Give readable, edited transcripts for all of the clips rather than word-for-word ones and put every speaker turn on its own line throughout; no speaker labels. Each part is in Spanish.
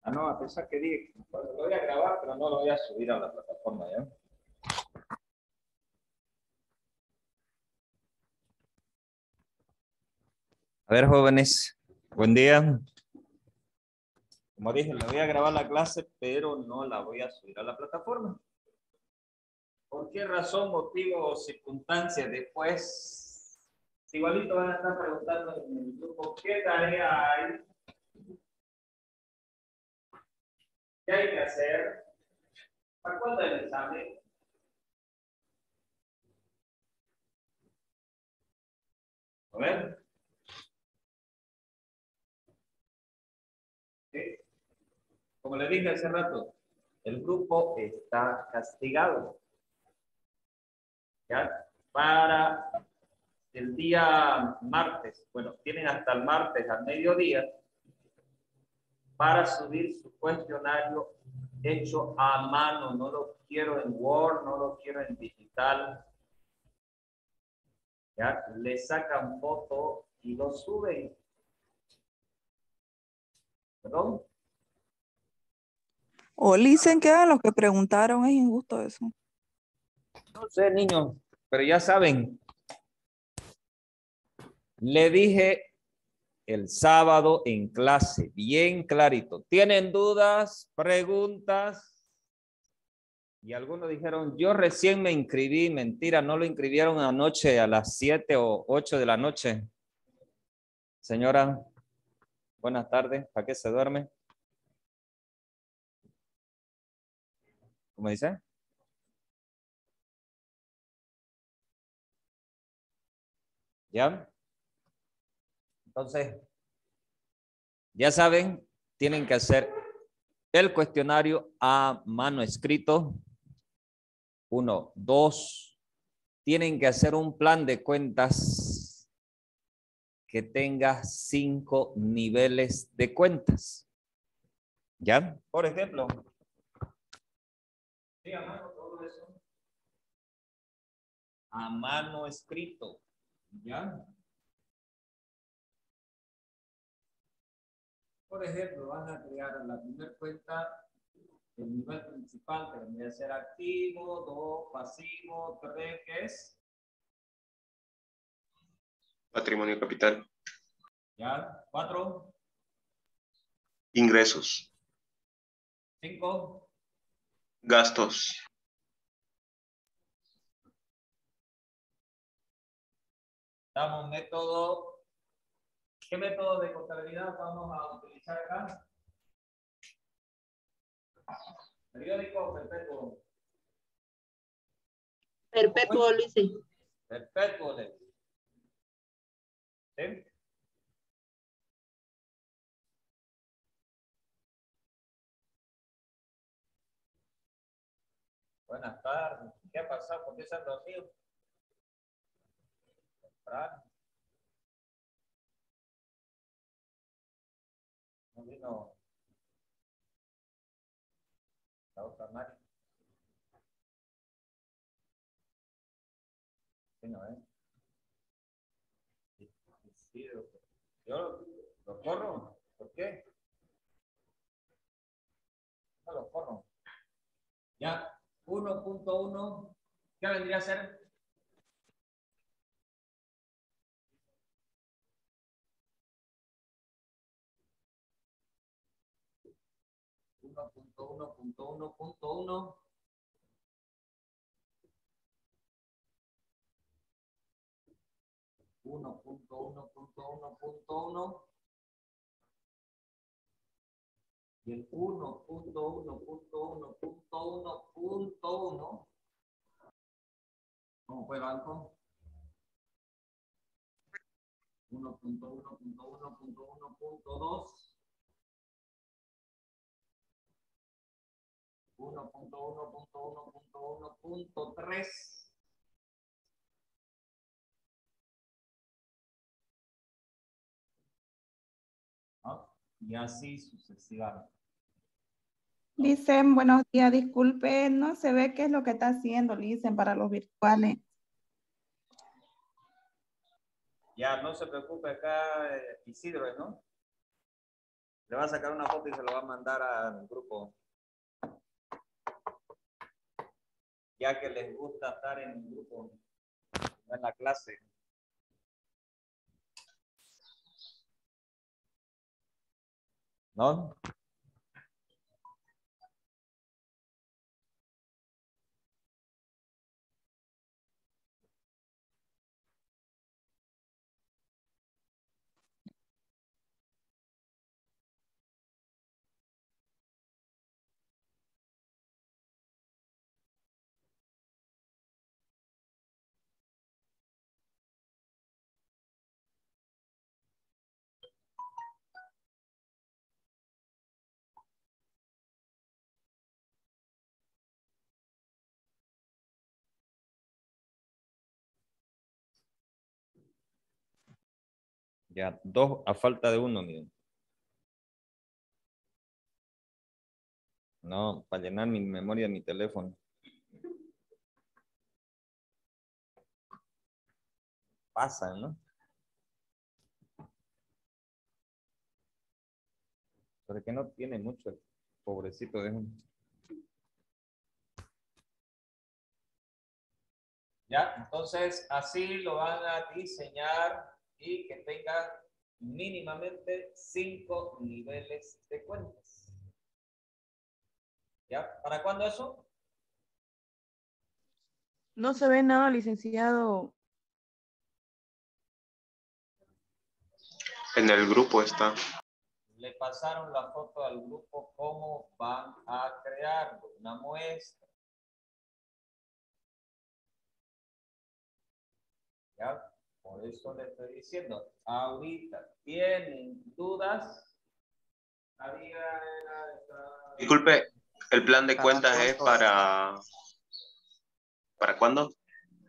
Ah, no, a pesar que dije, bueno, lo voy a grabar, pero no lo voy a subir a la plataforma, ¿ya? A ver, jóvenes, buen día. Como dije, le voy a grabar la clase, pero no la voy a subir a la plataforma. ¿Por qué razón, motivo o circunstancia? Después, igualito van a estar preguntando en el grupo, ¿qué tarea hay? ¿Qué hay que hacer? ¿Para cuándo el examen? A ver. ¿Sí? Como le dije hace rato, el grupo está castigado. ¿Ya? Para el día martes, bueno, tienen hasta el martes al mediodía para subir su cuestionario hecho a mano. No lo quiero en Word, no lo quiero en digital. ¿Ya? Le sacan foto y lo suben. ¿Perdón?
O dicen que hagan lo que preguntaron, es injusto eso.
No sé, niños, pero ya saben. Le dije el sábado en clase, bien clarito. ¿Tienen dudas, preguntas? Y algunos dijeron, yo recién me inscribí. Mentira, no lo inscribieron anoche a las 7 o 8 de la noche. Señora, buenas tardes. ¿Para qué se duerme? ¿Cómo dice? ¿Ya? Entonces, ya saben, tienen que hacer el cuestionario a mano escrito. 1, 2. Tienen que hacer un plan de cuentas que tenga 5 niveles de cuentas. ¿Ya? Por ejemplo, sí, a mano todo eso. A mano escrito. ¿Ya? Por ejemplo, van a crear la primera cuenta, el nivel principal, que vendría a ser activo, 2, pasivo, 3, ¿qué es?
Patrimonio capital.
¿Ya? 4,
Ingresos.
5,
Gastos.
damos método. ¿Qué método de contabilidad vamos a utilizar acá? Periódico perpetuo.
Perpetuo, Luis.
Perpetuo. ¿Sí? Buenas tardes. ¿Qué ha pasado? ¿Por qué se han dormido? Temprano. No vino la otra Mari. Sí, no, ¿eh? Sí, yo lo corro. ¿Por qué? No lo corro. Ya, 1.1. ¿Qué vendría a ser? Uno punto uno punto uno punto uno. Uno punto uno punto uno punto uno. Y el 1.1.1.1.1. ¿Cómo fue, banco? 1.1.1.1.2. 1.1.1.1.3. ¿No? Y así sucesivamente.
Dicen, buenos días, disculpe, no se ve qué es lo que está haciendo, dicen, para los virtuales.
Ya, no se preocupe acá, Isidro, ¿no? Le va a sacar una foto y se lo va a mandar al grupo. Ya que les gusta estar en el grupo, no en la clase. ¿No? Ya, 2 a falta de 1, miren. No, para llenar mi memoria de mi teléfono. Pasa, ¿no? Porque no tiene mucho el pobrecito de uno. Ya, entonces así lo van a diseñar y que tenga mínimamente 5 niveles de cuentas. ¿Ya? ¿Para cuándo eso?
No se ve nada, licenciado.
En el grupo está.
Le pasaron la foto al grupo cómo van a crearlo, una muestra. ¿Ya? Por eso le estoy diciendo, ahorita, ¿tienen dudas?
Disculpe, el plan de cuentas es ¿para cuándo?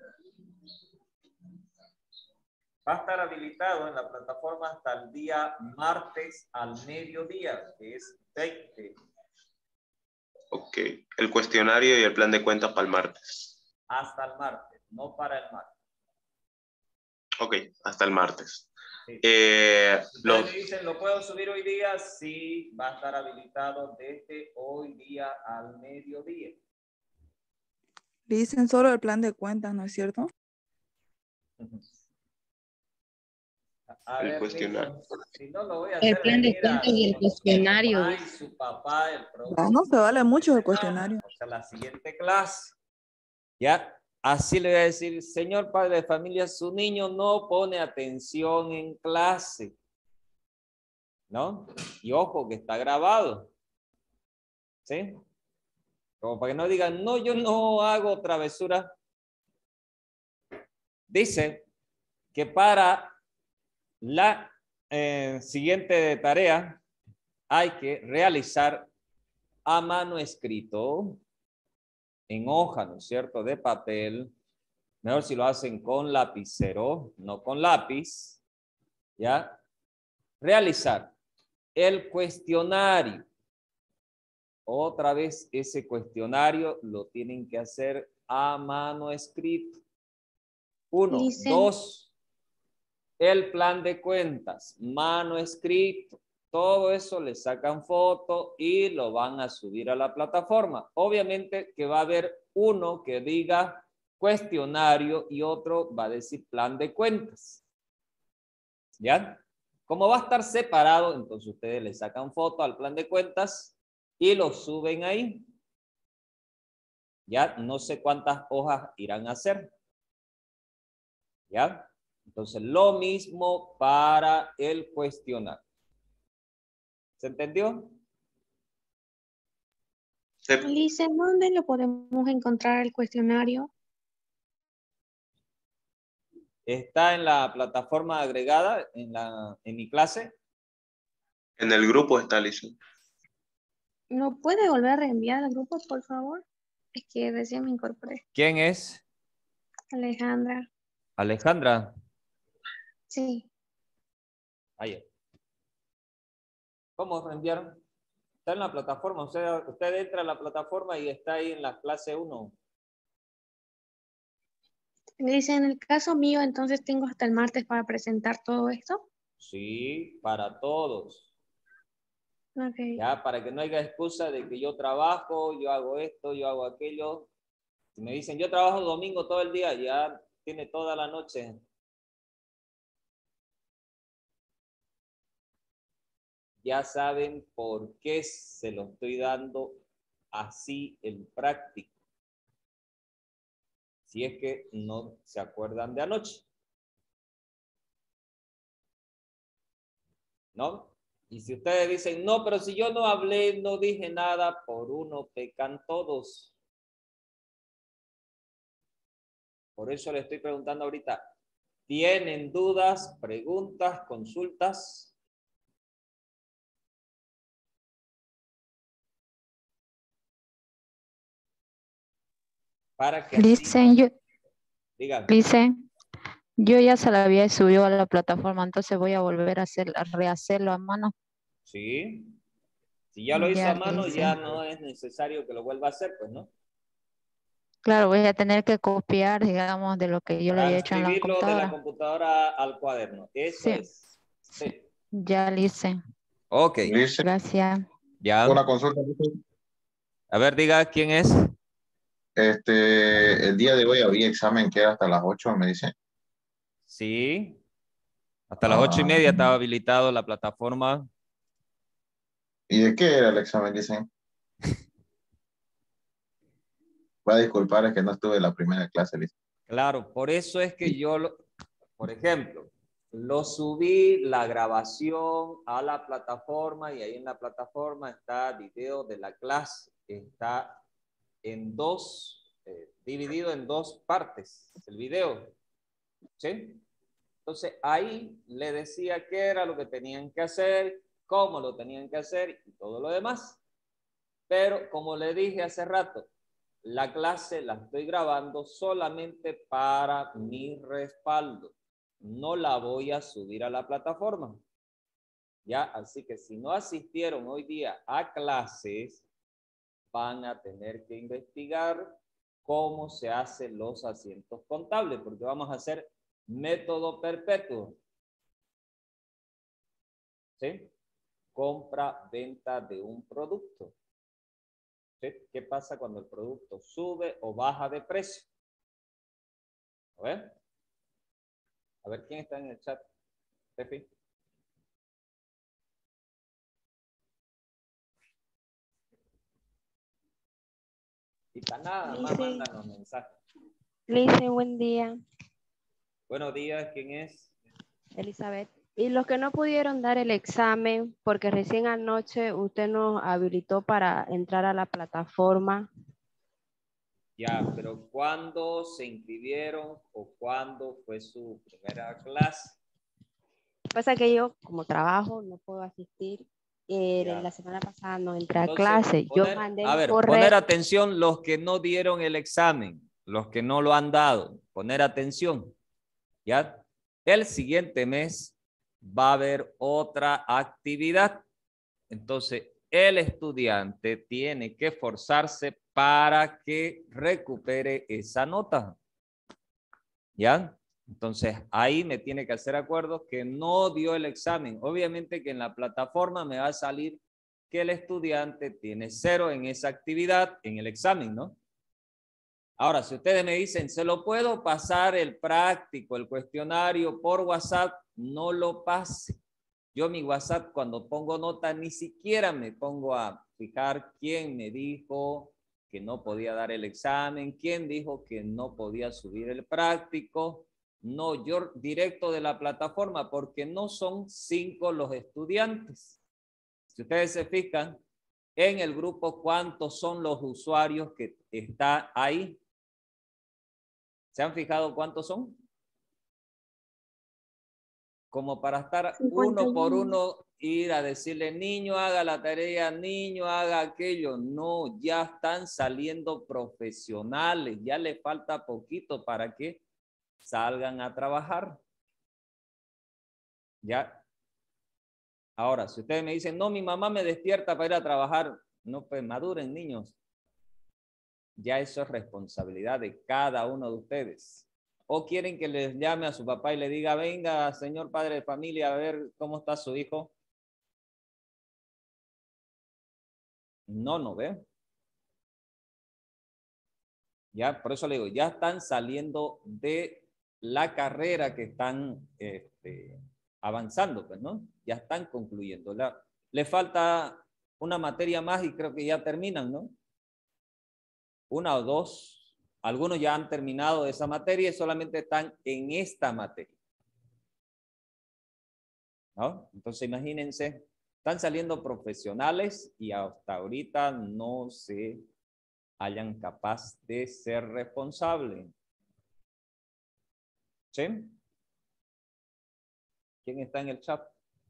Va a estar habilitado en la plataforma hasta el día martes al mediodía, que es 20.
Ok, el cuestionario y el plan de cuentas para el martes.
Hasta el martes, no para el martes.
Ok, hasta el martes.
Sí. Ustedes
Los,
me dicen, ¿lo puedo subir hoy día? Sí, va a estar habilitado desde hoy día al mediodía.
Dicen solo el plan de cuentas, ¿no es cierto?
A
el
ver,
cuestionario.
Milton, si no lo voy a
El
hacer
plan de
venir a
cuentas y el
su
cuestionario.
mamá y su papá el
Ya
próximo
no se vale mucho el
semana,
cuestionario.
o sea, la siguiente clase. Ya, así le voy a decir, señor padre de familia, su niño no pone atención en clase, ¿no? Y ojo que está grabado, ¿sí? Como para que no digan, no, yo no hago travesura. Dice que para la siguiente tarea hay que realizar a mano escrito en hoja, ¿no es cierto?, de papel. Mejor si lo hacen con lapicero, no con lápiz, ¿ya? Realizar el cuestionario. Otra vez ese cuestionario lo tienen que hacer a mano escrito. 1,
Dicen,
2, el plan de cuentas, mano escrito. Todo eso le sacan foto y lo van a subir a la plataforma. Obviamente que va a haber uno que diga cuestionario y otro va a decir plan de cuentas. ¿Ya? Como va a estar separado, entonces ustedes le sacan foto al plan de cuentas y lo suben ahí. Ya no sé cuántas hojas irán a hacer. ¿Ya? Entonces lo mismo para el cuestionario. ¿Se entendió?
dicen, ¿dónde lo podemos encontrar el cuestionario?
Está en la plataforma agregada en mi clase.
En el grupo está, listo.
¿No puede volver a reenviar al grupo, por favor? Es que recién me incorporé.
¿Quién es?
Alejandra.
Alejandra.
Sí.
Ayer. ¿Cómo reenviaron? Está en la plataforma. Usted entra a la plataforma y está ahí en la clase 1.
Dice, en el caso mío, entonces tengo hasta el martes para presentar todo esto.
Sí, para todos.
Ok.
Ya, para que no haya excusa de que yo trabajo, yo hago esto, yo hago aquello. Si me dicen, yo trabajo domingo todo el día, ya tiene toda la noche. Ya saben por qué se lo estoy dando así en práctico. Si es que no se acuerdan de anoche. ¿No? Y si ustedes dicen, no, pero si yo no hablé, no dije nada, por uno pecan todos. Por eso le estoy preguntando ahorita, ¿tienen dudas, preguntas, consultas? Para que así, digan.
Dicen, yo ya se la había subido a la plataforma, entonces voy a volver a rehacerlo a mano.
Sí. Si ya lo hizo a mano,
Lice.
ya no es necesario que lo vuelva a hacer, pues, ¿no?
Claro, voy a tener que copiar, digamos, de lo que yo lo había hecho en la
Transcribirlo de la
computadora.
computadora al cuaderno. Eso
Sí.
es. Sí.
Ya lo hice.
Ok.
Lice,
Gracias.
Ya.
una consulta. Lice.
A ver, diga quién es.
El día de hoy había examen que era hasta las 8, me dice.
Sí. Hasta las 8:30 estaba habilitado la plataforma.
¿Y de qué era el examen? Dicen. Va a disculpar, es que no estuve en la primera clase, Lice.
Claro, por eso es que por ejemplo, lo subí la grabación a la plataforma y ahí en la plataforma está video de la clase. Está en dividido en dos partes, el video. ¿Sí? Entonces ahí le decía qué era lo que tenían que hacer, cómo lo tenían que hacer y todo lo demás. Pero como le dije hace rato, la clase la estoy grabando solamente para mi respaldo. No la voy a subir a la plataforma. Ya, así que si no asistieron hoy día a clases, van a tener que investigar cómo se hacen los asientos contables, porque vamos a hacer método perpetuo. ¿Sí? Compra, venta de un producto. ¿Sí? ¿Qué pasa cuando el producto sube o baja de precio? A ver quién está en el chat. Tefi. Y para nada más mandan los mensajes.
Lice, buen día.
Buenos días, ¿quién es?
Elizabeth. Y los que no pudieron dar el examen, porque recién anoche usted nos habilitó para entrar a la plataforma.
Ya, pero ¿cuándo se inscribieron o cuándo fue su primera clase?
Pasa que yo, como trabajo, no puedo asistir.
Ya.
La semana pasada no entré a
Entonces,
clase. Yo mandé un correo.
poner atención los que no dieron el examen, los que no lo han dado, poner atención. ¿Ya? El siguiente mes va a haber otra actividad. Entonces, el estudiante tiene que esforzarse para que recupere esa nota. ¿Ya? Entonces, ahí me tiene que hacer acuerdo que no dio el examen. Obviamente que en la plataforma me va a salir que el estudiante tiene 0 en esa actividad, en el examen, ¿no? Ahora, si ustedes me dicen, ¿se lo puedo pasar el práctico, el cuestionario por WhatsApp? No lo pase. Yo mi WhatsApp cuando pongo nota ni siquiera me pongo a fijar quién me dijo que no podía dar el examen, quién dijo que no podía subir el práctico. No, yo directo de la plataforma porque no son 5 los estudiantes. Si ustedes se fijan en el grupo, ¿cuántos son los usuarios que está ahí? ¿Se han fijado cuántos son? Como para estar
51.
uno por uno, ir a decirle, niño haga la tarea, niño haga aquello. No, ya están saliendo profesionales, ya le falta poquito para que salgan a trabajar. Ya. Ahora, si ustedes me dicen, no, mi mamá me despierta para ir a trabajar, no, pues maduren, niños. Ya eso es responsabilidad de cada uno de ustedes. ¿O quieren que les llame a su papá y le diga, venga, señor padre de familia, a ver cómo está su hijo? No ve. Ya, por eso le digo, ya están saliendo de la carrera que están avanzando, pues, ¿no? Ya están concluyendo. Le falta una materia más y creo que ya terminan, ¿no? Una o dos. Algunos ya han terminado esa materia y solamente están en esta materia, ¿no? Entonces, imagínense, están saliendo profesionales y hasta ahorita no se hayan capaz de ser responsables. ¿Sí? ¿Quién está en el chat?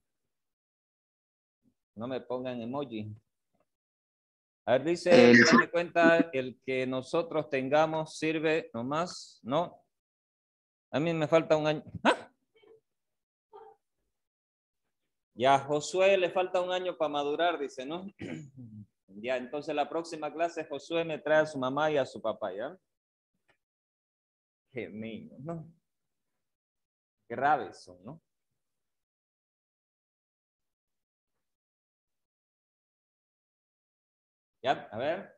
No me pongan emoji. A ver, dice, dame cuenta, el que nosotros tengamos sirve nomás, ¿no? A mí me falta un año. ¡Ah! Ya, a Josué le falta un año para madurar, dice, ¿no? Ya, entonces la próxima clase Josué me trae a su mamá y a su papá, ¿ya? Qué niños, ¿no? Graves son, ¿no? Ya, a ver.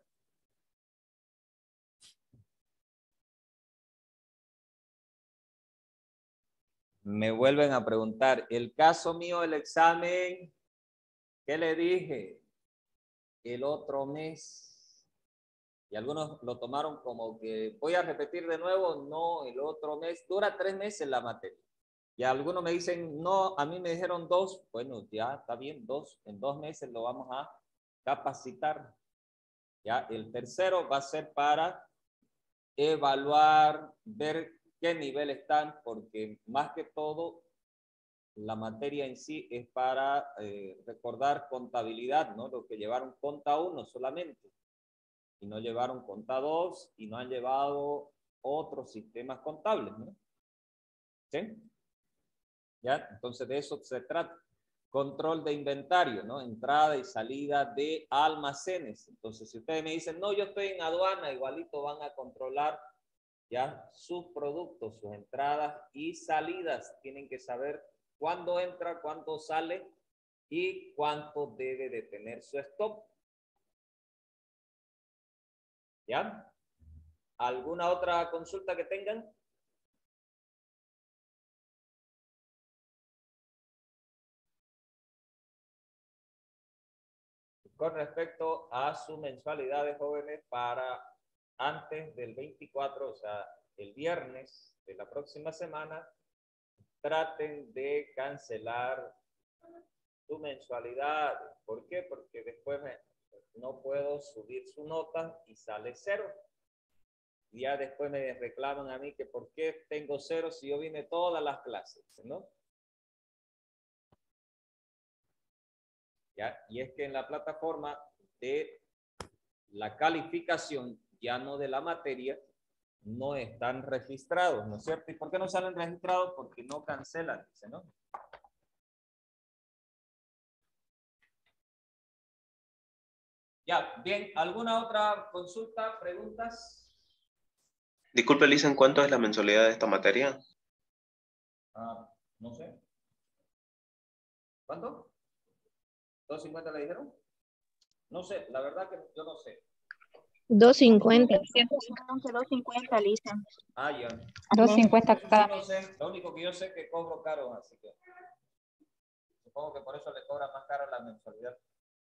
Me vuelven a preguntar, el caso mío del examen, ¿qué le dije? El otro mes. Y algunos lo tomaron como que voy a repetir de nuevo. No, el otro mes. Dura 3 meses la materia. Y algunos me dicen, no, a mí me dijeron 2. Bueno, ya está bien, 2. En 2 meses lo vamos a capacitar. Ya, el tercero va a ser para evaluar, ver qué nivel están, porque más que todo, la materia en sí es para recordar contabilidad, ¿no? Los que llevaron conta 1 solamente, y no llevaron conta 2, y no han llevado otros sistemas contables, ¿no? ¿Sí? ¿Ya? Entonces de eso se trata. Control de inventario, ¿no? Entrada y salida de almacenes. Entonces, si ustedes me dicen, no, yo estoy en aduana, igualito van a controlar ya sus productos, sus entradas y salidas. Tienen que saber cuándo entra, cuándo sale y cuánto debe de tener su stock. ¿Ya? ¿Alguna otra consulta que tengan? Con respecto a sus mensualidades, jóvenes, para antes del 24, o sea, el viernes de la próxima semana, traten de cancelar su mensualidad. ¿Por qué? Porque después no puedo subir su nota y sale 0. Y ya después me reclaman a mí que por qué tengo 0 si yo vine todas las clases, ¿no? ¿Ya? Y es que en la plataforma de la calificación, ya no de la materia, no están registrados, ¿no es cierto? ¿Y por qué no salen registrados? Porque no cancelan, dice, ¿no? Ya, bien, ¿alguna otra consulta, preguntas?
Disculpe, Lisa, ¿en cuánto es la mensualidad de esta materia?
No sé. ¿Cuánto? ¿250 le dijeron? No sé, la verdad que yo no sé.
250.
250, Lisa.
Ah, ya.
250
Eso sí
cada
no
mes.
sé. Lo único que yo sé es que cobro caro, así que supongo que por eso le cobra más caro la mensualidad.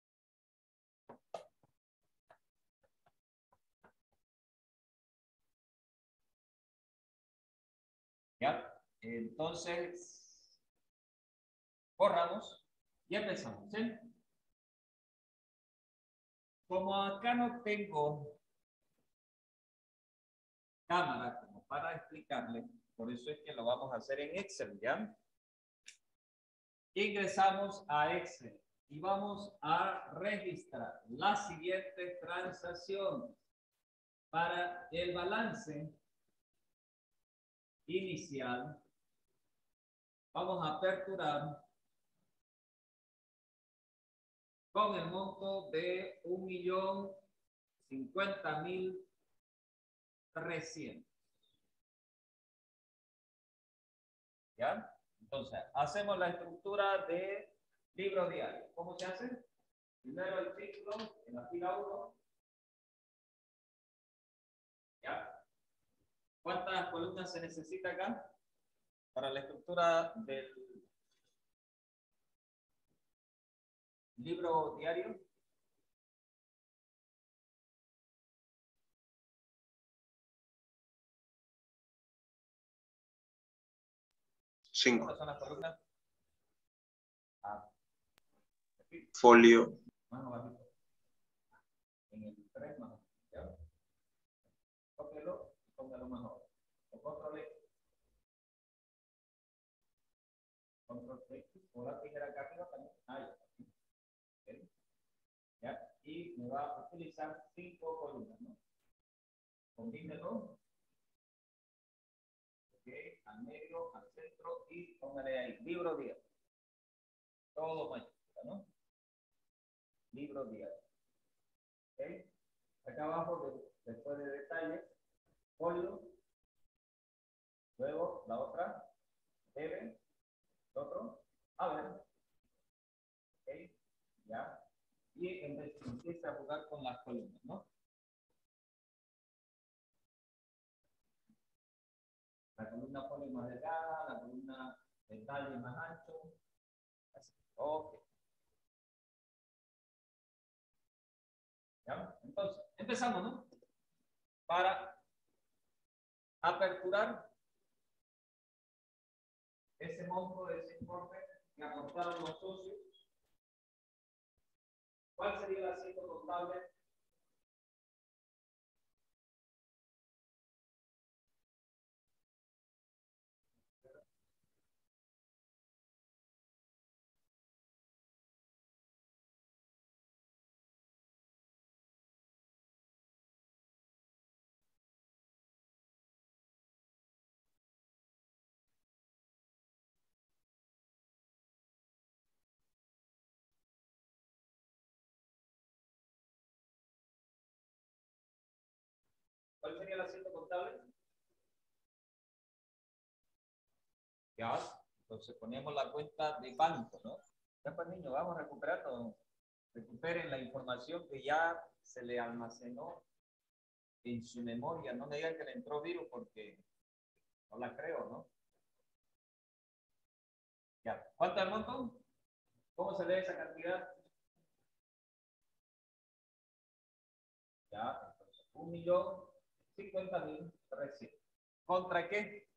¿Ya? Entonces, borramos y empezamos, ¿sí? Como acá no tengo cámara como para explicarle, por eso es que lo vamos a hacer en Excel, ¿ya? Ingresamos a Excel y vamos a registrar la siguiente transacción para el balance inicial. Vamos a aperturar con el monto de 1.050.300. ¿Ya? Entonces, hacemos la estructura de libro diario. ¿Cómo se hace? Primero el título en la fila 1. ¿Ya? ¿Cuántas columnas se necesita acá para la estructura del libro diario?
Cinco.
¿Cuántas son las columnas?
Folio.
Más abajito. En el 3 más. ¿Ya? Cópialo y póngalo más abajo. O control X. Control X. O la tijera acá arriba también. Ahí. ¿Okay? ¿Ya? Y me va a utilizar 5 columnas, ¿no? Combínelo. ¿Ok? Al medio, al centro y póngale ahí. Libro diario. Todo mayúscula, ¿no? Libro diario. ¿Ok? Acá abajo, después de detalles, folio. Luego la otra, debe, el otro, a ver. ¿Ok? Ya. Y empieza a jugar con las columnas, ¿no? La columna folio más delgada, la columna detalle más ancho. Así. Ok. ¿Ya? Entonces, empezamos, ¿no? Para aperturar ese monto de ese informe que aportaron los socios, ¿cuál sería el asiento contable? ¿Cuál sería el asiento contable? Ya, entonces ponemos la cuenta de banco, ¿no? Ya pues niños, vamos recuperando. Recuperen la información que ya se le almacenó en su memoria. No me digan que le entró virus porque no la creo, ¿no? Ya, ¿cuánto es el monto? ¿Cómo se lee esa cantidad? Ya, entonces, 1.050.300. ¿Contra qué?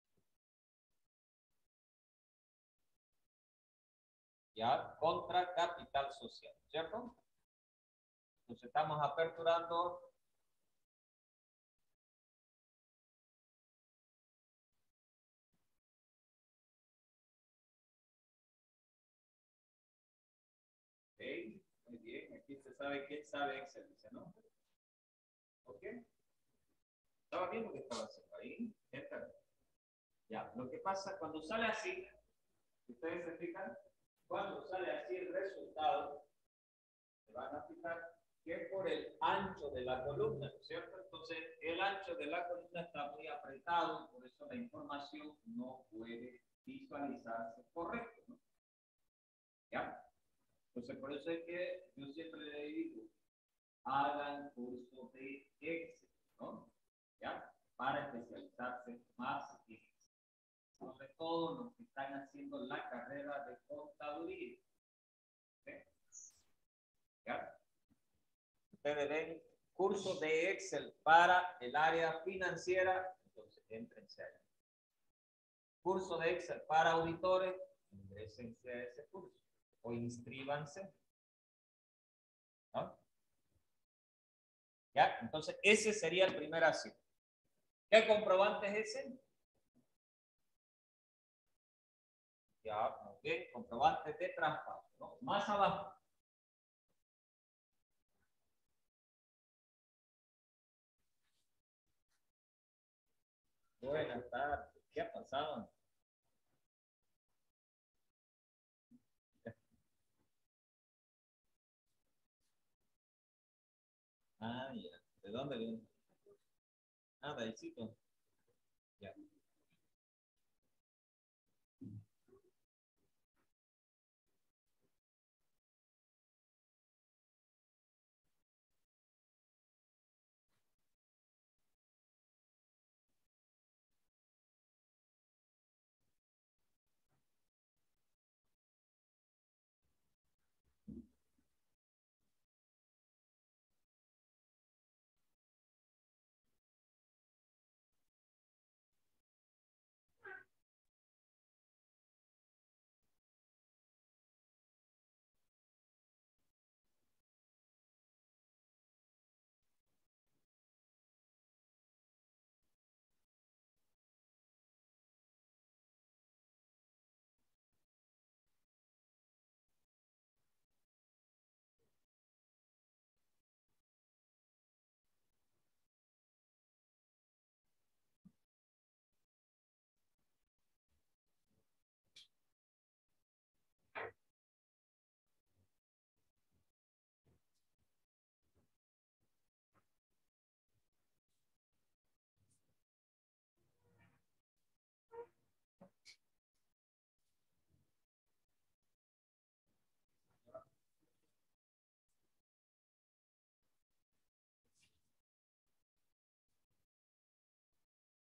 Ya, contra capital social, ¿cierto? Entonces estamos aperturando ok, muy bien, aquí se sabe quién sabe Excel, dice, ¿no? ¿Ok? ¿Estaba bien lo que estaba haciendo ahí? Ya, lo que pasa cuando sale así, ustedes se fijan, cuando sale así el resultado, se van a fijar que es por el ancho de la columna, ¿no es cierto? Entonces, el ancho de la columna está muy apretado, por eso la información no puede visualizarse correcto, ¿no? ¿Ya? Entonces, por eso es que yo siempre le digo, hagan curso de Excel, ¿no? ¿Ya? Para especializarse más en Excel. Sobre todo los que están haciendo la carrera de contaduría. ¿Sí? ¿Ya? Ustedes ven curso de Excel para el área financiera, entonces entrense ahí. Curso de Excel para auditores, ingresense a ese curso o inscríbanse. ¿No? ¿Ya? Entonces ese sería el primer asiento. ¿Qué comprobante es ese? Ya, muy bien, comprobante de traspaso, ¿no? Más abajo. Buenas tardes. ¿Qué ha pasado? Ah, ya. ¿De dónde viene? Ah, de ahí, ya.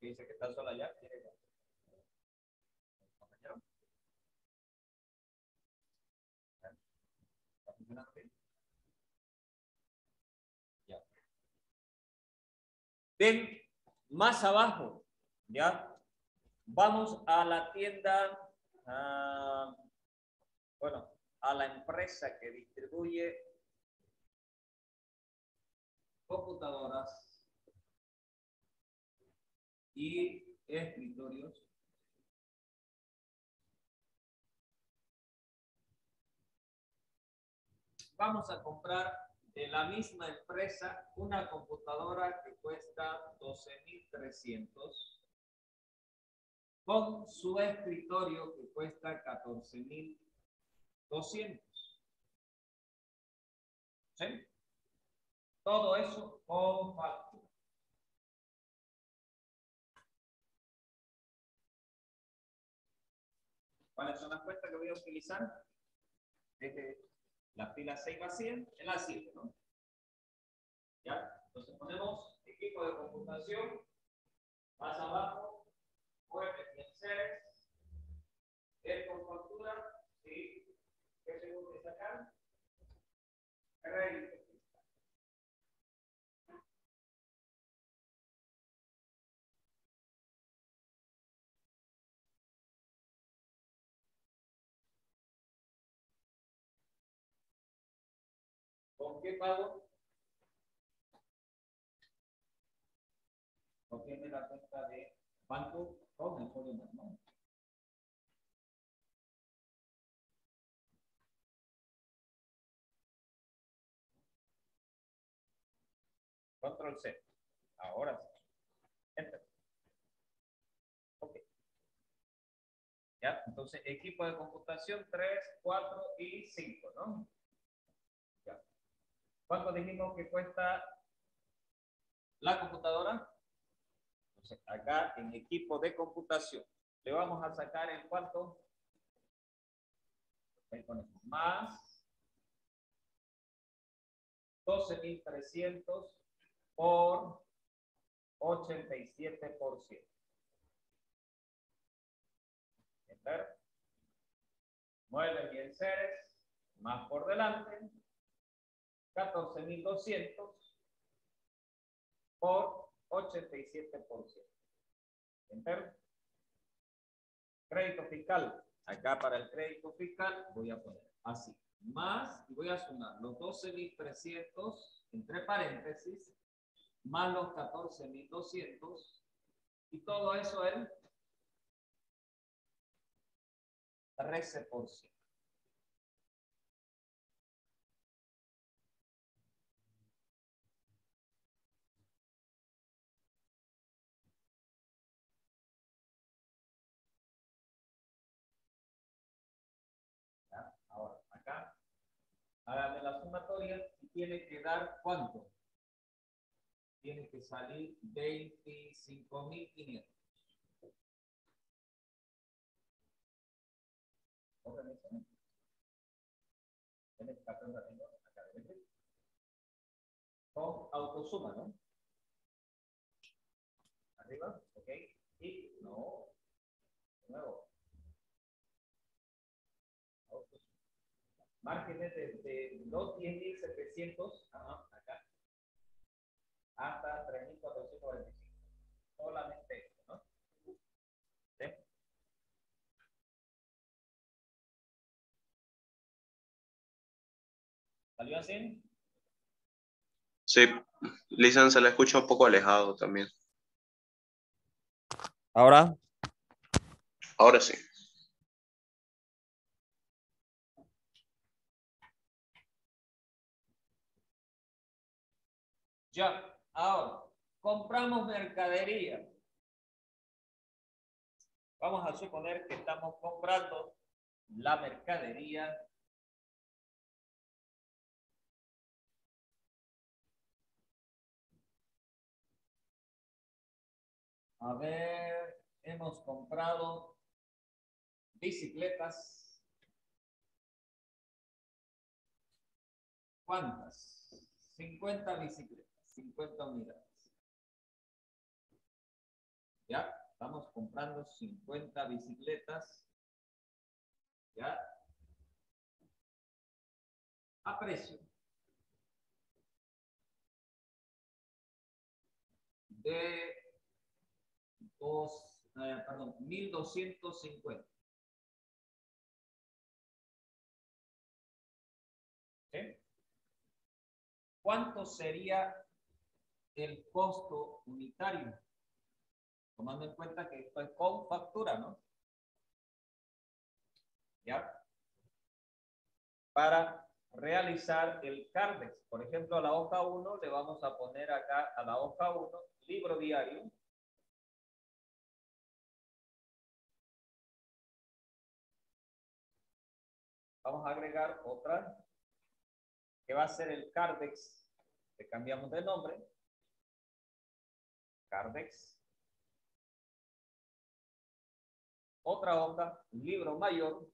Que dice que está sola ya. Compañero. ¿Está funcionando bien? Ya. Bien, más abajo, ya. Vamos a la tienda, bueno, a la empresa que distribuye computadoras y escritorios. Vamos a comprar de la misma empresa una computadora que cuesta 12.300 con su escritorio que cuesta 14.200. ¿Sí? Todo eso con factura. ¿Cuáles son las cuentas que voy a utilizar? Desde la fila 6 vacía en la 7, ¿no? ¿Ya? Entonces ponemos equipo de computación, más abajo, muebles y enseres, es con factura, ¿sí? ¿Qué tengo que sacar? Crédito. ¿Con qué pago? Contiene la cuenta de banco con el folio normal. Control C. Ahora sí. Enter. Ok. Ya, entonces equipo de computación 3, 4 y 5, ¿no? Ya. ¿Cuánto dijimos que cuesta la computadora? Entonces, acá en equipo de computación le vamos a sacar el cuánto. Ahí ponemos más 12.300 por 87%. ¿Enter? Muebles y enseres, más por delante, 14.200 por 87%. ¿Enter? Crédito fiscal. Acá para el crédito fiscal voy a poner así. Más, y voy a sumar los 12.300 entre paréntesis, más los 14.200, y todo eso en 13%. ¿Ya? Ahora, acá, hágame la sumatoria y tiene que dar ¿cuánto? Tiene que salir 25.500. Con autosuma, ¿no? Arriba, ok. Y no, de nuevo. Autosuma. Márgenes de los 10.700, acá, hasta 3.445. Solamente esto, ¿no? ¿Sí? ¿Salió así?
Sí, Lisan se la escucha un poco alejado también.
Ahora.
Ahora sí.
Ya, ahora, compramos mercadería. Vamos a suponer que estamos comprando la mercadería a ver, hemos comprado bicicletas. ¿Cuántas? 50 bicicletas, 50 unidades. Ya, estamos comprando 50 bicicletas. Ya. A precio de 1.250. ¿Sí? ¿Cuánto sería el costo unitario? Tomando en cuenta que esto es con factura, ¿no? ¿Ya? Para realizar el CARDEX. Por ejemplo, a la hoja 1 le vamos a poner acá, a la hoja 1, libro diario. Vamos a agregar otra, que va a ser el CARDEX. Le cambiamos de nombre. CARDEX. Otra hoja, libro mayor.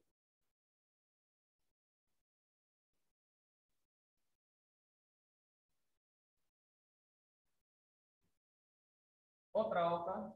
Otra hoja.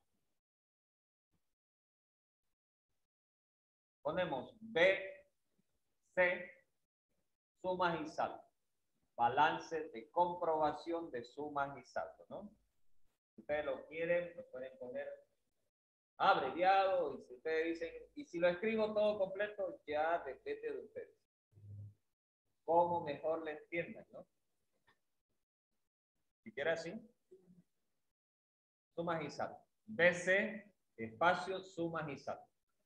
Ponemos BC, sumas y saldos. Balance de comprobación de sumas y saldos, ¿no? Si ustedes lo quieren, lo pueden poner abreviado, y si ustedes dicen, y si lo escribo todo completo, ya depende de ustedes. Como mejor le entiendan, ¿no? Si quiere así. Sumas y saldos. BC, espacio, sumas y saldos.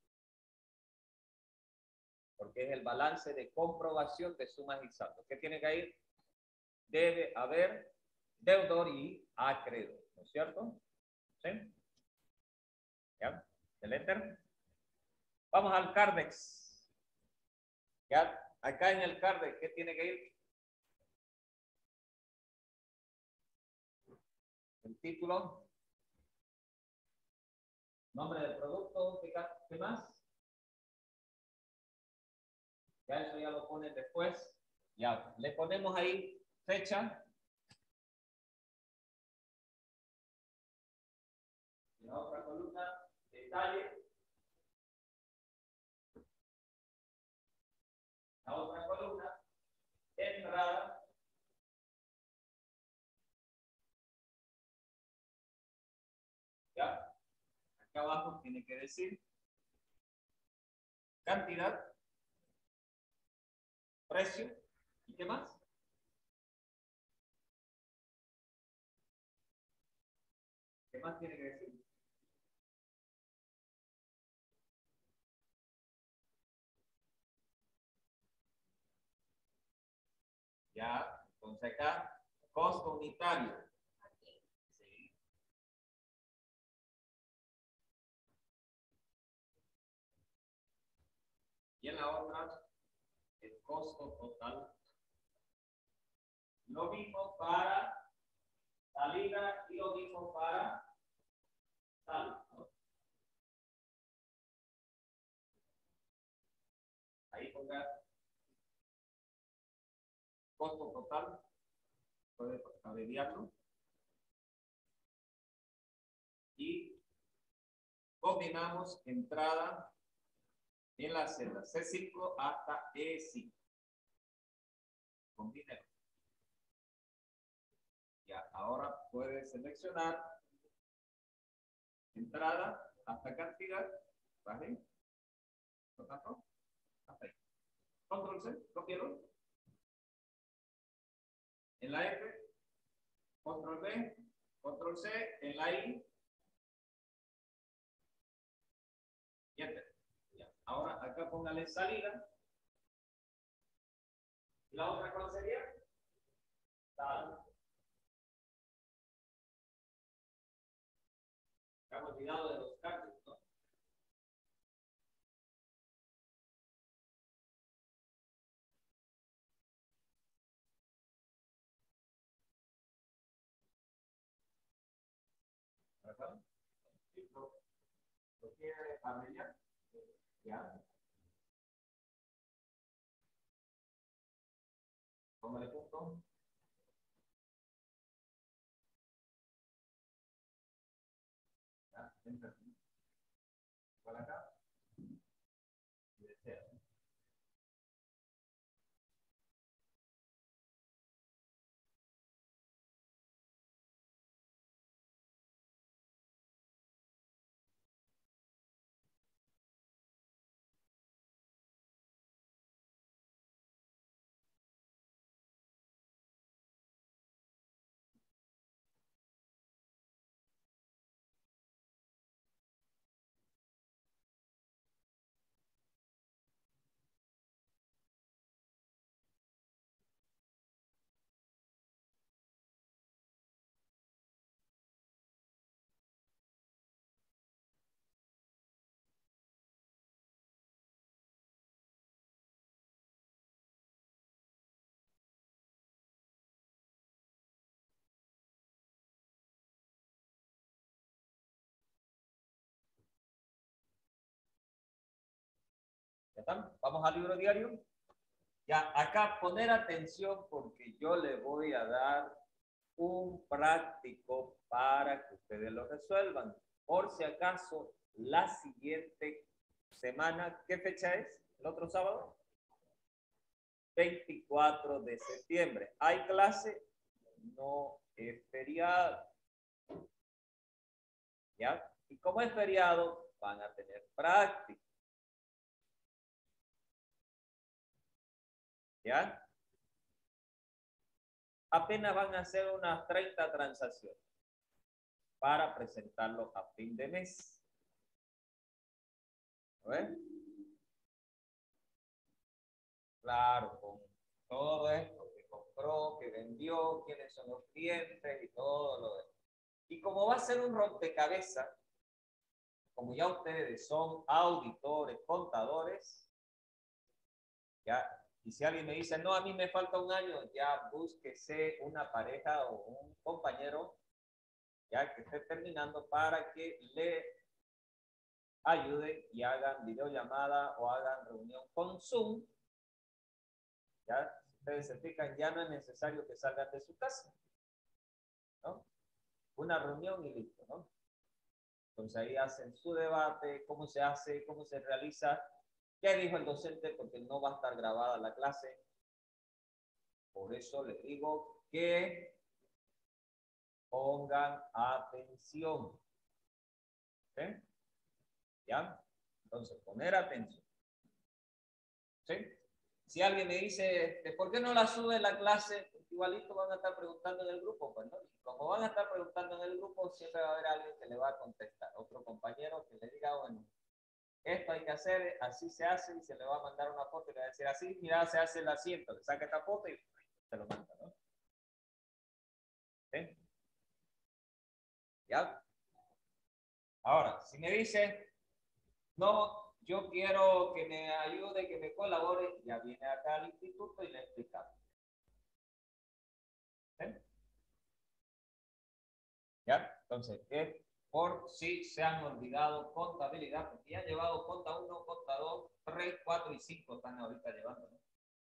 Porque es el balance de comprobación de sumas y saldos. ¿Qué tiene que ir? Debe haber deudor y acreedor, ¿no es cierto? ¿Sí? ¿Ya? ¿El enter? Vamos al CARDEX. ¿Ya? Acá en el CARDEX, ¿qué tiene que ir? El título. Nombre del producto. ¿Qué más? Ya eso ya lo ponen después. Ya, le ponemos ahí fecha. En la otra columna, detalle. La otra columna, entrada. Ya. Acá abajo tiene que decir cantidad, precio, ¿y qué más? ¿Qué más tiene que decir? Ya, entonces acá, costo unitario. Sí. Y en la otra, el costo total. Lo mismo para salida y lo mismo para salida, ¿no? Ahí ponga costo total, puede abreviarlo. Y combinamos entrada en la celda C5 hasta E5. Combínelo. Ya, ahora puede seleccionar entrada hasta cantidad, ¿vale? ¿Hasta ahí? Control C, copiarlo. En la F, control B, control C, en la I. Y enter. Ya. Ahora acá póngale salida. ¿Y la otra cuál sería? Salida. Hemos olvidado de los cambios, ¿no? ¿Verdad? ¿Lo quiere abreviar? Ya. Póngale punto. Ya. Entra. Igual acá. Y desea. ¿Ya están? Vamos al libro diario. Ya, acá poner atención porque yo le voy a dar un práctico para que ustedes lo resuelvan. Por si acaso, la siguiente semana, ¿qué fecha es? ¿El otro sábado? 24 de septiembre. ¿Hay clase? No es feriado. ¿Ya? Y como es feriado, van a tener práctica. ¿Ya? Apenas van a hacer unas 30 transacciones para presentarlo a fin de mes. ¿No ven? Claro, con todo esto que compró, que vendió, quiénes son los clientes y todo lo demás. Y como va a ser un rompecabezas, como ya ustedes son auditores, contadores, ya, y si alguien me dice, no, a mí me falta un año, ya búsquese una pareja o un compañero, ya que esté terminando para que le ayuden y hagan videollamada o hagan reunión con Zoom. Ya, si ustedes se fijan, ya no es necesario que salgan de su casa, ¿no? Una reunión y listo, ¿no? Entonces ahí hacen su debate, cómo se hace, cómo se realiza, qué dijo el docente, porque no va a estar grabada la clase. Por eso les digo que pongan atención. ¿Sí? ¿Ya? Entonces, poner atención. ¿Sí? Si alguien me dice, ¿por qué no la sube la clase? Igualito van a estar preguntando en el grupo, pues, ¿no? Y como van a estar preguntando en el grupo, siempre va a haber alguien que le va a contestar. Otro compañero que le diga, bueno, esto hay que hacer, así se hace, y se le va a mandar una foto y le va a decir así, mira, se hace el asiento, le saca esta foto y se lo manda, ¿no? ¿Sí? ¿Ya? Ahora, si me dice, no, yo quiero que me ayude, que me colabore, ya viene acá al instituto y le explicamos. ¿Sí? ¿Ya? Entonces, es por si se han olvidado contabilidad, porque ya han llevado conta 1, conta 2, 3, 4 y 5 están ahorita llevando, ¿no?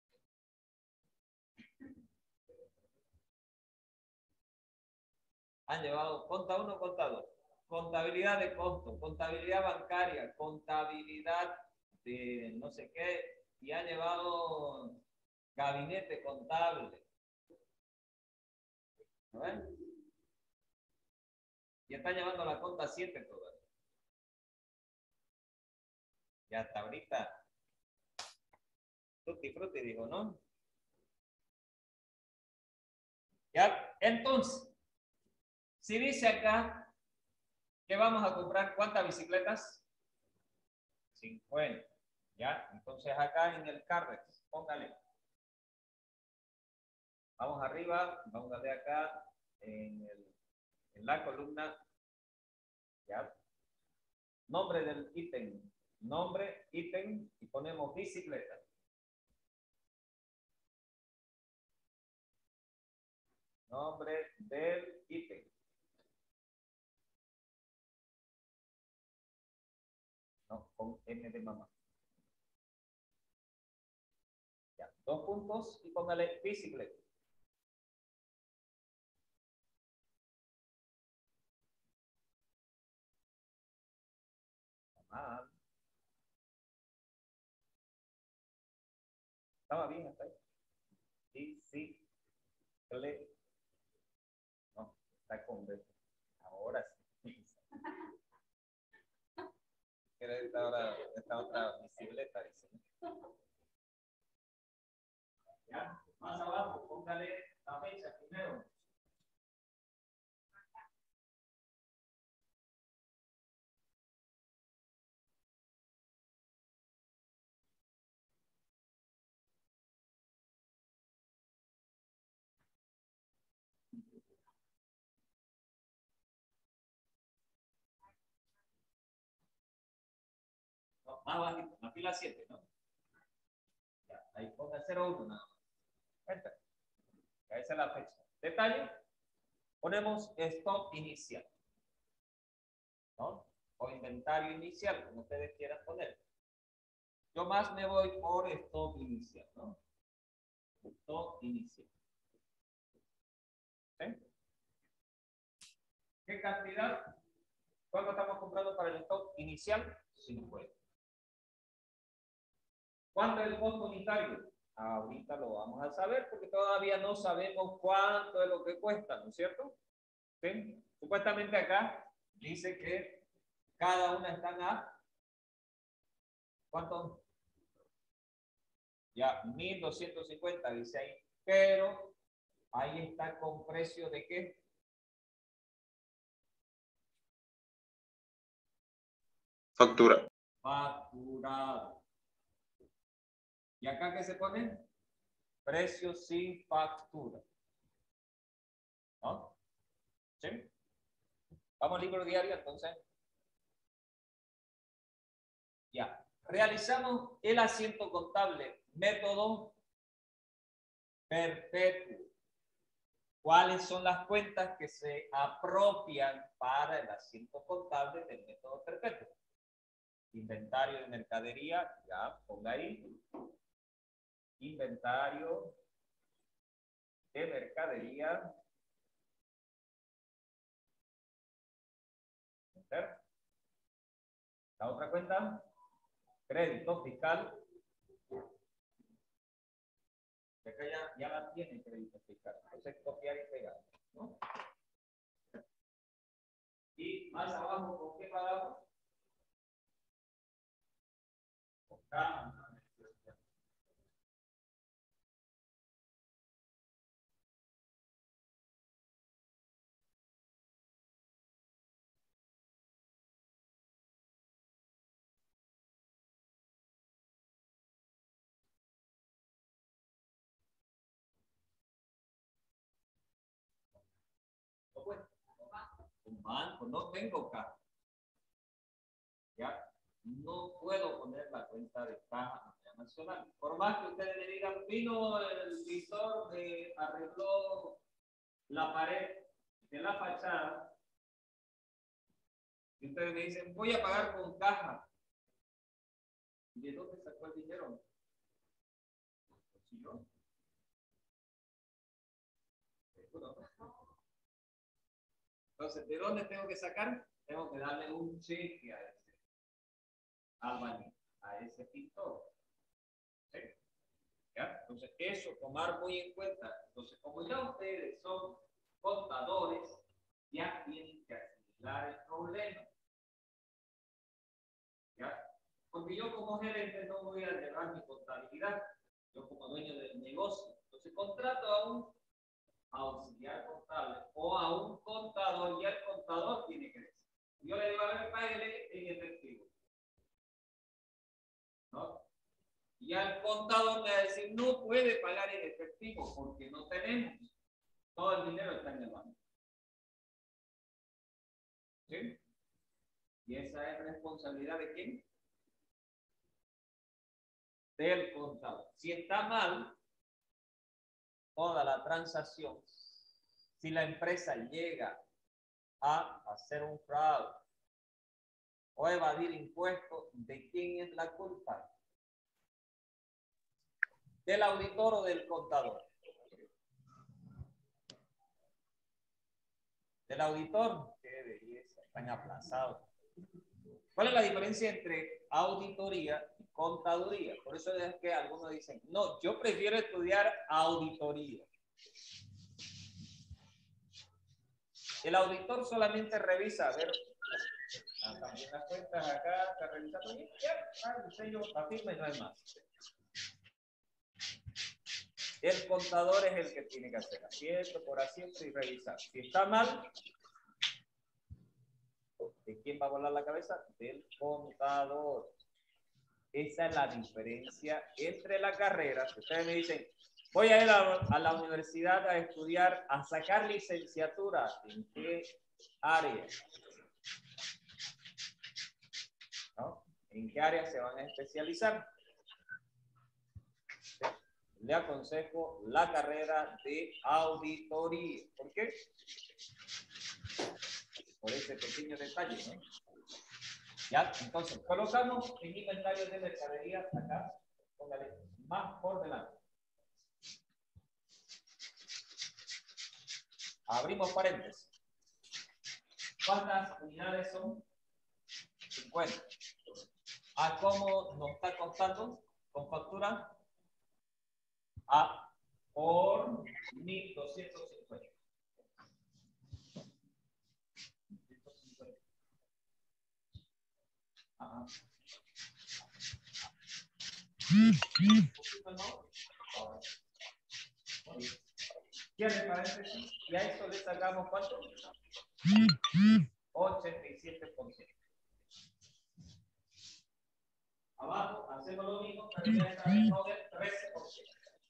Han llevado conta 1, conta 2, contabilidad de costo, contabilidad bancaria, contabilidad de no sé qué, y han llevado gabinete contable. ¿No ven? Y están llevando la conta 7 todavía. Y hasta ahorita, frutti frutti digo, ¿no? Ya, entonces, si dice acá que vamos a comprar ¿cuántas bicicletas? 50. ¿Ya? Entonces acá en el Cardex, póngale. Vamos arriba, vamos a ver acá en la columna, ¿ya? Nombre del ítem, nombre, ítem, y ponemos bicicleta. Nombre del ítem. No, con M de mamá. Ya, 2 puntos y póngale bicicleta. mal. ¿Estaba bien hasta ahí? Sí, sí. No, está con B. Ahora sí. Esta otra bicicleta, dice. Ya, más abajo, póngale la fecha primero. No, más bajito, la fila 7, ¿no? Ya, ahí ponga 01 nada más. Esta. Ya, esa es la fecha. Detalle, ponemos stock inicial, ¿no? O inventario inicial, como ustedes quieran poner. Yo más me voy por stock inicial, ¿no? Stock inicial. ¿Sí? ¿Qué cantidad? ¿Cuánto estamos comprando para el stock inicial? 50. ¿Cuánto es el costo unitario? Ahorita lo vamos a saber porque todavía no sabemos cuánto es lo que cuesta, ¿no es cierto? ¿Sí? Supuestamente acá dice que cada una están a ¿cuánto? Ya, 1.250 dice ahí, pero ahí está con precio de ¿qué?
Factura.
Facturado. ¿Y acá qué se pone? Precio sin factura. ¿No? ¿Sí? Vamos al libro diario entonces. Ya. Realizamos el asiento contable, método perpetuo. ¿Cuáles son las cuentas que se apropian para el asiento contable del método perpetuo? Inventario de mercadería, ya, ponga ahí. Inventario de mercadería. La otra cuenta, crédito fiscal. Acá ya la tiene crédito fiscal. Entonces copiar y pegar, ¿no? Y más abajo, ¿con qué pagamos? Con K. Un banco, no tengo caja. Ya, no puedo poner la cuenta de caja nacional. Por más que ustedes me digan, vino el pintor, arregló la pared de la fachada, y ustedes me dicen, voy a pagar con caja. ¿Y de dónde sacó el dinero? ¿Yo? Entonces, ¿de dónde tengo que sacar? Tengo que darle un cheque a ese albañil, a ese pintor. ¿Sí? ¿Ya? Entonces, eso tomar muy en cuenta. Entonces, como ya ustedes son contadores, ya tienen que asimilar el problema. ¿Ya? Porque yo como gerente no voy a llevar mi contabilidad, yo como dueño del negocio. Entonces, contrato a un auxiliar contable o a un contador y el contador tiene que decir. Yo le digo, a ver, páguele en efectivo. ¿No? Y al contador me va a decir, no puede pagar en efectivo porque no tenemos. Todo el dinero está en el banco. ¿Sí? ¿Y esa es responsabilidad de quién? Del contador. Si está mal toda la transacción, si la empresa llega a hacer un fraude o evadir impuestos, ¿de quién es la culpa? ¿Del auditor o del contador? ¿Del auditor? Qué belleza, están aplazados. ¿Cuál es la diferencia entre auditoría y contaduría? Por eso es que algunos dicen, no, yo prefiero estudiar auditoría. El auditor solamente revisa, a ver, también las cuentas acá, está revisando bien, ya, el sello, la firma y no hay más. El contador es el que tiene que hacer asiento por asiento y revisar. Si está mal, ¿de quién va a volar la cabeza? Del contador. Esa es la diferencia entre la carrera. Si ustedes me dicen, voy a ir a la universidad a estudiar, a sacar licenciatura, ¿en qué área? ¿No? ¿En qué área se van a especializar? Le aconsejo la carrera de auditoría. ¿Por qué? Por ese pequeño detalle, ¿no? Ya, entonces, colocamos en inventario de mercadería acá, póngale más por delante. Abrimos paréntesis. ¿Cuántas unidades son? 50. ¿A cómo nos está costando con factura? A por 1.250. Ajá. Cierre paréntesis. Y a esto le sacamos ¿cuánto? 87%. Abajo hacemos lo mismo, pero ya esta vez no del 13%.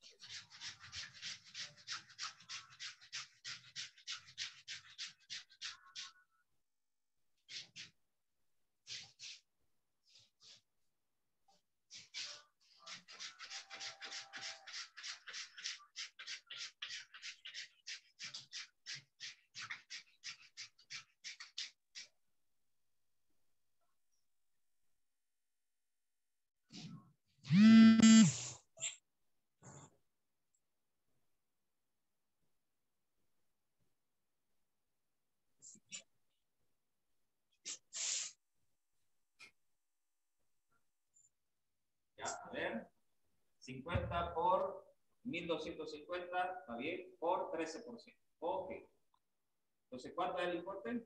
Ya, a ver. 50 por 1.250, está bien, por 13%. Ok. Entonces, ¿cuánto es el importe?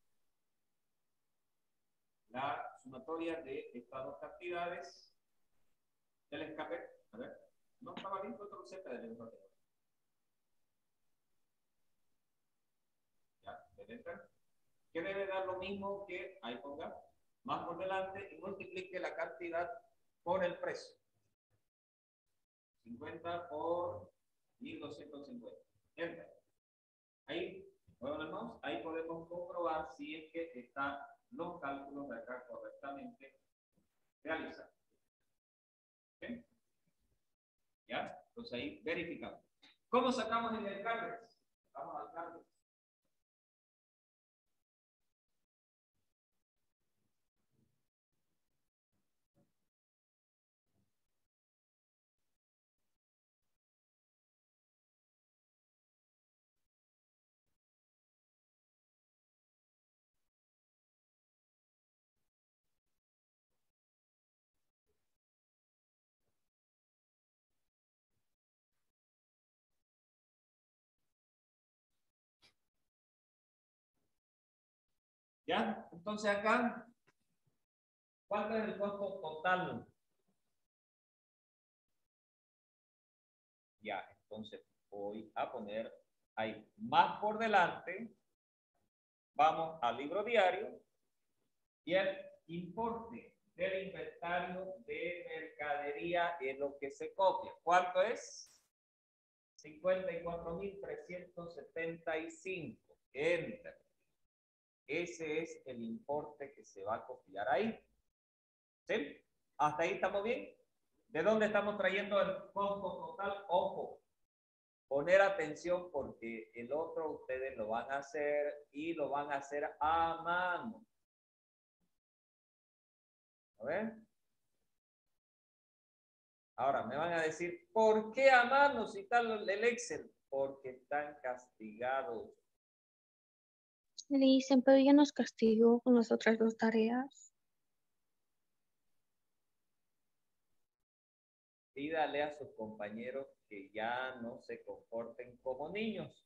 La sumatoria de estas dos cantidades del escape. A ver, no estaba bien con cerca del importe. Ya, enter. Que debe dar lo mismo que, ahí ponga, más por delante y multiplique la cantidad por el precio. 50 por 1.250. Enter. Ahí, muevo el mouse, ahí podemos comprobar si es que están los cálculos de acá correctamente realizados. ¿Okay? ¿Ya? Entonces ahí verificamos. ¿Cómo sacamos en el carnet? Vamos al carnet. ¿Ya? Entonces acá, ¿cuánto es el costo total? Ya, entonces voy a poner ahí más por delante. Vamos al libro diario y el importe del inventario de mercadería es lo que se copia. ¿Cuánto es? 54.375. Enter. Ese es el importe que se va a copiar ahí. ¿Sí? ¿Hasta ahí estamos bien? ¿De dónde estamos trayendo el costo total? Ojo, poner atención porque el otro ustedes lo van a hacer y lo van a hacer a mano. A ver. Ahora me van a decir, ¿por qué a mano si está el Excel? Porque están castigados.
Le dicen, pero ya nos castigó con las otras dos tareas.
pídale a sus compañeros que ya no se comporten como niños.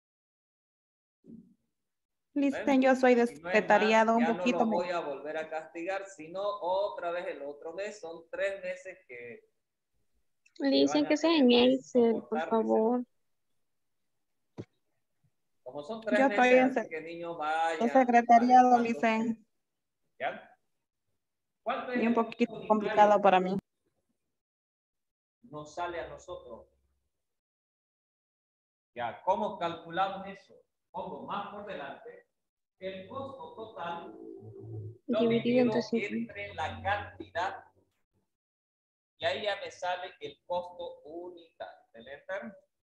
Listen, yo soy de
Si no es
secretariado
más,
un
ya no
poquito.
lo voy a volver a castigar, sino otra vez el otro mes. Son 3 meses que
Le dicen
van
que
a
sea
tener
en
que
Excel, por
soportar,
favor.
como son 3
Yo
meses,
estoy
así que niños
en
vayan
secretariado,
adecuándose.
Listen,
¿Ya? ¿Cuánto
y
es
un
el
poquito
costo
complicado
unitario?
para mí.
Nos sale a nosotros. Ya, ¿cómo calculamos eso? Pongo más por delante. El costo total lo
Dividido entre
divido
50.
entre la cantidad y ahí ya me sale el costo unitario. ¿Del enter?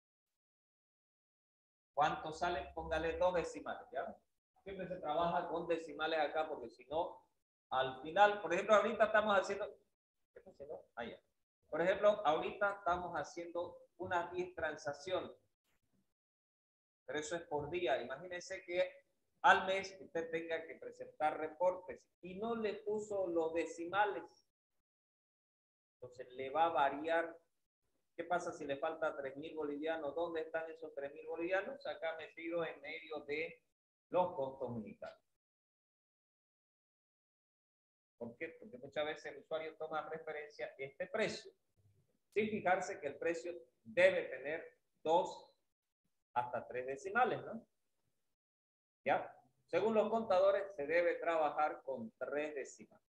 ¿Cuánto sale? Póngale 2 decimales, ¿ya? Siempre se trabaja con decimales acá porque si no, al final, por ejemplo, ahorita estamos haciendo, ¿qué está haciendo? Ah, ya. Por ejemplo, ahorita estamos haciendo unas 10 transacciones, pero eso es por día. Imagínense que al mes usted tenga que presentar reportes y no le puso los decimales. Entonces le va a variar. ¿Qué pasa si le falta 3.000 bolivianos? ¿Dónde están esos 3.000 bolivianos? Acá metido en medio de los costos unitarios. ¿Por qué? Porque muchas veces el usuario toma referencia a este precio, sin fijarse que el precio debe tener 2 hasta 3 decimales, ¿no? ¿Ya? Según los contadores, se debe trabajar con 3 decimales.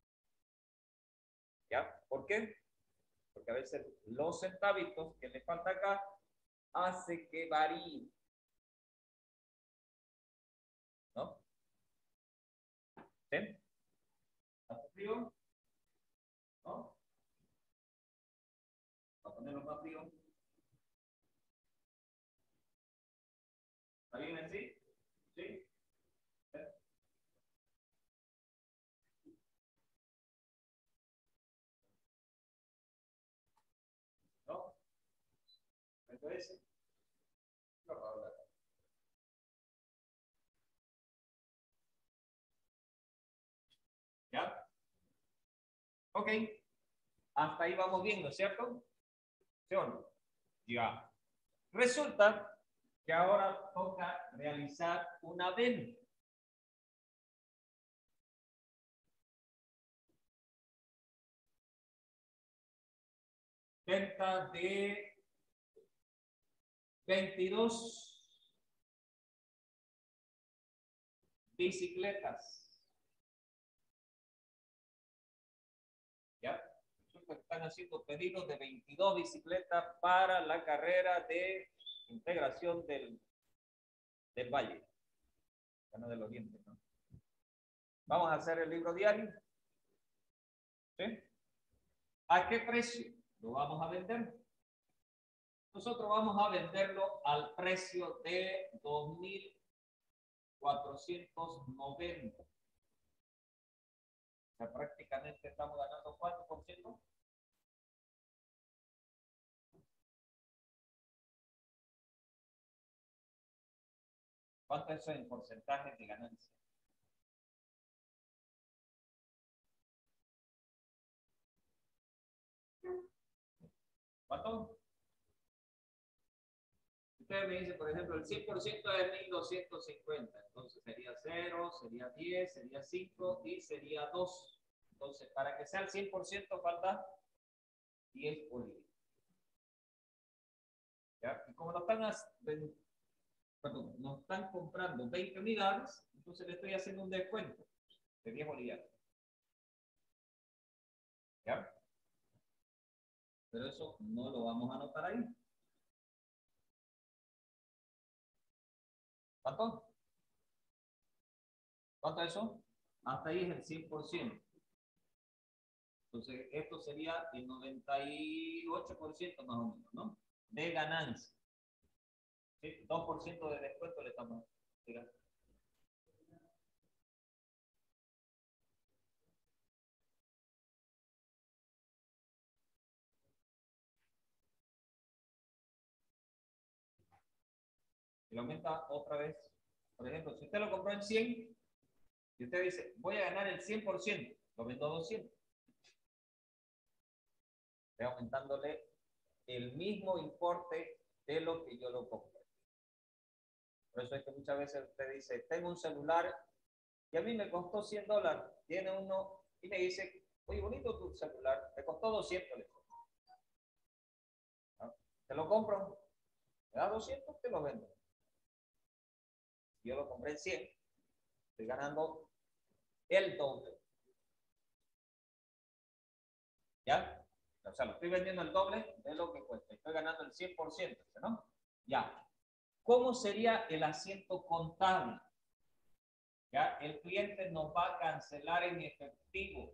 ¿Ya? ¿Por qué? Porque a veces los centavitos que le falta acá hace que varíe. ¿No? ¿Sí? ¿Está frío? ¿No? ¿Va a ponerlo más frío? ¿Está bien así? ¿Sí? ¿No? Entonces, ¿ya? Ok. Hasta ahí vamos viendo, ¿cierto? ¿Sí o no? Ya. Resulta que ahora toca realizar una venta. Venta de 22 bicicletas. ¿Ya? Están haciendo pedidos de 22 bicicletas para la carrera de integración del Valle. Bueno, del Oriente, ¿no? Vamos a hacer el libro diario. ¿Sí? ¿A qué precio lo vamos a vender? Nosotros vamos a venderlo al precio de 2.490. O sea, prácticamente estamos ganando ¿cuánto por ciento? ¿Cuánto es eso en porcentaje de ganancia? ¿Cuánto? Usted me dice, por ejemplo, el 100% de 1.250. Entonces sería 0, sería 10, sería 5 y sería 2. Entonces, para que sea el 100% falta 10 bolivianos. ¿Ya? Y como nos están comprando 20 unidades, entonces le estoy haciendo un descuento de 10 bolivianos. ¿Ya? Pero eso no lo vamos a anotar ahí. ¿Cuánto? ¿Cuánto es eso? Hasta ahí es el 100%. Entonces, esto sería el 98% más o menos, ¿no? De ganancia. ¿Sí? 2% de descuento le estamos tirando. Y lo aumenta otra vez. Por ejemplo, si usted lo compró en 100 y usted dice, voy a ganar el 100%, lo vendo a 200. Estoy aumentándole el mismo importe de lo que yo lo compré. Por eso es que muchas veces usted dice, tengo un celular y a mí me costó $100. Tiene uno y me dice, oye, bonito tu celular, me costó 200. ¿No? Te lo compro, me da 200, te lo vendo. Yo lo compré en 100, estoy ganando el doble. ¿Ya? O sea, lo estoy vendiendo el doble de lo que cuesta. Estoy ganando el 100%, ¿no? Ya. ¿Cómo sería el asiento contable? Ya, el cliente nos va a cancelar en efectivo.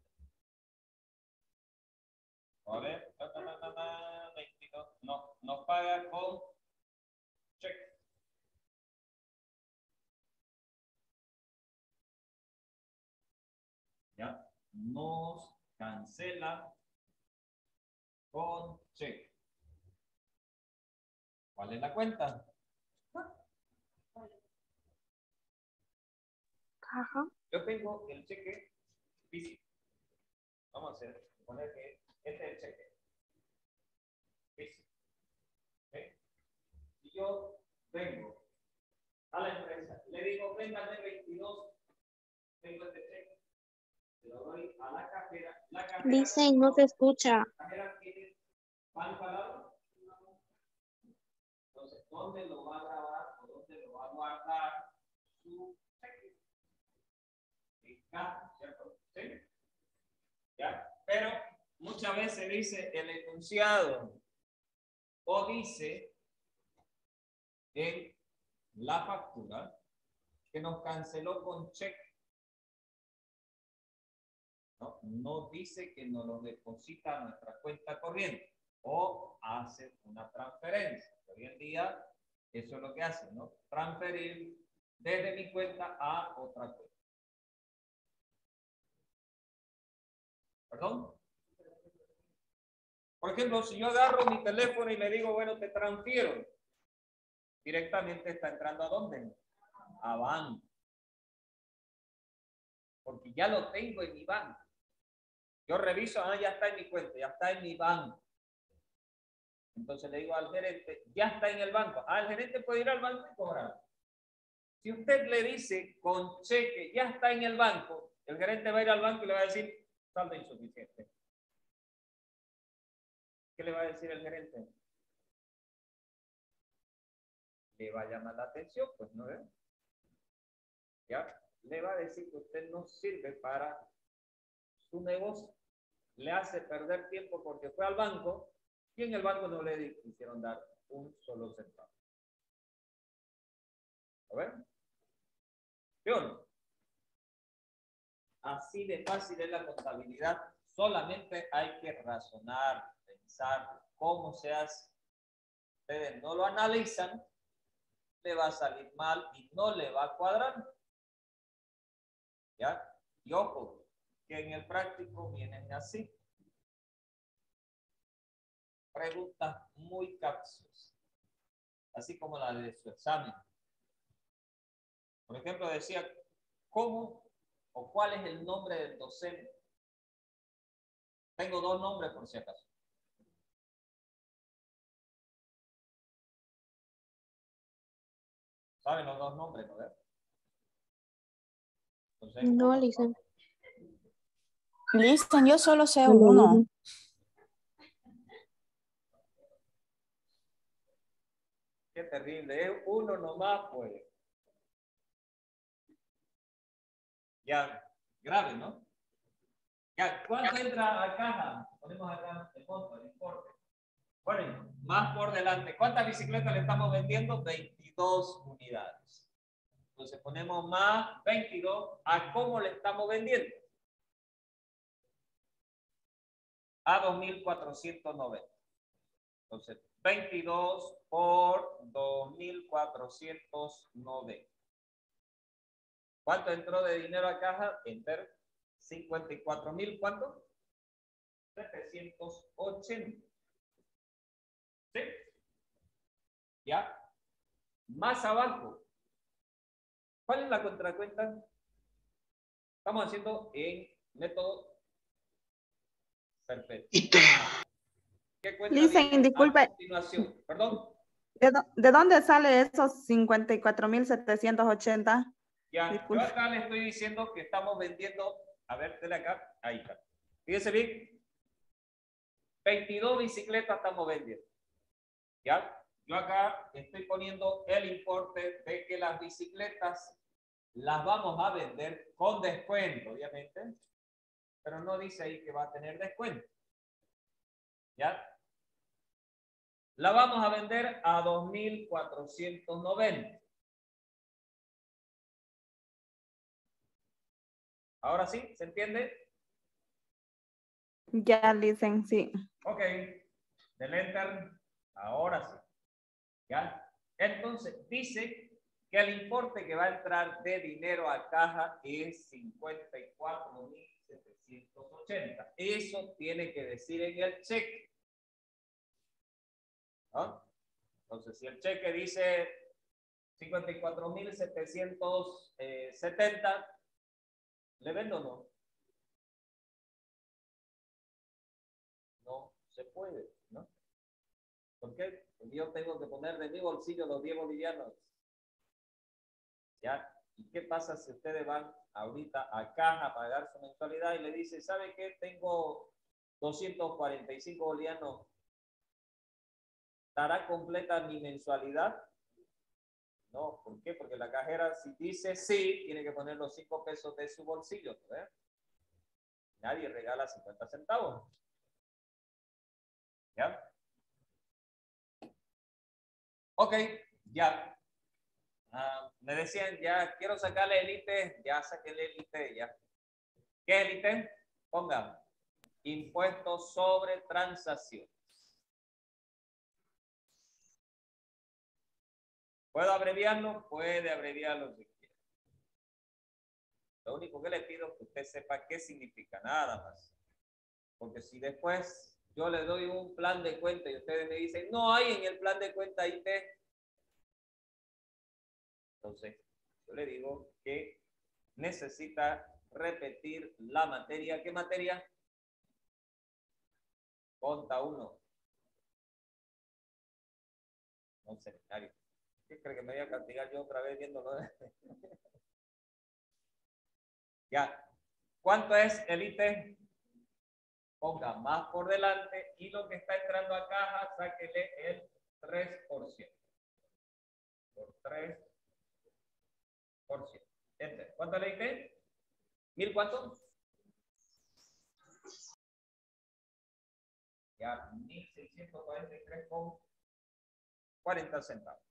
¿Vale? 22. No, nos paga con cheque. ¿Ya? Nos cancela con cheque. ¿Cuál es la cuenta?
Ajá.
Yo tengo el cheque físico. Vamos a poner que este es el cheque físico. ¿Okay? Y yo vengo a la empresa, le digo, véndame 22, tengo este cheque. Se lo doy a la cajera. La cajera
Dicen, no se escucha.
La cajera tiene pan palabra. Entonces, ¿dónde lo va a grabar o dónde lo va a guardar su cheque? En caja, ¿cierto? ¿Sí? ¿Ya? Pero muchas veces dice el enunciado o dice en la factura que nos canceló con cheque. No dice que nos lo deposita a nuestra cuenta corriente o hace una transferencia. Hoy en día eso es lo que hace, ¿no? Transferir desde mi cuenta a otra cuenta. ¿Perdón? Por ejemplo, si yo agarro mi teléfono y le digo, bueno, te transfiero, directamente está entrando ¿a dónde? A banco. Porque ya lo tengo en mi banco. Yo reviso, ya está en mi cuenta, ya está en mi banco. Entonces le digo al gerente, ya está en el banco. El gerente puede ir al banco y cobrar. Si usted le dice con cheque, ya está en el banco, el gerente va a ir al banco y le va a decir, saldo insuficiente. ¿Qué le va a decir el gerente? Le va a llamar la atención, pues no es. ¿Ya? Le va a decir que usted no sirve para su negocio. Le hace perder tiempo porque fue al banco y en el banco no le quisieron dar un solo centavo. ¿A ver? ¿Sí o no? Así de fácil es la contabilidad. Solamente hay que razonar, pensar cómo se hace. Ustedes no lo analizan, le va a salir mal y no le va a cuadrar. ¿Ya? Y ojo, que en el práctico vienen así. Preguntas muy capciosas, así como la de su examen. Por ejemplo, decía, ¿cómo o cuál es el nombre del docente? Tengo dos nombres por si acaso. ¿Saben los dos nombres, no? Entonces,
No, Listen.
Listen, yo solo sé uno.
Qué terrible, es uno nomás, pues. Ya, grave, ¿no? Ya, ¿cuánto entra a caja? Ponemos acá el monto, el importe. Bueno, más por delante. ¿Cuántas bicicletas le estamos vendiendo? 22 unidades. Entonces ponemos más 22. ¿A cómo le estamos vendiendo? A 2.490. Entonces, 22 por 2.490. ¿Cuánto entró de dinero a caja? Enter. 54.000, ¿cuánto? 780. ¿Sí? ¿Ya? Más abajo. ¿Cuál es la contracuenta? Estamos haciendo en método perfecto. ¿Qué cuenta
Listen,
viene
disculpe.
a continuación? ¿Perdón?
¿De dónde sale esos 54,780?
Ya, yo
Disculpe.
acá le estoy diciendo que estamos vendiendo, a ver, dele acá, ahí está. Fíjese bien, 22 bicicletas estamos vendiendo. ¿Ya? Yo acá estoy poniendo el importe de que las bicicletas las vamos a vender con descuento, obviamente, pero no dice ahí que va a tener descuento. ¿Ya? La vamos a vender a 2,490. Ahora sí, ¿se entiende?
Ya, listen, sí.
Ok, del enter, ahora sí. ¿Ya? Entonces, dice que el importe que va a entrar de dinero a caja es 54,780. Eso tiene que decir en el cheque. ¿No? Entonces, si el cheque dice 54,770, ¿le vendo o no? No se puede, ¿no? ¿Por qué? Porque yo tengo que poner de mi bolsillo los 10 bolivianos. ¿Ya? ¿Y qué pasa si ustedes van ahorita a caja a pagar su mensualidad y le dice, ¿sabe qué? Tengo 245 bolivianos. ¿Estará completa mi mensualidad? No, ¿por qué? Porque la cajera, si dice sí, tiene que poner los 5 pesos de su bolsillo. ¿Eh? Nadie regala 50 centavos. ¿Ya? Ok, ya. Me decían, ya quiero sacarle el ITE, ya saqué el ITE, ya. ¿Qué es el ITE? Ponga, impuestos sobre transacciones. ¿Puedo abreviarlo? Puede abreviarlo si quiere. Lo único que le pido es que usted sepa qué significa, nada más. Porque si después yo le doy un plan de cuenta y ustedes me dicen, no hay en el plan de cuenta IT, entonces yo le digo que necesita repetir la materia. ¿Qué materia? Conta 1. No, seminario. ¿Qué cree que me voy a castigar yo otra vez viéndolo? Ya. ¿Cuánto es el ITE? Ponga más por delante y lo que está entrando a caja, sáquele el 3%. Por 3%. ¿Cuánto le ITE? ¿1000 cuánto? Ya, 1,643,40 centavos.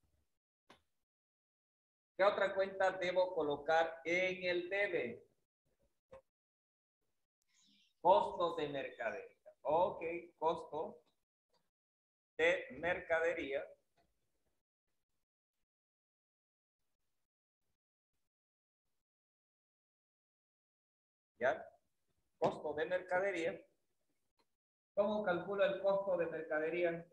¿Qué otra cuenta debo colocar en el debe? Costos de mercadería. Ok, costo de mercadería. ¿Ya? Costo de mercadería. ¿Cómo calculo el costo de mercadería?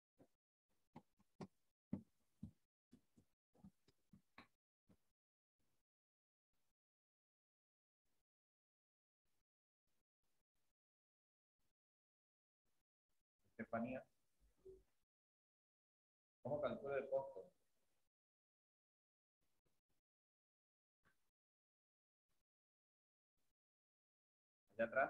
Estefanía. ¿Cómo calculo el costo? Allá atrás.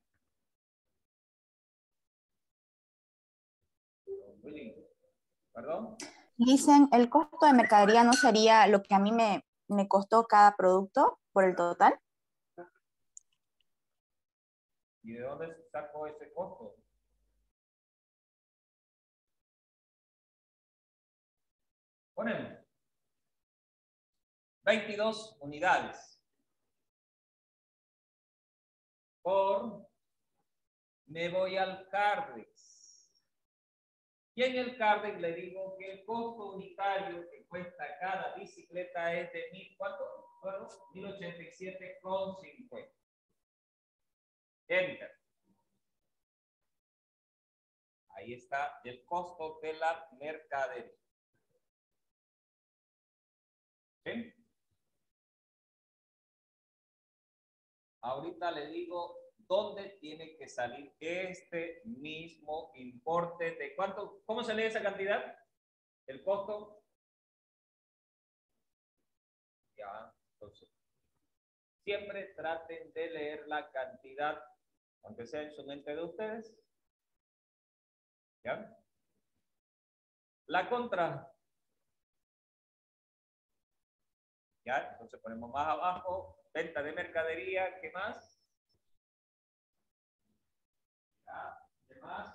Willy. ¿Perdón?
Dicen, el costo de mercadería no sería lo que a mí me costó cada producto por el total.
¿Y de dónde sacó ese costo? Ponemos 22 unidades por, me voy al Cardex. Y en el Cardex le digo que el costo unitario que cuesta cada bicicleta es de 1,000, ¿cuánto? Bueno, 1,087,50. Enter. Ahí está el costo de la mercadería. ¿Sí? Ahorita le digo ¿dónde tiene que salir este mismo importe? ¿De cuánto? ¿Cómo sale esa cantidad? ¿El costo? Ya, entonces, siempre traten de leer la cantidad, aunque sea en su mente de ustedes. ¿Ya? La contra. ¿Ya? Entonces ponemos más abajo, venta de mercadería, ¿qué más? ¿Ya? ¿Qué más?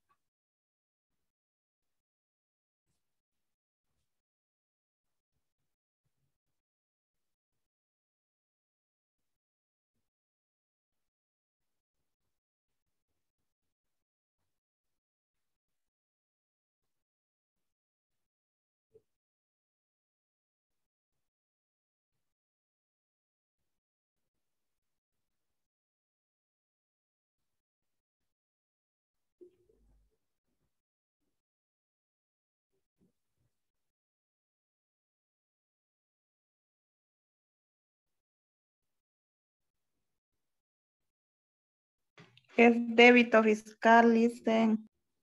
Es débito fiscal, dicen.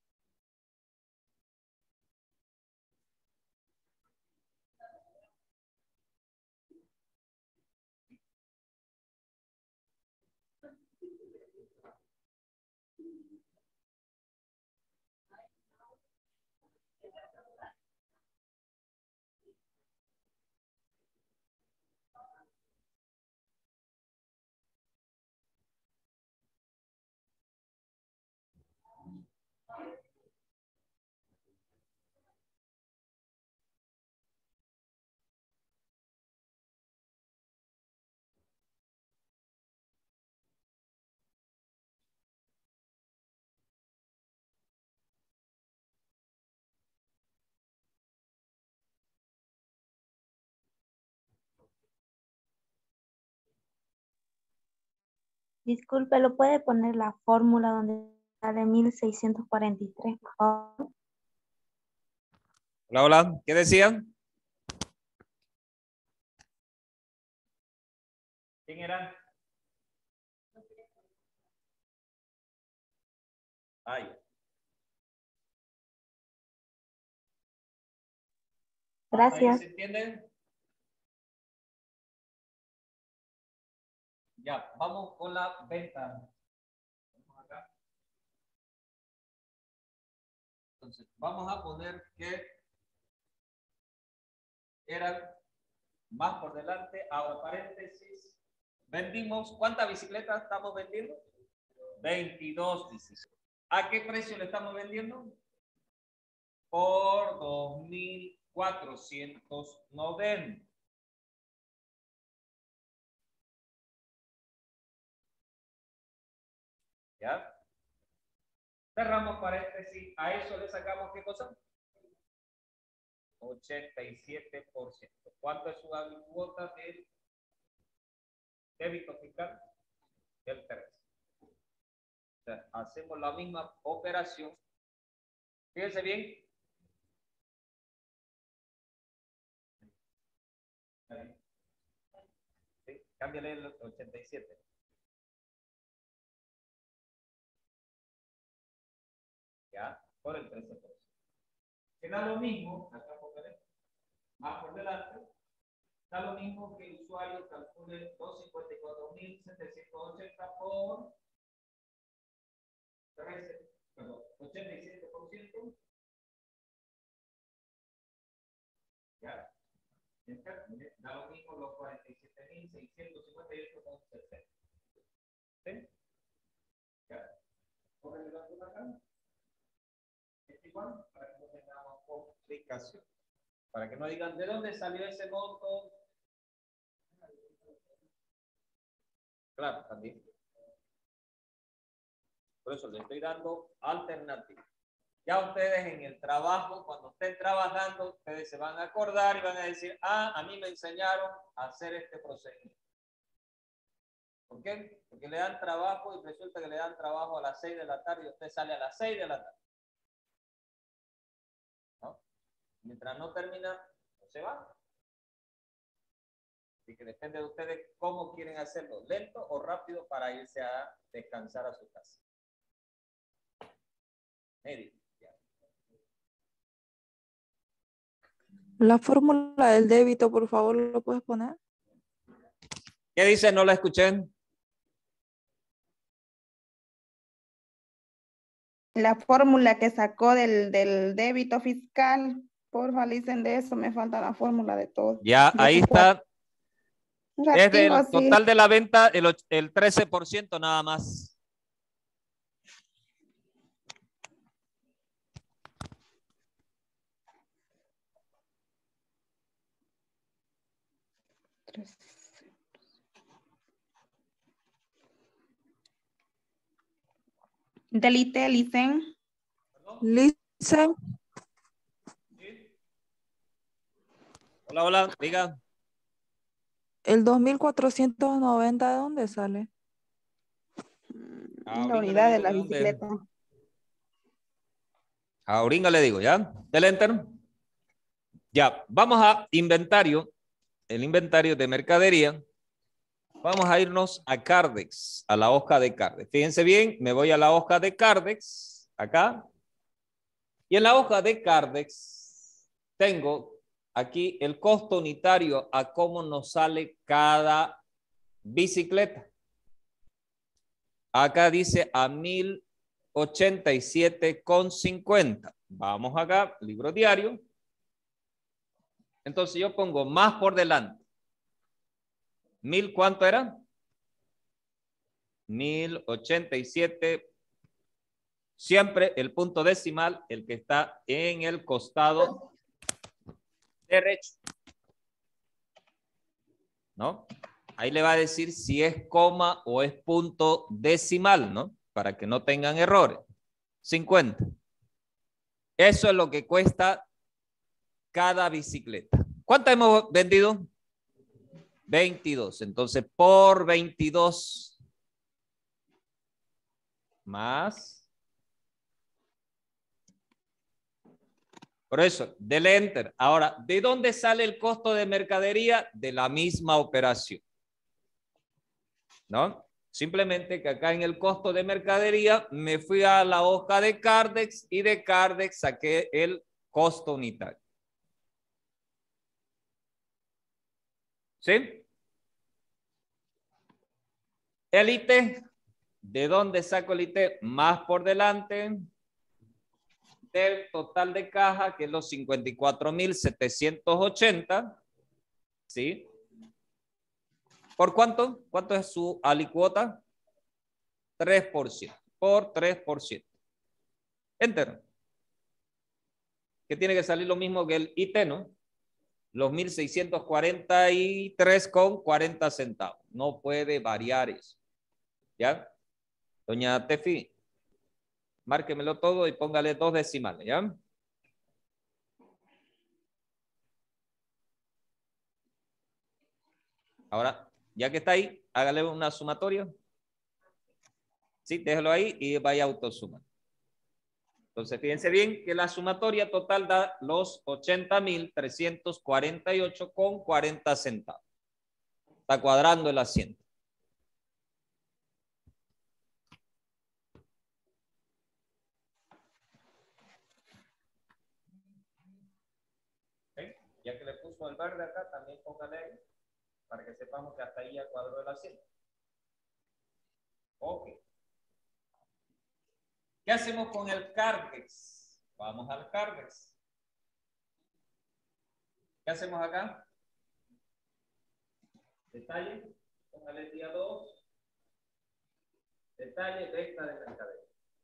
Disculpe, ¿lo puede poner la fórmula donde sale 1643, por favor?
Hola, hola. ¿Qué decían? ¿Quién era? Ay.
Gracias.
¿Se entiende? Ya, vamos con la venta. Acá. Entonces, vamos a poner que eran más por delante. Ahora, paréntesis. Vendimos, ¿cuántas bicicletas estamos vendiendo? 22 bicicletas. ¿A qué precio le estamos vendiendo? Por 2.490. ¿Ya? Cerramos paréntesis. A eso le sacamos ¿qué cosa? 87%. ¿Cuánto es su cuota del débito fiscal? Del 13. O sea, hacemos la misma operación. Fíjense bien. ¿Sí? Cámbiale el 87. Ya, por el 13%. Queda lo mismo, acá más por delante, da lo mismo que el usuario calcule 254.780 por 13, perdón, 87%. Ya, da lo mismo los 47.658,60. ¿Sí? Ya. ¿Por el lado de acá? Es igual para que no tengamos complicación. Para que no digan, ¿de dónde salió ese monto? Claro, también. Por eso les estoy dando alternativas. Ya ustedes en el trabajo, cuando estén trabajando, ustedes se van a acordar y van a decir, ah, a mí me enseñaron a hacer este procedimiento. ¿Por qué? Porque le dan trabajo y resulta que le dan trabajo a las 6 de la tarde y usted sale a las 6 de la tarde. ¿No? Mientras no termina, no se va. Así que depende de ustedes cómo quieren hacerlo, lento o rápido para irse a descansar a su casa. Medio.
La fórmula del débito, por favor, ¿lo puedes poner?
¿Qué dice? No la escuché.
La fórmula que sacó del débito fiscal, porfa, dicen de eso, me falta la fórmula de todo.
Ya, ahí está. Es
Rapidito,
del
sí.
total de la venta el 13% nada más.
Delite, listen.
Listen,
Hola, hola, diga.
el 2490, ¿de dónde sale?
La unidad de la bicicleta.
Ahorita le digo, ¿ya? Del enter. Ya, vamos a inventario. El inventario de mercadería. Vamos a irnos a Cardex, a la hoja de Cardex. Fíjense bien, me voy a la hoja de Cardex, acá. Y en la hoja de Cardex tengo aquí el costo unitario a cómo nos sale cada bicicleta. Acá dice a 1087,50. Vamos acá, libro diario. Entonces yo pongo más por delante. 1000, ¿cuánto era? 1087. Siempre el punto decimal, el que está en el costado derecho. ¿No? Ahí le va a decir si es coma o es punto decimal, ¿no? Para que no tengan errores. 50. Eso es lo que cuesta cada bicicleta. ¿Cuántas hemos vendido? 22. Entonces, por 22 más. Por eso, del enter. Ahora, ¿de dónde sale el costo de mercadería? De la misma operación. ¿No? Simplemente que acá en el costo de mercadería me fui a la hoja de Cardex y de Cardex saqué el costo unitario. ¿Sí? El IT, ¿de dónde saco el IT? Más por delante del total de caja, que es los 54,780. ¿Sí? ¿Por cuánto? ¿Cuánto es su alicuota? 3%. Por 3%. Enter. Que tiene que salir lo mismo que el IT, ¿no? Los 1,643,40 centavos. No puede variar eso. ¿Ya? Doña Tefi, márquemelo todo y póngale 2 decimales, ¿ya? Ahora, ya que está ahí, hágale una sumatoria. Sí, déjelo ahí y vaya a autosumar. Entonces, fíjense bien que la sumatoria total da los 80,348,40 centavos. Está cuadrando el asiento. ¿Okay? Ya que le puso el verde acá, también póngale ahí para que sepamos que hasta ahí ya cuadró el asiento. Ok. ¿Qué hacemos con el Cardex? Vamos al Cardex. ¿Qué hacemos acá? Detalle, póngale día 2. Detalle, venta de mercadería.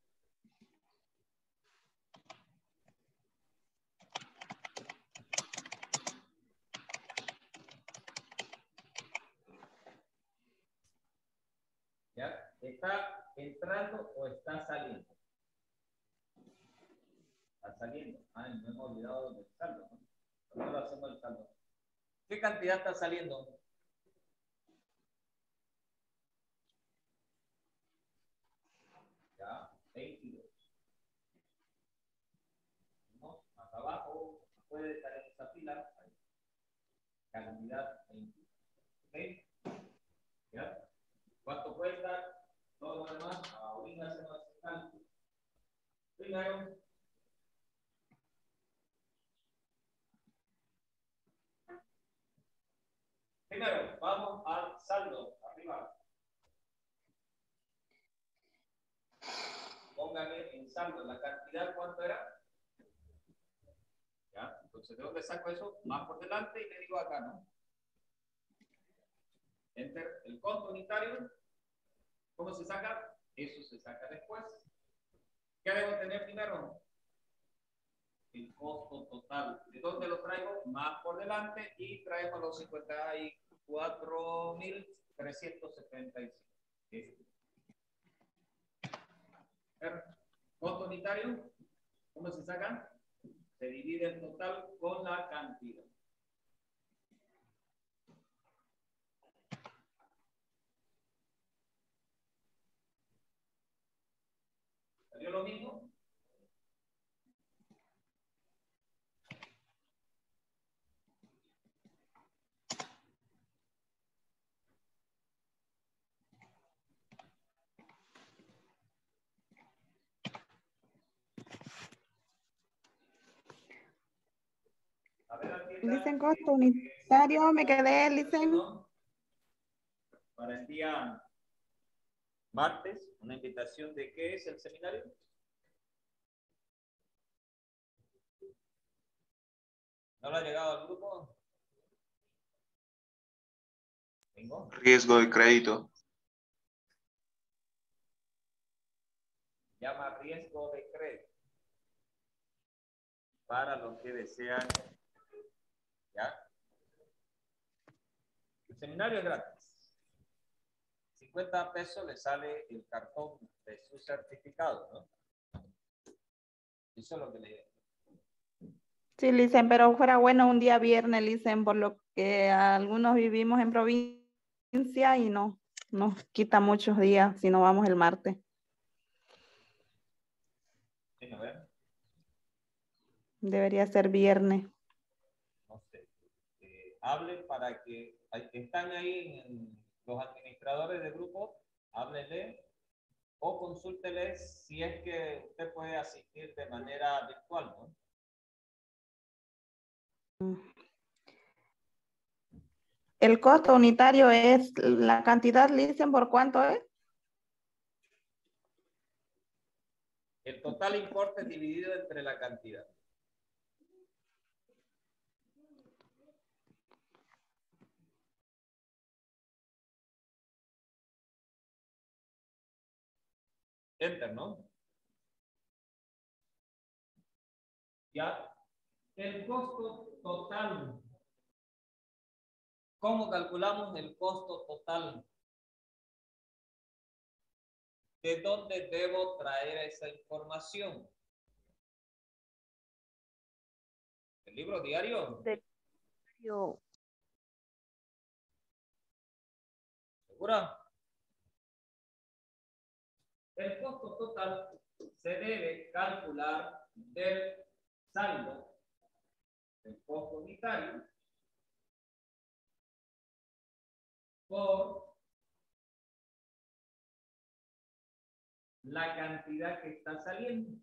¿Ya? ¿Está entrando o está saliendo? Está saliendo. Ay, no hemos olvidado del saldo, ¿no? ¿Cómo lo hacemos el saldo? ¿Qué cantidad está saliendo? Ya, 22. ¿No? Más abajo, puede estar en esa fila. Ahí. Cantidad 22. ¿Sí? ¿Ya? ¿Cuánto cuesta? Todo lo demás. Ahorita hacemos el cálculo. Primero, vamos al saldo. Arriba. Póngale en saldo la cantidad, ¿cuánto era? ¿Ya? Entonces, ¿de dónde saco eso? Más por delante y le digo acá, ¿no? Enter. El costo unitario, ¿cómo se saca? Eso se saca después. ¿Qué debo tener primero? El costo total. ¿De dónde lo traigo? Más por delante y traemos los 54.375. Costo unitario, ¿cómo se saca? Se divide el total con la cantidad. ¿Salió lo mismo?
Dicen costo unitario, me quedé, dicen.
Para el día martes, una invitación de ¿qué es el seminario? ¿No lo ha llegado al grupo? ¿Tengo?
Riesgo de crédito.
Llama riesgo de crédito. Para los que desean. ¿Ya? El seminario es gratis. 50 pesos le sale el cartón de su certificado, ¿no? Eso es lo que le digo.
Sí, dicen, pero fuera bueno un día viernes, dicen, por lo que algunos vivimos en provincia y no, nos quita muchos días si no vamos el martes.
Sí, a ver.
Debería ser viernes.
No sé. Hablen para que están ahí los administradores de grupo, háblenle o consúlteles si es que usted puede asistir de manera virtual, ¿no?
El costo unitario es la cantidad, dicen, ¿por cuánto es?
El total importe dividido entre la cantidad. Enter, ¿no? Ya. El costo total. ¿Cómo calculamos el costo total? ¿De dónde debo traer esa información? ¿El libro diario?
Del diario.
¿Segura? El costo total se debe calcular del saldo del costo unitario por la cantidad que está saliendo.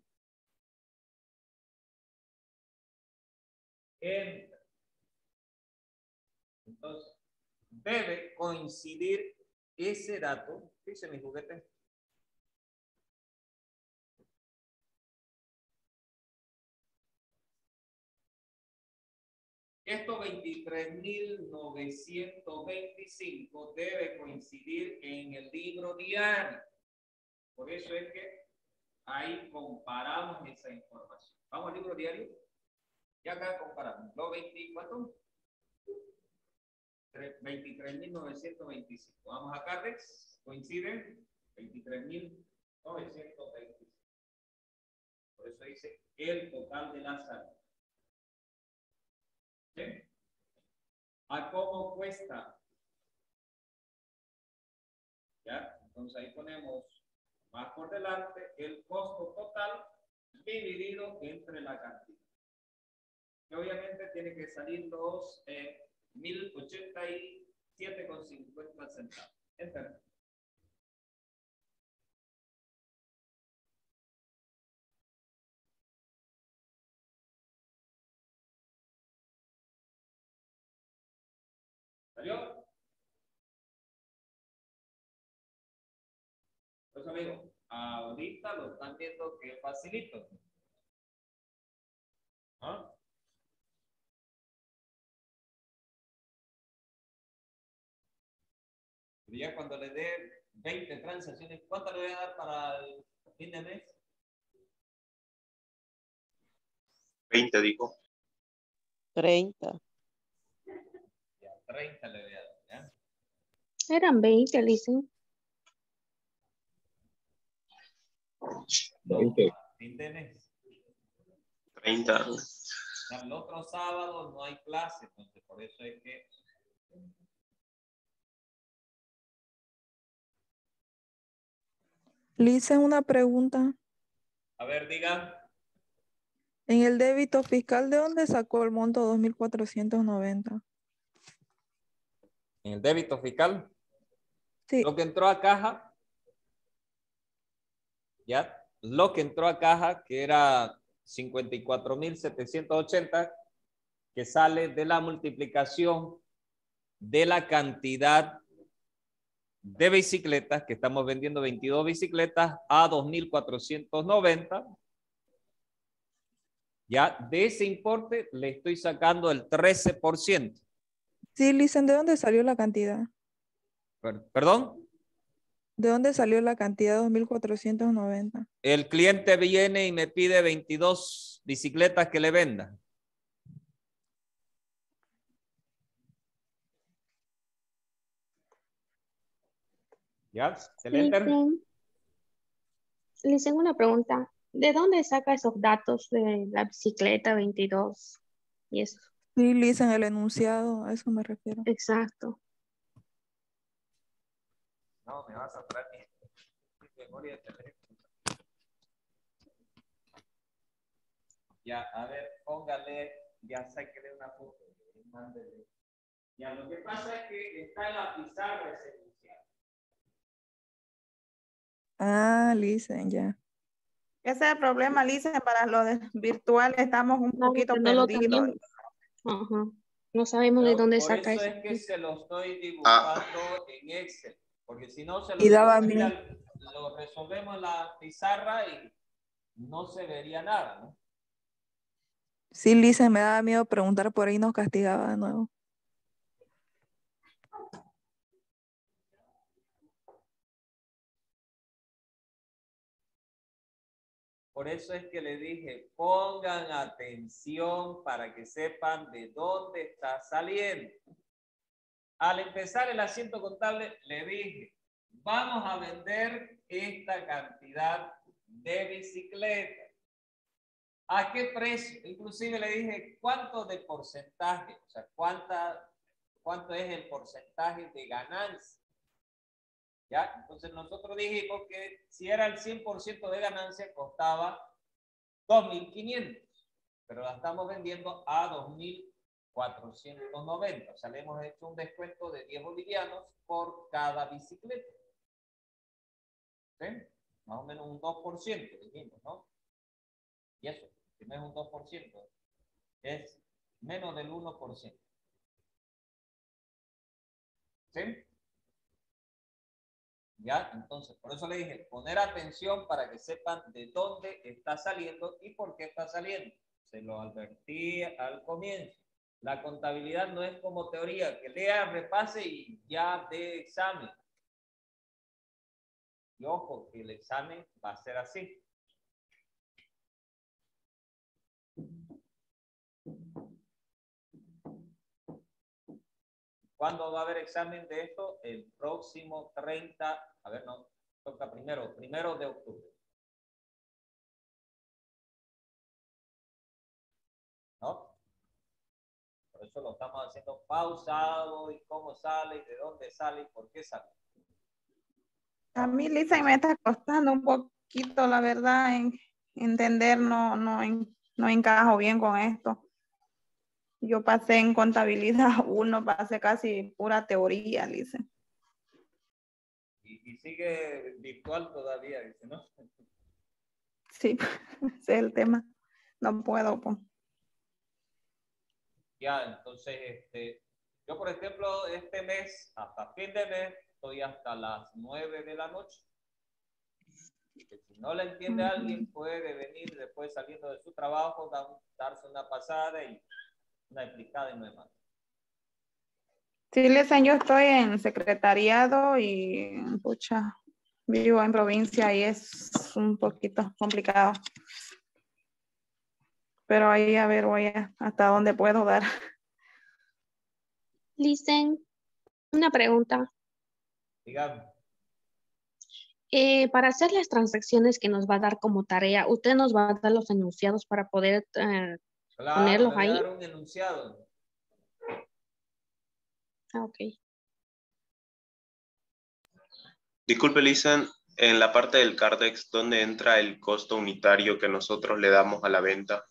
Entonces, debe coincidir ese dato. Dice mi juguete. Esto 23.925 debe coincidir en el libro diario. Por eso es que ahí comparamos esa información. Vamos al libro diario. Y acá comparamos. Los 23.925. Vamos a Cardex. Coinciden 23.925. Por eso dice el total de la salud. ¿Sí? ¿A cómo cuesta? ¿Ya? Entonces ahí ponemos más por delante el costo total dividido entre la cantidad. Que obviamente tiene que salir los 1086 7,50 centavos. Enter. ¿Salió? Pues amigos, ahorita lo están viendo que es facilito. ¿Ah? Pero ya cuando le dé 20 transacciones, ¿cuánto le voy a dar para el fin de mes?
20, dijo.
30.
Ya, 30 le voy a dar, ¿ya?
Eran 20, dicen.
20.
Fin de mes.
30.
Ya, el otro sábado no hay clase, entonces por eso es que...
Le hice una pregunta.
A ver, diga.
En el débito fiscal, ¿de dónde sacó el monto 2.490?
En el débito fiscal.
Sí.
Lo que entró a caja. Ya. Lo que entró a caja, que era 54.780, que sale de la multiplicación de la cantidad de bicicletas, que estamos vendiendo 22 bicicletas a 2.490. Ya de ese importe le estoy sacando el 13%.
Sí, Licen, ¿de dónde salió la cantidad?
¿Perdón?
¿De dónde salió la cantidad de 2.490?
El cliente viene y me pide 22 bicicletas que le venda. ¿Ya?
Le hice una pregunta. ¿De dónde saca esos datos de la bicicleta 22 y eso?
Sí, Licen, el enunciado, a eso me refiero.
Exacto.
No, me vas a traer mi memoria de teléfono. Ya, a ver, póngale, ya sáquele una foto. Mándele. Ya, lo que pasa es que está en la pizarra ese enunciado.
Ah, Licen, ya.
Ese es el problema, Licen, para lo virtual estamos un poquito
No lo
perdidos.
tenemos. Ajá. No sabemos de
Pero
dónde
por
saca
eso
eso.
es que se lo estoy dibujando en Excel, porque si no se lo
Y daba
lo resolvemos en la pizarra y no se vería nada, ¿no?
Sí, Licen, me daba miedo preguntar por ahí, nos castigaba de nuevo.
Por eso es que le dije, pongan atención para que sepan de dónde está saliendo. Al empezar el asiento contable, le dije, vamos a vender esta cantidad de bicicletas. ¿A qué precio? Inclusive le dije, ¿cuánto de porcentaje? O sea, ¿cuánto es el porcentaje de ganancia? ¿Ya? Entonces nosotros dijimos que si era el 100% de ganancia, costaba 2.500, pero la estamos vendiendo a 2.490. O sea, le hemos hecho un descuento de 10 bolivianos por cada bicicleta. ¿Sí? Más o menos un 2%, dijimos, ¿no? Y eso, que no es un 2%, es menos del 1%. ¿Sí? ¿Ya? Entonces, por eso le dije, poner atención para que sepan de dónde está saliendo y por qué está saliendo. Se lo advertí al comienzo. La contabilidad no es como teoría, que lea, repase y ya dé examen. Y ojo, que el examen va a ser así. ¿Cuándo va a haber examen de esto? El próximo 30, a ver, no, toca primero de octubre. ¿No? Por eso lo estamos haciendo pausado y cómo sale y de dónde sale y por qué sale.
A mí, Lisa, me está costando un poquito, la verdad, en entender, no encajo bien con esto. Yo pasé en contabilidad 1, pasé casi pura teoría, dice.
Y sigue virtual todavía, dice, ¿no?
Sí, ese es el tema. No puedo, pues.
Ya, entonces, yo por ejemplo, este mes, hasta fin de mes, estoy hasta las 9 de la noche. Que si no le entiende a alguien, puede venir después saliendo de su trabajo, darse una pasada y una explicada y no es más.
Sí, Lesen, yo estoy en secretariado y, pucha, vivo en provincia y es un poquito complicado. Pero ahí, a ver, voy hasta dónde puedo dar.
Listen, una pregunta.
Dígame.
Para hacer las transacciones que nos va a dar como tarea, ¿usted nos va a dar los enunciados para poder
Claro,
ponerlos
le voy a
ahí?
dar un enunciado.
Ah, ok.
Disculpe, Listen, en la parte del Cardex, ¿dónde entra el costo unitario que nosotros le damos a la venta?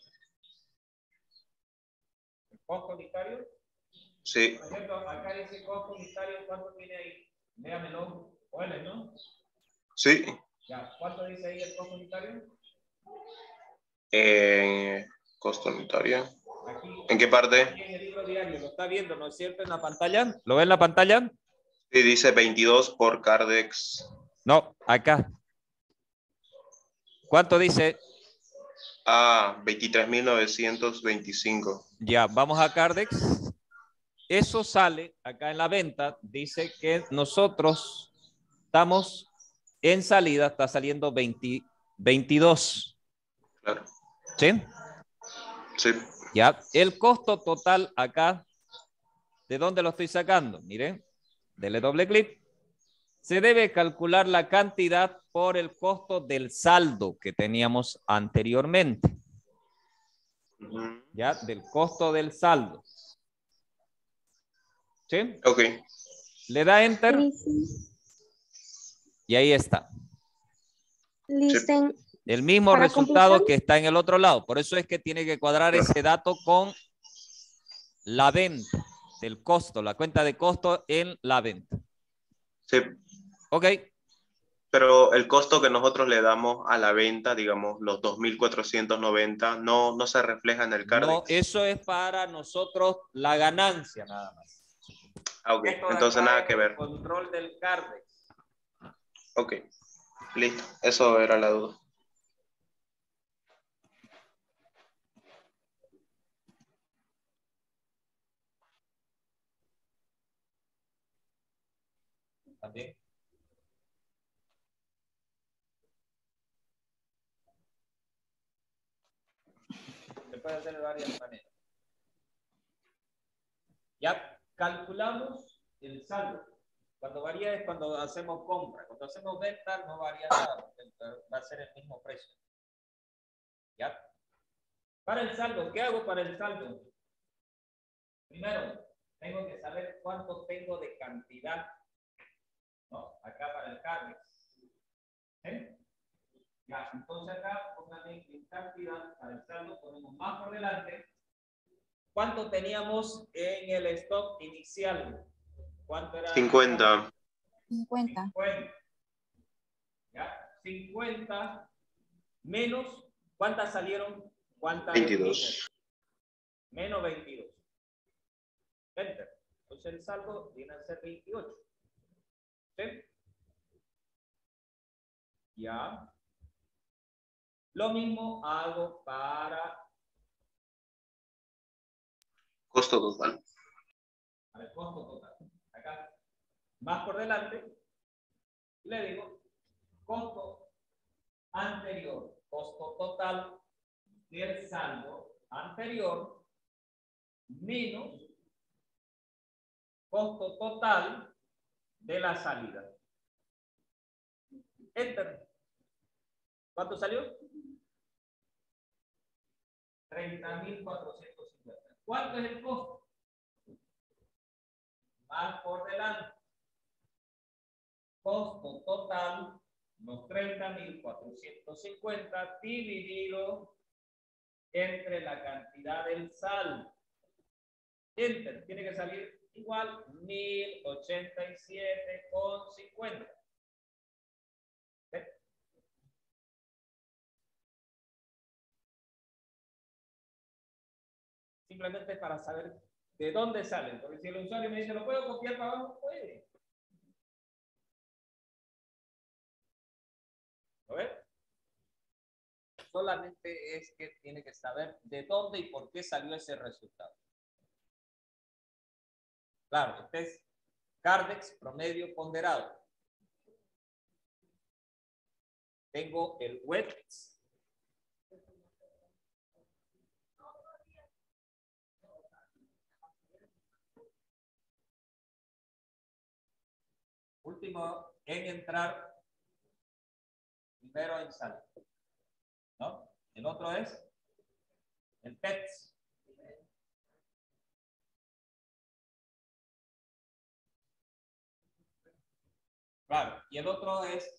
¿El costo unitario?
Sí.
Por ejemplo, acá dice costo unitario, ¿cuánto tiene ahí? Léamelo. ¿Cuál, no?
Sí.
Ya, ¿cuánto dice ahí el costo unitario?
Costo unitario.
Aquí,
¿En qué parte?
aquí en el libro diario, lo está viendo, ¿no es cierto? En la pantalla. ¿Lo ve en la pantalla?
Sí, dice 22 por Cardex.
No, acá. ¿Cuánto dice?
23.925.
Ya, vamos a Cardex. Eso sale acá en la venta. Dice que nosotros estamos en salida, está saliendo 22.
Claro.
¿Sí?
Sí.
Ya, el costo total acá, ¿de dónde lo estoy sacando? Miren, dele doble clic. Se debe calcular la cantidad por el costo del saldo que teníamos anteriormente. Ya, del costo del saldo. ¿Sí?
Ok.
Le da enter. Y ahí está.
Listen.
El mismo resultado que está en el otro lado. Por eso es que tiene que cuadrar ese dato con la venta del costo, la cuenta de costo en la venta.
Sí.
Ok.
Pero el costo que nosotros le damos a la venta, digamos, los 2.490, no se refleja en el Cardex.
No, eso es para nosotros la ganancia nada más.
Ah, ok. Entonces nada que ver.
Control del Cardex.
Ok. Listo. Eso era la duda.
También. Se puede hacer de varias maneras. Ya calculamos el saldo. Cuando varía es cuando hacemos compra. Cuando hacemos venta no varía nada, porque va a ser el mismo precio. ¿Ya? Para el saldo, ¿qué hago para el saldo? Primero, tengo que saber cuánto tengo de cantidad. ¿No? Acá para el Cardex. ¿Sí? Ya, entonces acá póngame en cantidad para el saldo, ponemos más por delante. ¿Cuánto teníamos en el stock inicial? ¿Cuánto era?
50.
50.
¿Ya? 50 menos, ¿cuántas salieron? ¿Cuántas
22.
Menos 22. Enter. Entonces el saldo viene a ser 28. ¿Sí? Ya. Lo mismo hago para
Costo total.
Para el costo total. Acá, más por delante, le digo costo anterior, costo total del saldo anterior menos costo total de la salida. Enter. ¿Cuánto salió? 30.450. ¿Cuánto es el costo? Más por delante. Costo total, los 30.450 dividido entre la cantidad del saldo. Enter, tiene que salir igual 1087,50. ¿Ve? Simplemente para saber de dónde salen, porque si el usuario me dice, ¿lo puedo copiar para abajo? Puede. ¿Lo ves? Solamente es que tiene que saber de dónde y por qué salió ese resultado. Claro, este es Cardex promedio ponderado. Tengo el WETS. Último en entrar, primero en salir. ¿No? El otro es el PETS. Claro, y el otro es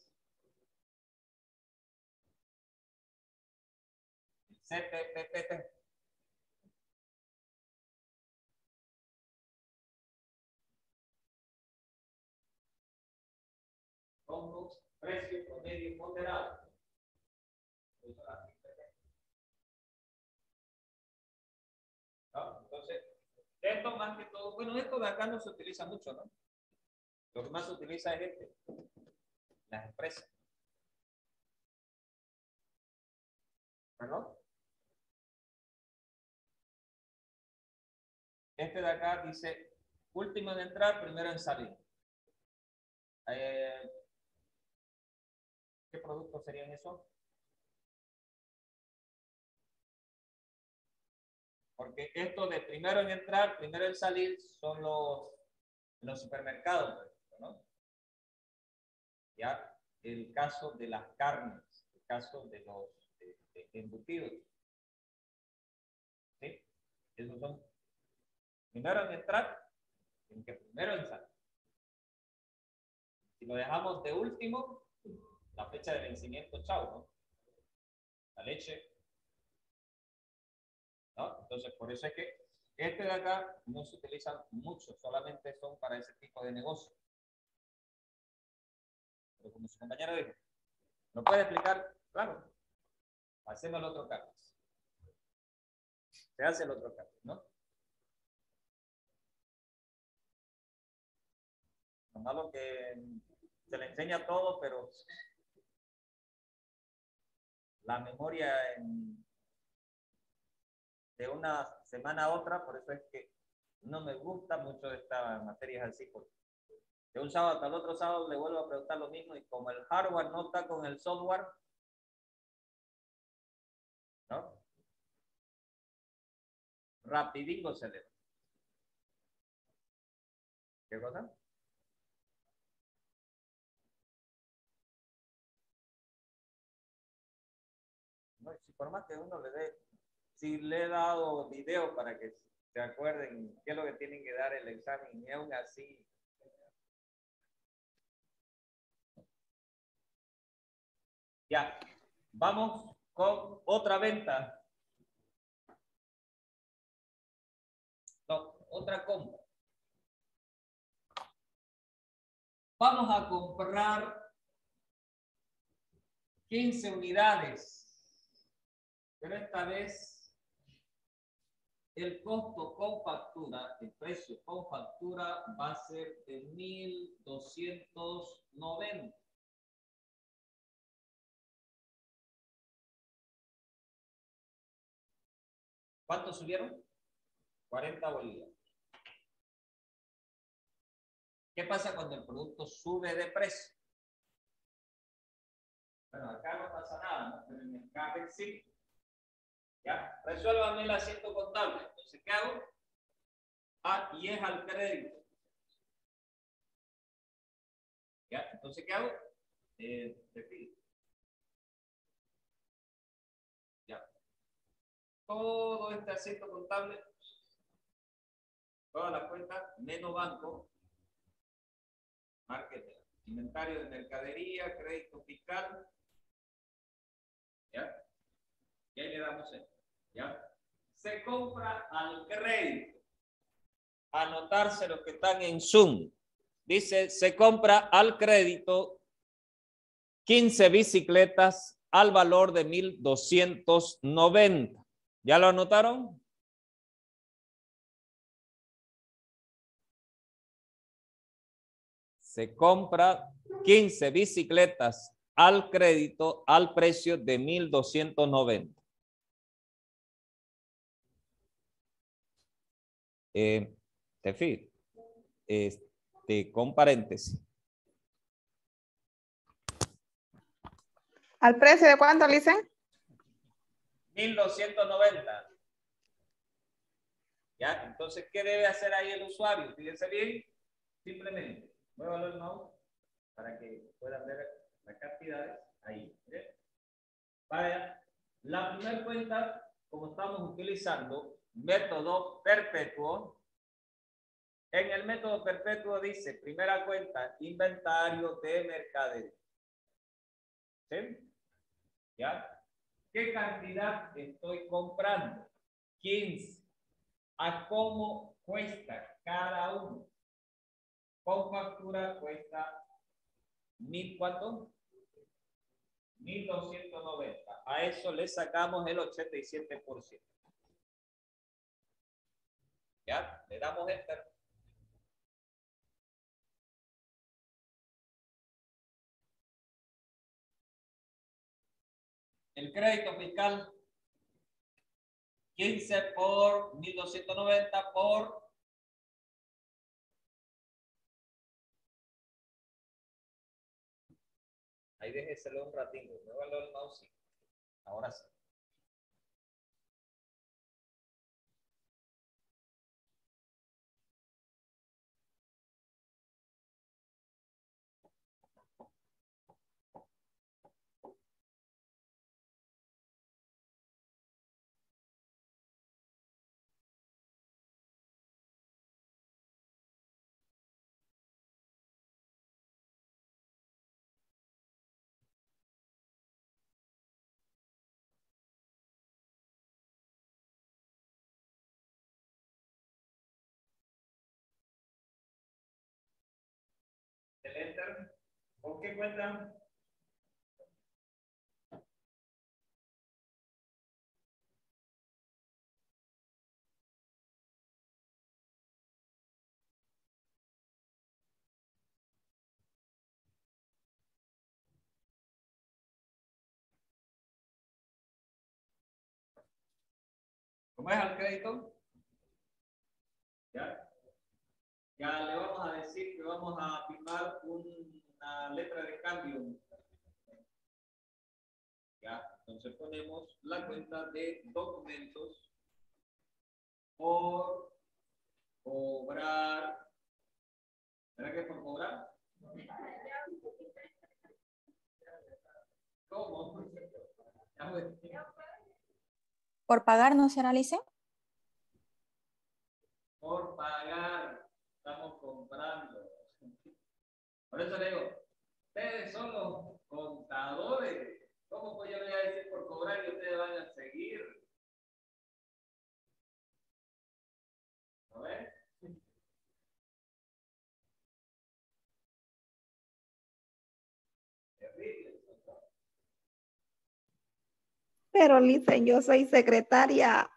el CPPPT. Con los precios promedio ponderado. ¿No? Entonces, esto más que todo, bueno, esto de acá no se utiliza mucho, ¿no? Lo que más se utiliza es las empresas. ¿Perdón? Este de acá dice, último en entrar, primero en salir. ¿Qué productos serían esos? Porque esto de primero en entrar, primero en salir, son los supermercados, ¿no? Ya, el caso de las carnes, el caso de los embutidos. ¿Sí? Esos son primero en entrar, en que primero en salir. Si lo dejamos de último, la fecha de vencimiento, chao, ¿no? La leche. ¿No? Entonces, por eso es que este de acá no se utiliza mucho, solamente son para ese tipo de negocio. Pero como su compañero dijo, ¿no puede explicar? Claro. Hacemos el otro caso. Se hace el otro caso, ¿no? Lo malo que se le enseña todo, pero la memoria de una semana a otra, por eso es que no me gusta mucho esta materia así, porque de un sábado hasta el otro sábado le vuelvo a preguntar lo mismo y como el hardware no está con el software, ¿no? Rapidingo se le va. ¿Qué cosa? No, si por más que uno le dé, si le he dado video para que se acuerden qué es lo que tienen que dar el examen y aún así. Ya, vamos con otra venta. No, otra compra. Vamos a comprar 15 unidades. Pero esta vez el costo con factura, el precio con factura va a ser de 1.290. ¿Cuánto subieron? 40 bolívares. ¿Qué pasa cuando el producto sube de precio? Bueno, acá no pasa nada, ¿no? Pero en el CAPEX sí. ¿Ya? Resuélvame el asiento contable. Entonces, ¿qué hago? Ah, y es al crédito. ¿Ya? Entonces, ¿qué hago? Ya. Todo este asiento contable, todas las cuentas, menos banco, marketing, inventario de mercadería, crédito fiscal. ¿Ya? Y ahí le damos esto. ¿Ya? Se compra al crédito. anotarse los que están en Zoom. Dice, se compra al crédito 15 bicicletas al valor de 1,290. ¿Ya lo anotaron? Se compra 15 bicicletas al crédito al precio de 1,290. Te fijo, con paréntesis.
¿Al precio de cuánto, Licen?
1,290. ¿Ya? Entonces, ¿qué debe hacer ahí el usuario? Fíjense bien, simplemente muévalo el mouse para que puedan ver las cantidades ahí. ¿Sí? Vaya, la primera cuenta, como estamos utilizando método perpetuo, en el método perpetuo dice, primera cuenta, inventario de mercadería. ¿Sí? ¿Ya? ¿Qué cantidad estoy comprando? 15. ¿A cómo cuesta cada uno? Con factura cuesta 1,000, ¿cuánto? 1,290. A eso le sacamos el 87%. ¿Ya? Le damos enter. El crédito fiscal 15 por 1,290 por ahí déjeselo un ratito, muévalo el mouse. Ahora sí. El enter. ¿Con qué cuenta? ¿Cómo es al crédito? ¿Ya? Ya le vamos a decir que vamos a firmar una letra de cambio. Ya, entonces ponemos la cuenta de documentos por cobrar. ¿Será que por cobrar? ¿Cómo?
¿Por pagar no será, Lice?
Por pagar. Estamos comprando. Por eso le digo, ustedes son los contadores. ¿Cómo pues yo le voy a decir por cobrar y ustedes van a seguir? ¿No ven? Terrible.
Pero, Licen, yo soy secretaria.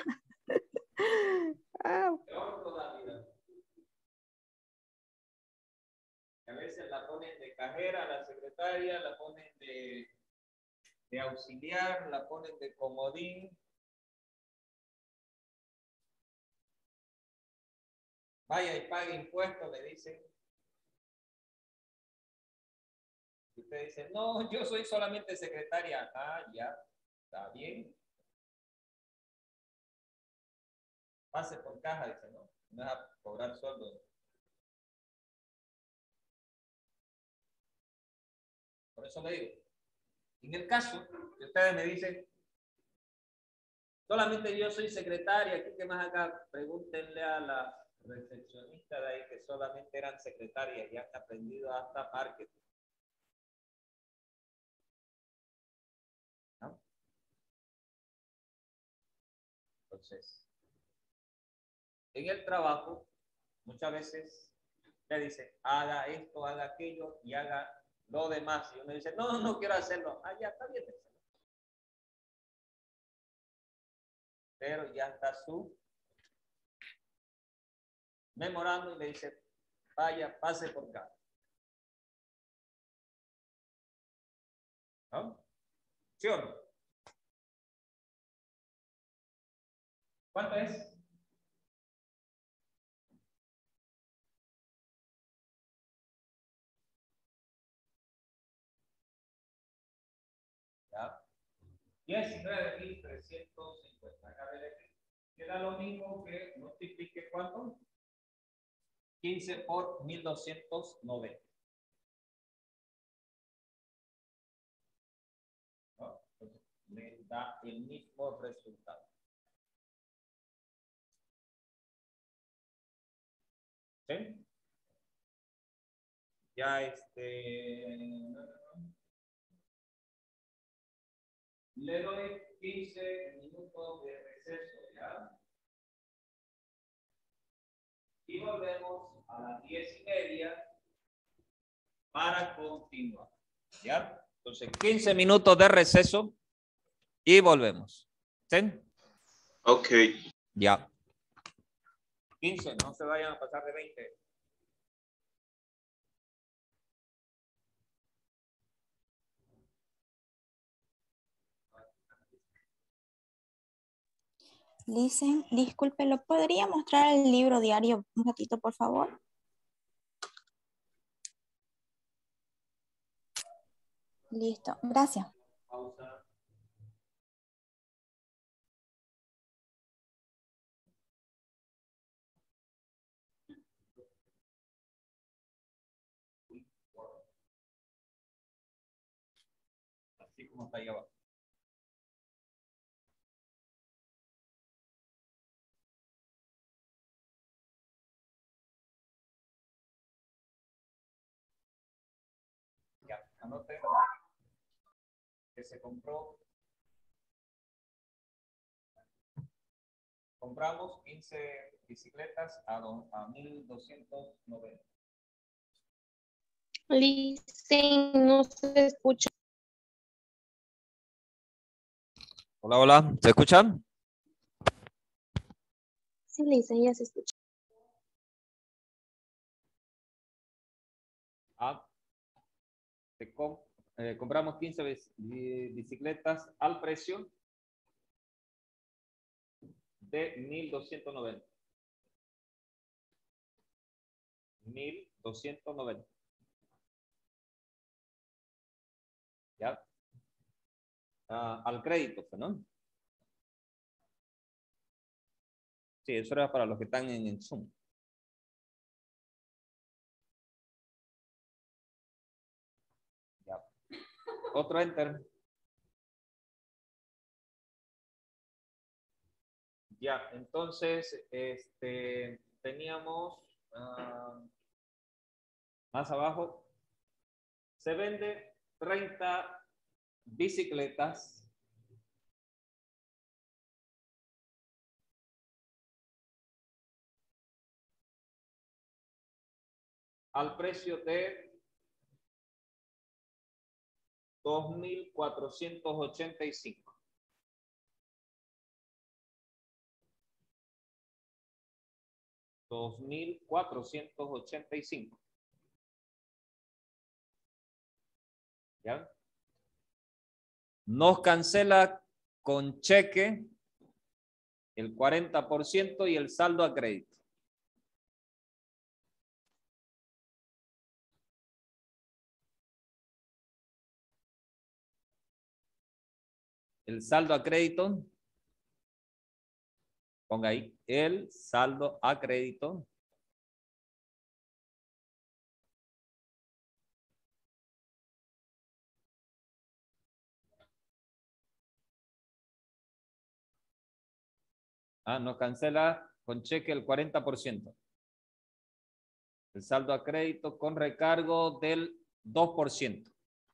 Ah,
Peor todavía. A veces la ponen de cajera, la secretaria, la ponen de auxiliar, la ponen de comodín. Vaya y pague impuestos, le dicen. Y usted dice, no, yo soy solamente secretaria. Ah, ya, está bien. Pase por caja, dice, ¿no? No es a cobrar sueldo. Por eso le digo, en el caso que ustedes me dicen, solamente yo soy secretaria, aquí que más acá, pregúntenle a la recepcionista de ahí que solamente eran secretarias y han aprendido hasta marketing. ¿No? Entonces, en el trabajo Muchas veces le dice, haga esto, haga aquello y haga lo demás. Y uno dice, no, no quiero hacerlo. Ah, ya está bien. Pero ya está su memorando y le dice, vaya, pase por acá. ¿No? ¿Sí o no? ¿Cuánto es? ¿Ya? 19.350. Acá queda lo mismo que multiplique ¿cuánto? 15 por 1.290. ¿No? Entonces, le da el mismo resultado. ¿Sí? Ya le doy 15 minutos de receso, ¿ya? Y volvemos a las 10:30 para continuar, ¿ya? Entonces, 15 minutos de receso y volvemos. ¿Sí?
Ok.
Ya. 15, no se vayan a pasar de 20.
Dicen, disculpe, ¿lo podría mostrar el libro diario un ratito, por favor? Listo, gracias.
Pausa. Así como está ahí abajo. Ya, anote que se compró. Compramos 15 bicicletas a 1.290.
Listen, no se escucha.
Hola, hola. ¿Se escuchan?
Sí, listen, ya se escucha.
Ah, compramos 15 bicicletas al precio de 1.290. 1.290. ¿Ya? Al crédito, ¿no? Sí, eso era para los que están en Zoom. Ya. Otro enter. Ya, entonces, teníamos más abajo, se vende 30 bicicletas al precio de 2.485. $2.485. ¿Ya? Nos cancela con cheque el 40% y el saldo a crédito. El saldo a crédito, ponga ahí, el saldo a crédito nos cancela con cheque el 40%. El saldo a crédito con recargo del 2%.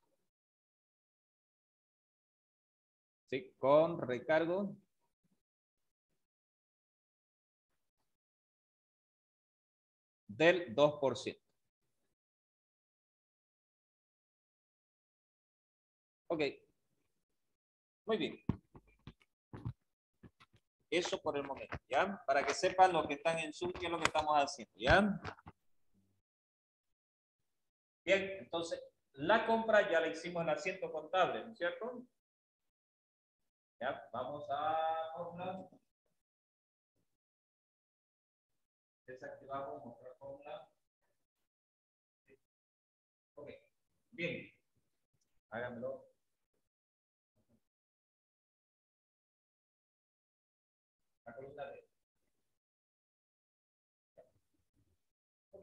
Sí, con recargo del 2%. Ok. Muy bien. Eso por el momento, ¿ya? Para que sepan los que están en Zoom qué es lo que estamos haciendo, ¿ya? Bien, entonces, la compra ya la hicimos en asiento contable, ¿no es cierto? Ya, vamos a fórmula. Desactivamos otra fórmula. Ok, bien. Háganmelo. La columna D. Ok.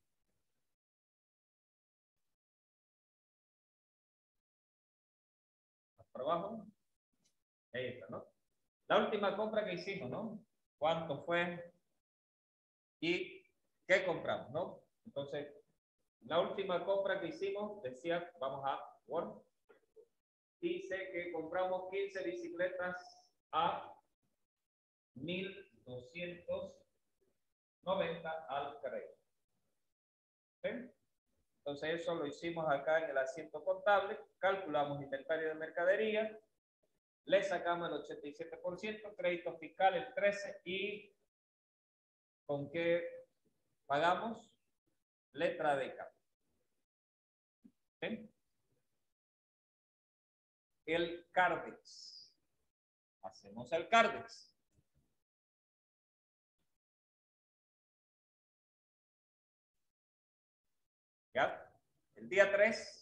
Por abajo. Ahí está, ¿no? La última compra que hicimos, ¿no? ¿Cuánto fue? ¿Y qué compramos, no? Entonces, la última compra que hicimos, decía, vamos a Word, dice que compramos 15 bicicletas a 1.290 al crédito. ¿Sí? Entonces, eso lo hicimos acá en el asiento contable, calculamos inventario de mercadería, le sacamos el 87%, crédito fiscal el 13% y ¿con qué pagamos? Letra de cambio. ¿Sí? El Cardex. Hacemos el Cardex. ¿Ya? El día 3.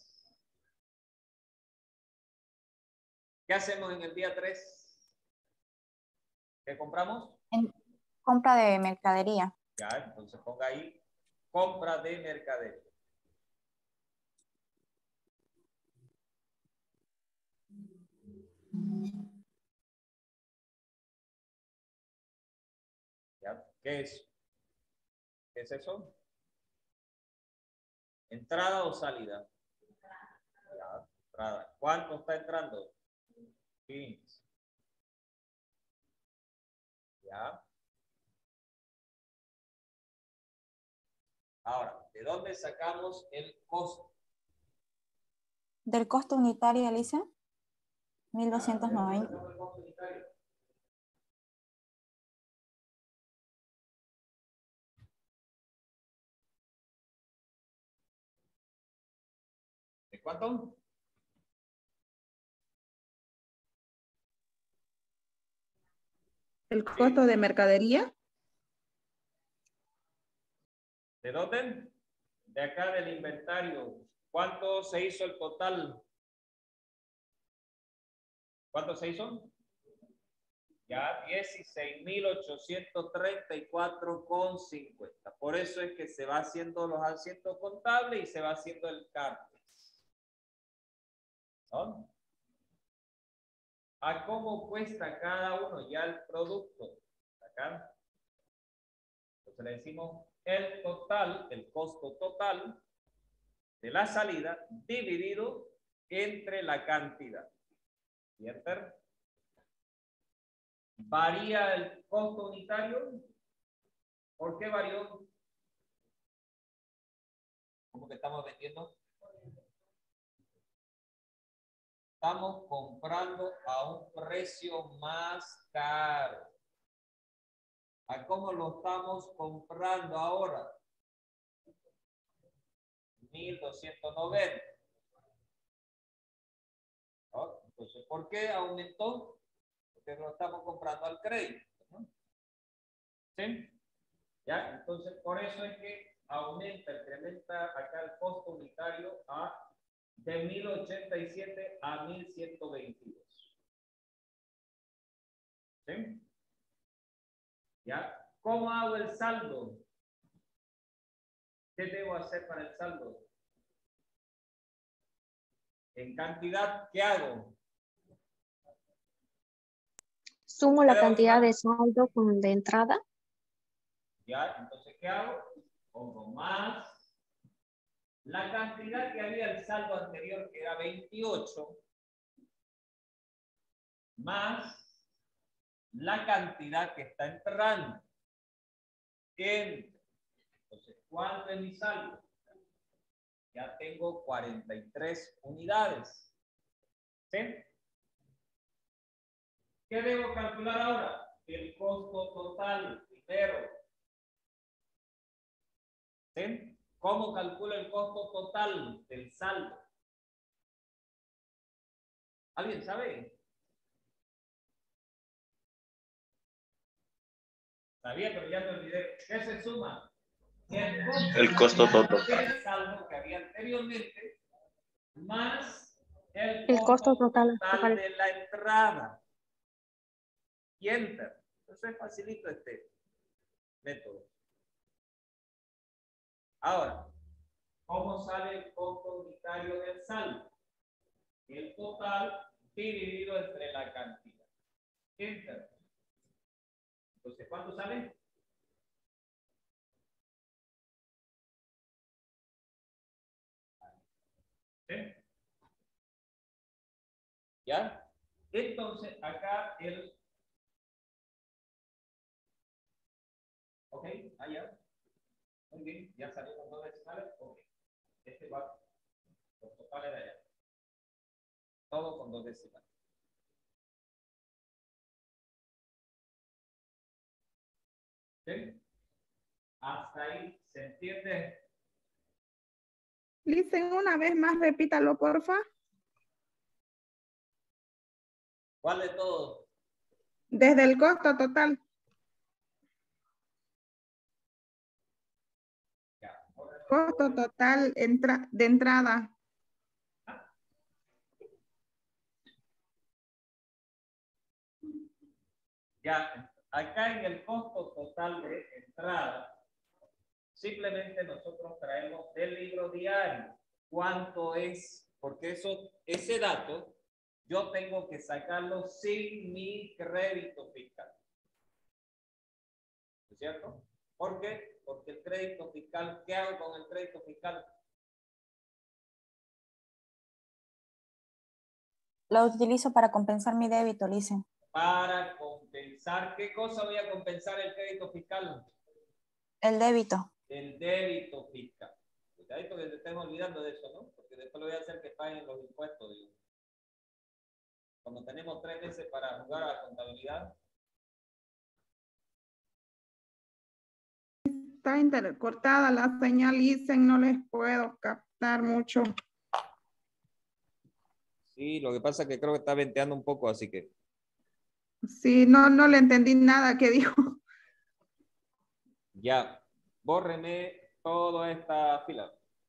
¿Qué hacemos en el día 3? ¿Qué compramos?
En compra de mercadería.
Ya, entonces ponga ahí compra de mercadería. ¿Ya? ¿Qué es? ¿Qué es eso? ¿Entrada o salida? Ya, entrada. ¿Cuánto está entrando? 15. ¿Ya? Ahora, ¿de dónde sacamos el costo?
Del costo unitario, Alicia, 1.290.
¿De costo unitario? ¿De cuánto?
¿El costo de mercadería?
¿De dónde? De acá del inventario. ¿Cuánto se hizo el total? ¿Cuánto se hizo? Ya 16.834,50. Por eso es que se va haciendo los asientos contables y se va haciendo el cálculo. ¿No? ¿A cómo cuesta cada uno ya el producto? Acá. Entonces le decimos el total, el costo total de la salida dividido entre la cantidad. ¿Y enter? ¿Varía el costo unitario? ¿Por qué varió? ¿Cómo que estamos vendiendo? Estamos comprando a un precio más caro. ¿A cómo lo estamos comprando ahora? 1.290. ¿No? Entonces, ¿por qué aumentó? Porque lo estamos comprando al crédito, ¿no? ¿Sí? ¿Ya? Entonces, por eso es que incrementa acá el costo unitario de 1.087 a 1.122. ¿Sí? ¿Ya? ¿Cómo hago el saldo? ¿Qué debo hacer para el saldo? En cantidad, ¿qué hago?
Sumo la cantidad de saldo con de entrada.
Ya, entonces, ¿qué hago? Pongo más la cantidad que había el saldo anterior, que era 28, más la cantidad que está entrando. Entonces, ¿cuánto es mi saldo? Ya tengo 43 unidades. ¿Sí? ¿Qué debo calcular ahora? El costo total, primero. ¿Sí? ¿Cómo calculo el costo total del saldo? ¿Alguien sabe? Sabía, pero ya me olvidé. ¿Qué se suma?
El costo total.
El saldo que había anteriormente, más el
costo total.
de la entrada. Y enter. Entonces facilito este método. Ahora, ¿cómo sale el costo unitario del saldo? El total dividido entre la cantidad. Enter. Entonces, ¿cuánto sale? ¿Sí? ¿Ya? Entonces, acá el... Ok, allá. Muy bien, ya salió con 2 decimales. Ok. Este va, los totales de allá. Todo con 2 decimales. ¿Sí? Hasta ahí, ¿se entiende?
Listen, una vez más, repítalo, porfa.
¿Cuál de todos?
Desde el costo total. Costo total de entrada.
Ya, acá en el costo total de entrada, simplemente nosotros traemos del libro diario cuánto es, porque ese dato yo tengo que sacarlo sin mi crédito fiscal. ¿Es cierto? ¿Por qué? Porque el crédito fiscal, ¿qué hago con el crédito fiscal?
Lo utilizo para compensar mi débito, Licen.
Para compensar, ¿qué cosa voy a compensar el crédito fiscal?
El débito.
El débito fiscal. Cuidadito que te estén olvidando de eso, ¿no? Porque después lo voy a hacer que paguen los impuestos, digo. Cuando tenemos 3 meses para jugar a la contabilidad.
Está intercortada la señal, Listen, no les puedo captar mucho.
Sí, lo que pasa es que creo que está venteando un poco, así que.
Sí, no le entendí nada que dijo.
Ya, bórreme toda esta fila.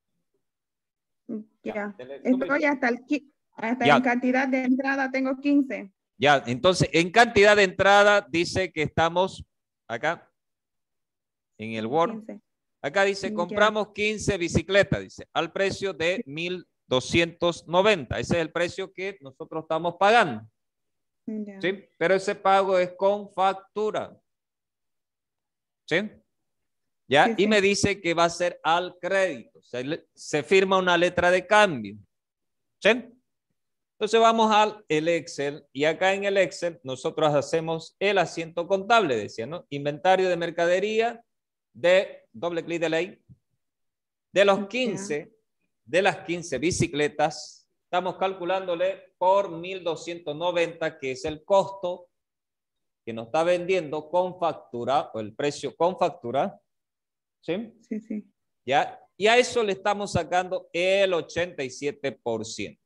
Ya,
Estoy
hasta en cantidad de entrada tengo 15.
Ya, entonces, en cantidad de entrada dice que estamos acá, en el Word.
15.
Acá dice, compramos 15 bicicletas, dice, al precio de 1,290. Ese es el precio que nosotros estamos pagando.
Ya.
¿Sí? Pero ese pago es con factura. ¿Sí? ¿Ya?
Sí,
y me dice que va a ser al crédito. Se firma una letra de cambio. ¿Sí? Entonces vamos al Excel y acá en el Excel nosotros hacemos el asiento contable, decía, ¿no? Inventario de mercadería de doble clic de ley. De los 15, de las 15 bicicletas, estamos calculándole por 1,290, que es el costo que nos está vendiendo con factura, o el precio con factura. ¿Sí?
Sí, sí.
¿Ya? Y a eso le estamos sacando el 87%.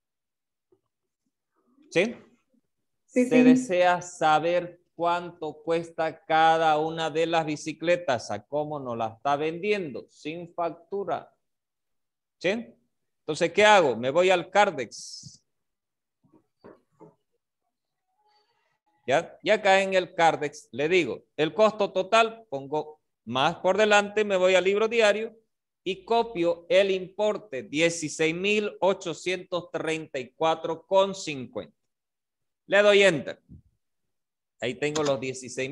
¿Sí?
Sí,
Se desea saber cuánto cuesta cada una de las bicicletas, a cómo nos la está vendiendo, sin factura. ¿Sí? Entonces, ¿qué hago? Me voy al Cardex. ¿Ya? Y acá en el Cardex le digo, el costo total, pongo más por delante, me voy al libro diario y copio el importe, 16,834,50. Le doy enter. Ahí tengo los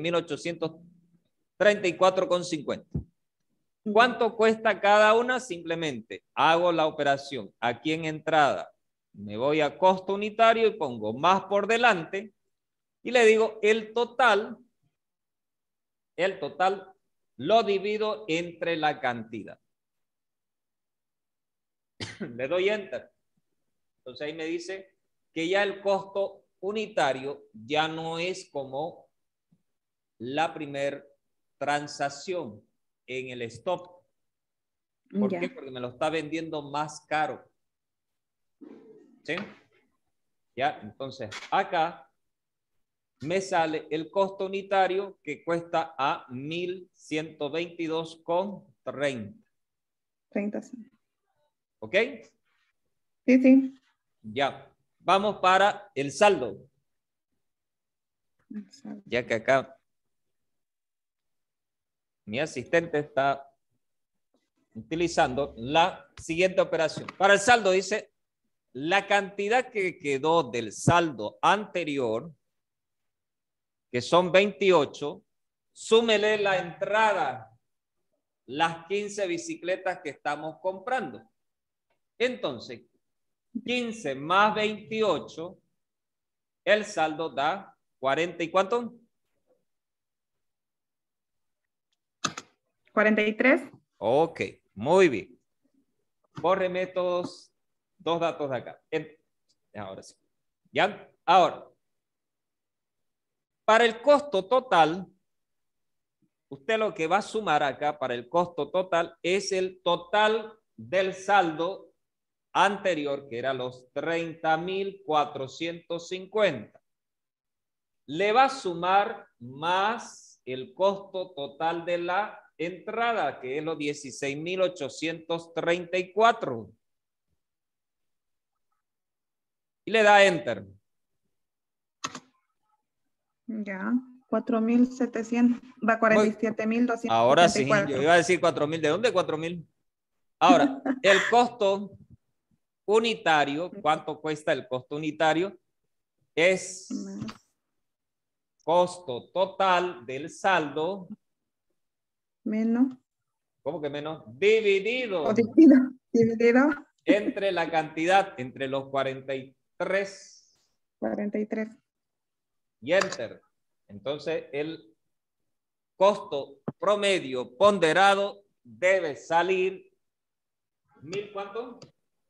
16,834,50. ¿Cuánto cuesta cada una? Simplemente hago la operación aquí en entrada. Me voy a costo unitario y pongo más por delante y le digo el total lo divido entre la cantidad. Le doy enter. Entonces ahí me dice que ya el costo unitario ya no es como la primer transacción en el stop. ¿Por qué? Porque me lo está vendiendo más caro. ¿Sí? Ya, entonces acá me sale el costo unitario que cuesta a 1.122,30.
30, sí.
¿Ok?
Sí, sí.
Ya. Vamos para el saldo. Ya que acá mi asistente está utilizando la siguiente operación. Para el saldo dice, la cantidad que quedó del saldo anterior, que son 28, súmele la entrada, las 15 bicicletas que estamos comprando. Entonces, 15 más 28, el saldo da 40 ¿y cuánto?
43.
Ok, muy bien. Bórreme todos dos datos de acá. Ahora sí. ¿Ya? Ahora, para el costo total, usted lo que va a sumar acá para el costo total es el total del saldo anterior, que era los 30.450. Le va a sumar más el costo total de la entrada, que es los 16.834. Y le da enter.
Ya, 4.700, va 47.274.
Ahora sí, yo iba a decir 4.000. ¿De dónde 4.000? Ahora, el costo unitario, ¿cuánto cuesta el costo unitario? Es costo total del saldo.
Menos.
¿Cómo que menos? Dividido.
Dividido.
Entre la cantidad, entre los 43.
43.
Y enter. Entonces, el costo promedio ponderado debe salir, ¿1.000 cuánto?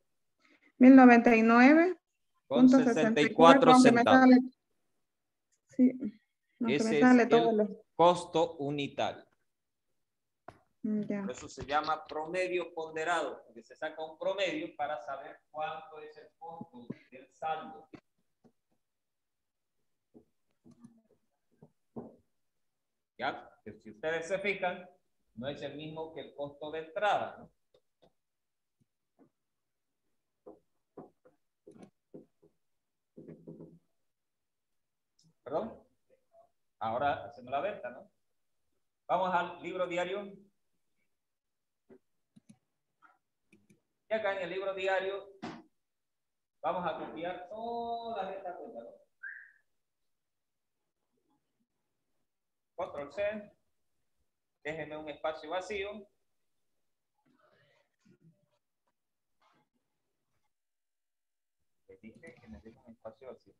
1.099.64
centavos.
Sí,
ese es el costo unitario.
Ya.
Por eso se llama promedio ponderado, porque se saca un promedio para saber cuánto es el costo del saldo. ¿Ya? Que si ustedes se fijan, no es el mismo que el costo de entrada, ¿no? ¿Perdón? Ahora hacemos la venta, ¿no? Vamos al libro diario. Y acá en el libro diario vamos a copiar todas estas cosas, ¿no? Control C. Déjenme un espacio vacío. Les dije que necesito un espacio vacío.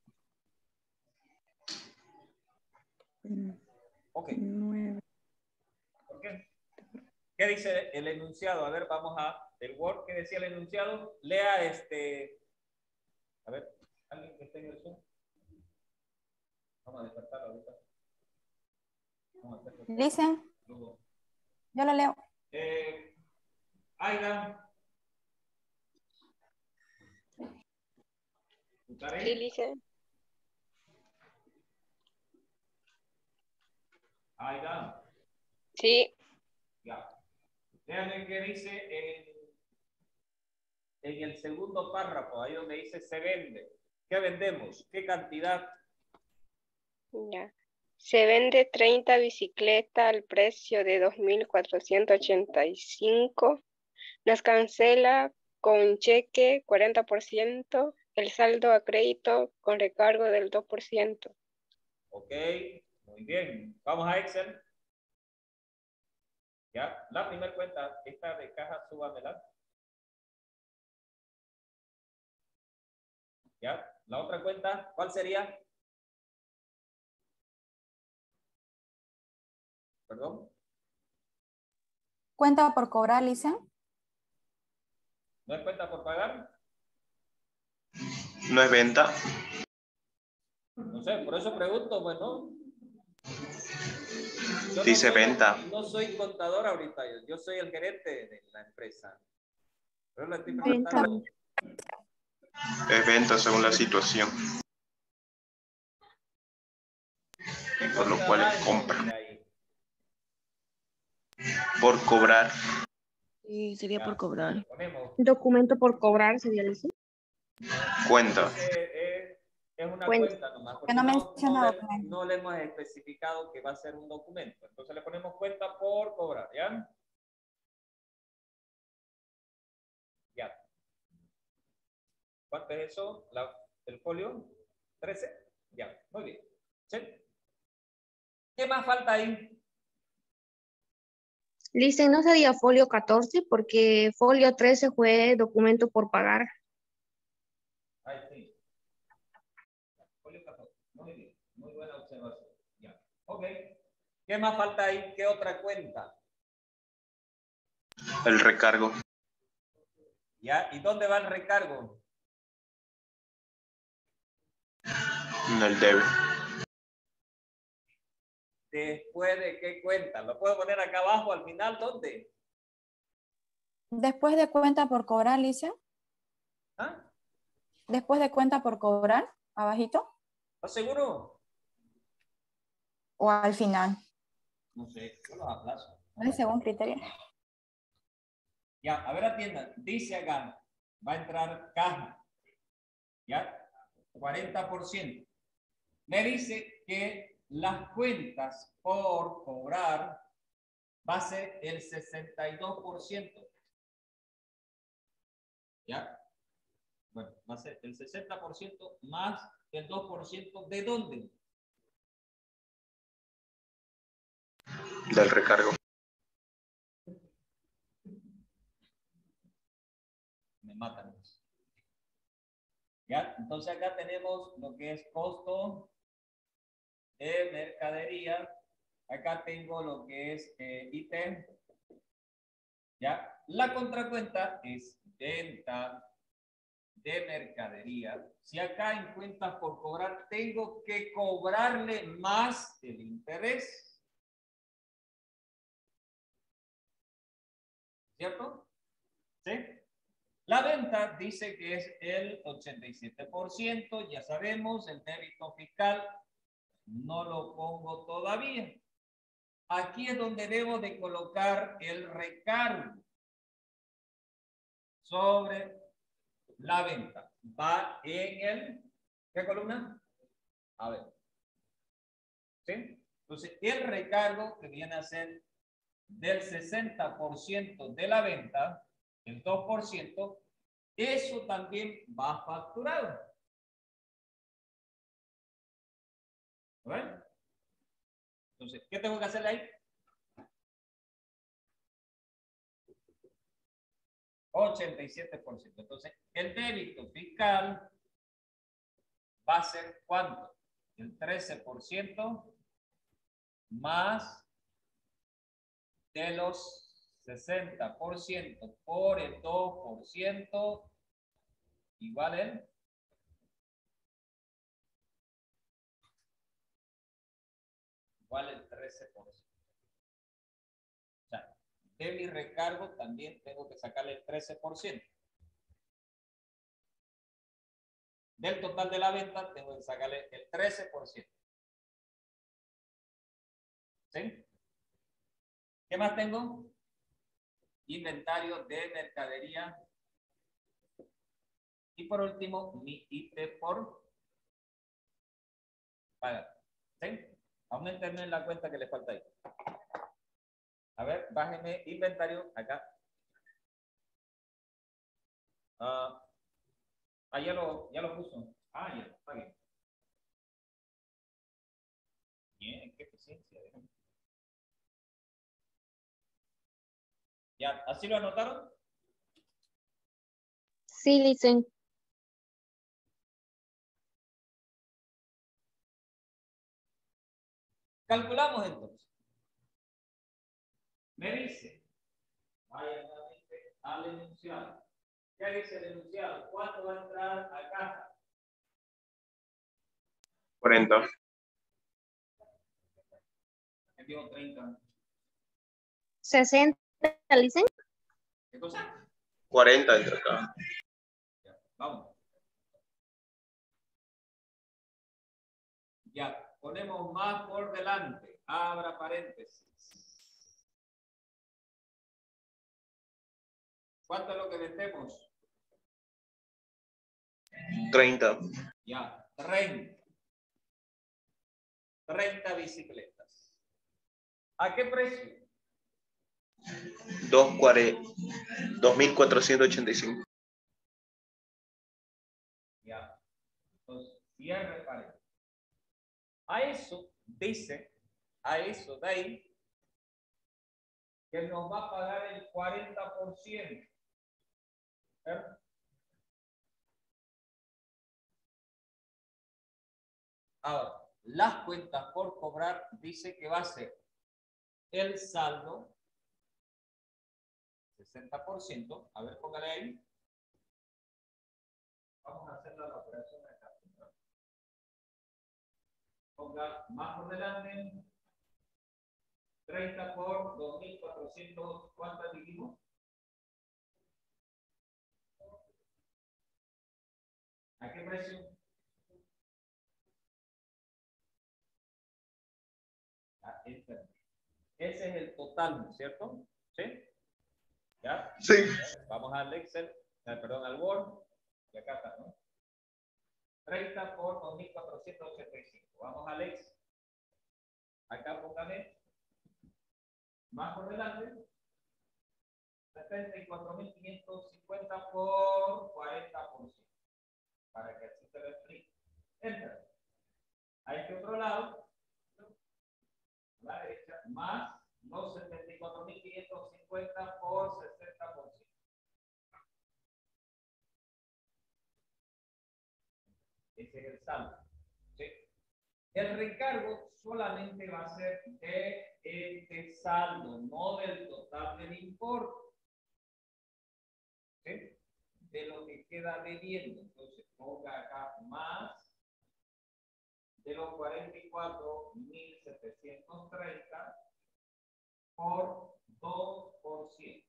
Ok. ¿Por qué? ¿Qué dice el enunciado? A ver, vamos a el Word. ¿Qué decía el enunciado? Lea a ver, alguien que esté en el Zoom. Vamos a despertarlo ahorita.
Listen. Yo lo leo.
Aida.
Sí, listen.
Aida.
Sí.
Ya. Vean qué dice en el segundo párrafo, ahí donde dice se vende. ¿Qué vendemos? ¿Qué cantidad?
Ya. Se vende 30 bicicletas al precio de 2.485. Las cancela con cheque 40%. El saldo a crédito con recargo del 2%.
Ok, muy bien. Vamos a Excel. Ya, la primera cuenta, esta de caja, súbamela. Ya, la otra cuenta, ¿cuál sería? Perdón.
Cuenta por cobrar, Licen.
¿No es cuenta por pagar?
No es venta.
No sé, por eso pregunto, bueno. Yo
Dice
no soy,
venta.
no soy contador ahorita, yo soy el gerente de la empresa. Pero le estoy
Venta.
preguntando.
Es venta según la situación.
¿Qué
Por lo
cosa
cual
va
es compra.
entonces ahí?
Por cobrar.
Sí, sería
Ya,
por cobrar.
ponemos.
Documento por cobrar sería el
Cuenta.
Es una
Cuenta.
cuenta nomás,
Que
porque
no menciona documento.
no le hemos especificado que va a ser un documento. Entonces le ponemos cuenta por cobrar, ¿ya? Ya. ¿Cuánto es eso? ¿El folio? 13. Ya, muy bien. ¿Sí? ¿Qué más falta ahí?
Listen, no sería folio 14 porque folio 13 fue documento por pagar.
Ahí sí. Folio 14. Muy bien. Muy buena observación. Ya. Ok. ¿Qué más falta ahí? ¿Qué otra cuenta?
El recargo.
¿Ya? ¿Y dónde va el recargo?
En el debe.
¿Después de qué cuenta? ¿Lo puedo poner acá abajo al final? ¿Dónde?
Después de cuenta por cobrar, Licen.
¿Ah?
Después de cuenta por cobrar, abajito.
¿Estás seguro?
O al final.
No sé, yo los aplazo.
Según criterio.
Ya, a ver, atiendan. Dice acá, va a entrar caja. ¿Ya? 40%. Me dice que las cuentas por cobrar va a ser el 62%. ¿Ya? Bueno, va a ser el 60% más el 2%. ¿De dónde?
Del recargo.
Me matan. ¿Ya? Entonces acá tenemos lo que es costo de mercadería. Acá tengo lo que es ítem. ¿Ya? La contracuenta es venta de mercadería. Si acá en cuentas por cobrar tengo que cobrarle más el interés. ¿Cierto? ¿Sí? La venta dice que es el 87%, ya sabemos, el débito fiscal no lo pongo todavía. Aquí es donde debo de colocar el recargo sobre la venta. Va en el, ¿qué columna? A ver. ¿Sí? Entonces, el recargo que viene a ser del 60% de la venta, el 2%, eso también va facturado. ¿Ven? Entonces, ¿qué tengo que hacerle ahí? 87%. Entonces, el débito fiscal va a ser ¿cuánto? El 13% más de los 60% por el 2% igual el 13%. O sea, de mi recargo también tengo que sacarle el 13%. Del total de la venta tengo que sacarle el 13%. ¿Sí? ¿Qué más tengo? Inventario de mercadería. Y por último, mi IT por pagar. ¿Sí? Aumentenme en la cuenta que le falta ahí. A ver, bájenme inventario acá. Ya lo puso. Ya, está bien. Bien, qué eficiencia. Ya, ¿así lo anotaron?
Sí, listen.
Calculamos entonces. Me dice enunciado. ¿Qué dice el enunciado? ¿Cuánto va a entrar a caja?
40.
¿Qué digo 30?
60, Licen.
¿Qué cosa?
40 entra acá.
Ya, vamos. Ya, ponemos más por delante. Abra paréntesis. ¿Cuánto es lo que vendemos?
30.
Ya, 30. 30 bicicletas. ¿A qué precio?
2.485.
Ya. Entonces, cierre paréntesis. A eso dice, a eso de ahí, que nos va a pagar el 40%. ¿Cierto? Ahora, las cuentas por cobrar dice que va a ser el saldo 60%. A ver, póngale ahí. Vamos a hacer la operación acá. Ponga más por delante. 30 por 2.400. ¿Cuántas dividimos? ¿A qué precio? Ese es el total, ¿no es cierto? ¿Sí? ¿Ya?
Sí.
Vamos al Excel, perdón, al Word. Y acá está, ¿no? 30 por 2.485. Vamos al Excel. Acá póngame más por delante. 74.550 por 40%. Para que así te lo explique. Enter. A este otro lado, a la derecha, más los 74.550 por 60%. Ese es el saldo. ¿Sí? El recargo solamente va a ser de este saldo, no del total del importe. ¿Sí? De lo que queda debiendo. Entonces ponga acá más de los 44.730 por 2%.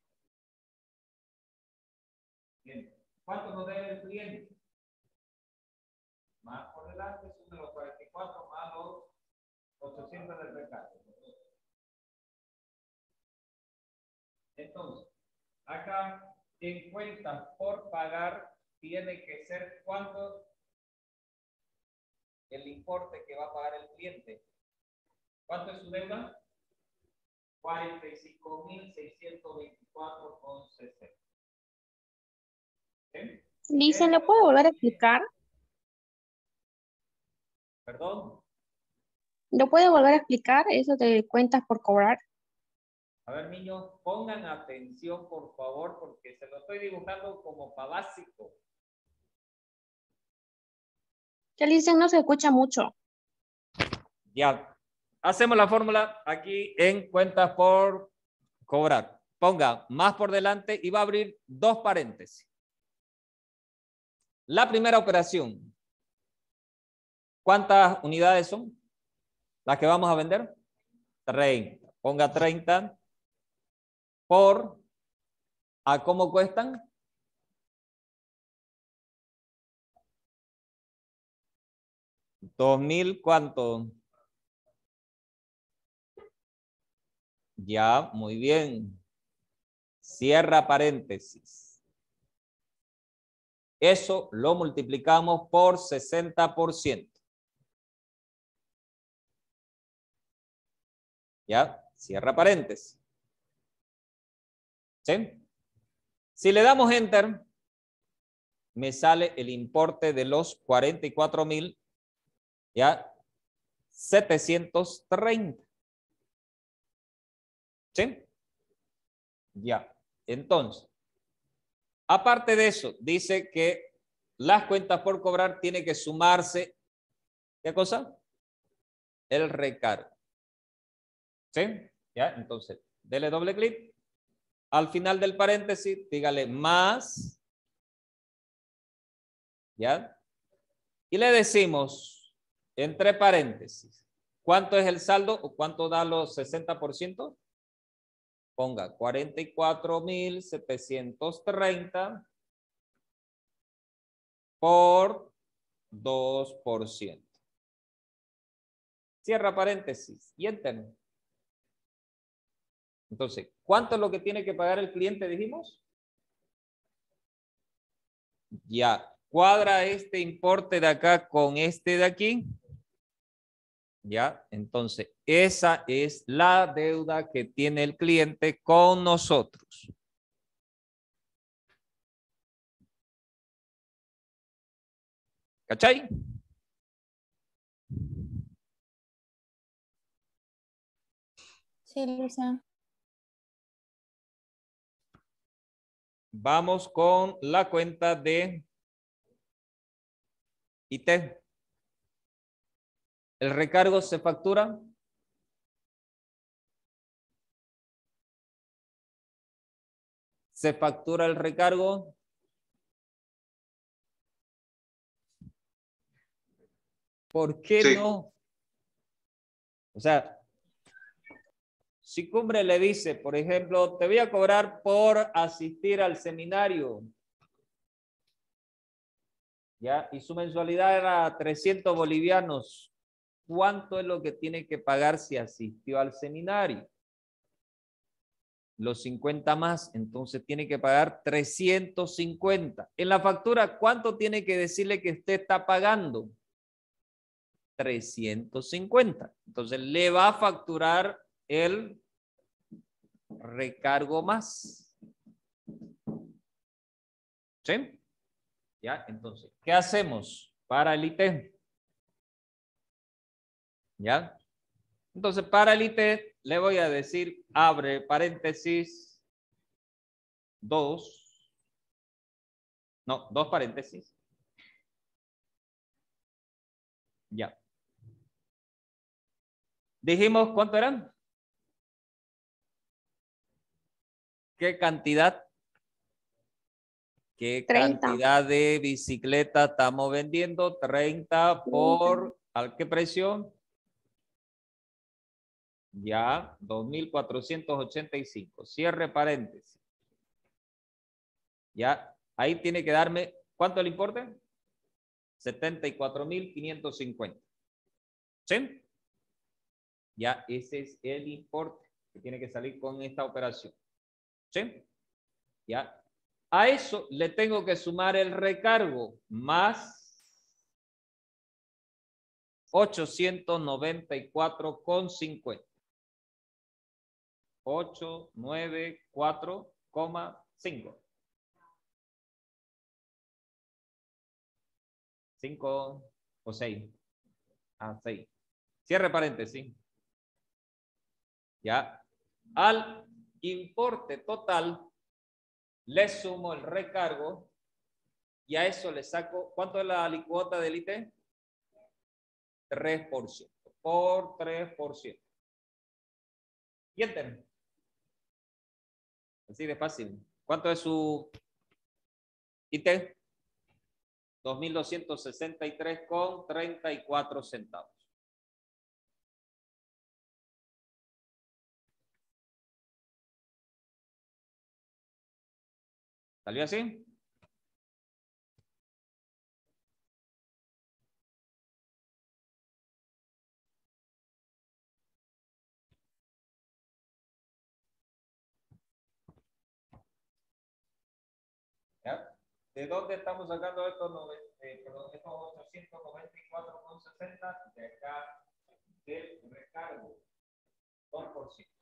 Bien. ¿Cuánto nos debe el cliente? Más por delante son de los 44 más los 800 del recargo. Entonces, acá en cuentas por pagar tiene que ser ¿cuánto? El importe que va a pagar el cliente. ¿Cuánto es su deuda? 45.624,60. ¿Sí?
Licen, ¿le puedo volver a explicar?
¿Perdón?
¿Lo puede volver a explicar eso de cuentas por cobrar?
A ver, niños, pongan atención, por favor, porque se lo estoy dibujando como para básico.
Que Licen no se escucha mucho.
Ya. Hacemos la fórmula aquí en cuentas por cobrar. Ponga más por delante y va a abrir dos paréntesis. La primera operación. ¿Cuántas unidades son las que vamos a vender? 30. Ponga 30 por ¿a cómo cuestan? $2,000, ¿cuánto? Ya, muy bien. Cierra paréntesis. Eso lo multiplicamos por 60%. Ya, cierra paréntesis. ¿Sí? Si le damos enter, me sale el importe de los 44,000, ya, 730. ¿Sí? Ya. Entonces, aparte de eso, dice que las cuentas por cobrar tiene que sumarse, ¿qué cosa? El recargo. ¿Sí? Ya, entonces, dele doble clic Al final del paréntesis, dígale más. ¿Ya? Y le decimos, entre paréntesis, ¿cuánto es el saldo o cuánto da los 60%? Ponga 44.730 por 2%. Cierra paréntesis y enter. Entonces, ¿cuánto es lo que tiene que pagar el cliente, dijimos? Ya. Cuadra este importe de acá con este de aquí. Ya. Entonces, esa es la deuda que tiene el cliente con nosotros. ¿Cachai?
Sí, Luisa.
Vamos con la cuenta de IT. ¿El recargo se factura? ¿Se factura el recargo? ¿Por qué
Sí.
no? O sea, si Cumbre le dice, por ejemplo, te voy a cobrar por asistir al seminario, ¿ya? Y su mensualidad era 300 bolivianos. ¿Cuánto es lo que tiene que pagar si asistió al seminario? Los 50 más, entonces tiene que pagar 350. En la factura, ¿cuánto tiene que decirle que usted está pagando? 350. Entonces le va a facturar el recargo más. ¿Sí? ¿Ya? Entonces, ¿qué hacemos para el IT? ¿Ya? Entonces, para el IT le voy a decir, abre paréntesis, 2, no, 2 paréntesis. Ya. Dijimos, ¿cuánto eran? ¿Qué cantidad? ¿Qué
30.
cantidad de bicicleta estamos vendiendo? 30 por, ¿a qué precio? Ya, 2.485. Cierre paréntesis. Ya, ahí tiene que darme, ¿cuánto le importe? 74.550. ¿Sí? Ya, ese es el importe que tiene que salir con esta operación. ¿Sí? Ya. A eso le tengo que sumar el recargo más 894,50. 894,5. 5 o 6. Ah, 6. Cierre paréntesis. Ya. Al importe total le sumo el recargo y a eso le saco, ¿cuánto es la alícuota del IT? 3%. Por 3%. Y enter. Así de fácil. ¿Cuánto es su IT? 2.263,34 centavos. ¿Salió así? ¿Ya? ¿De dónde estamos sacando estos, estos 894,60? De acá del recargo. 2%.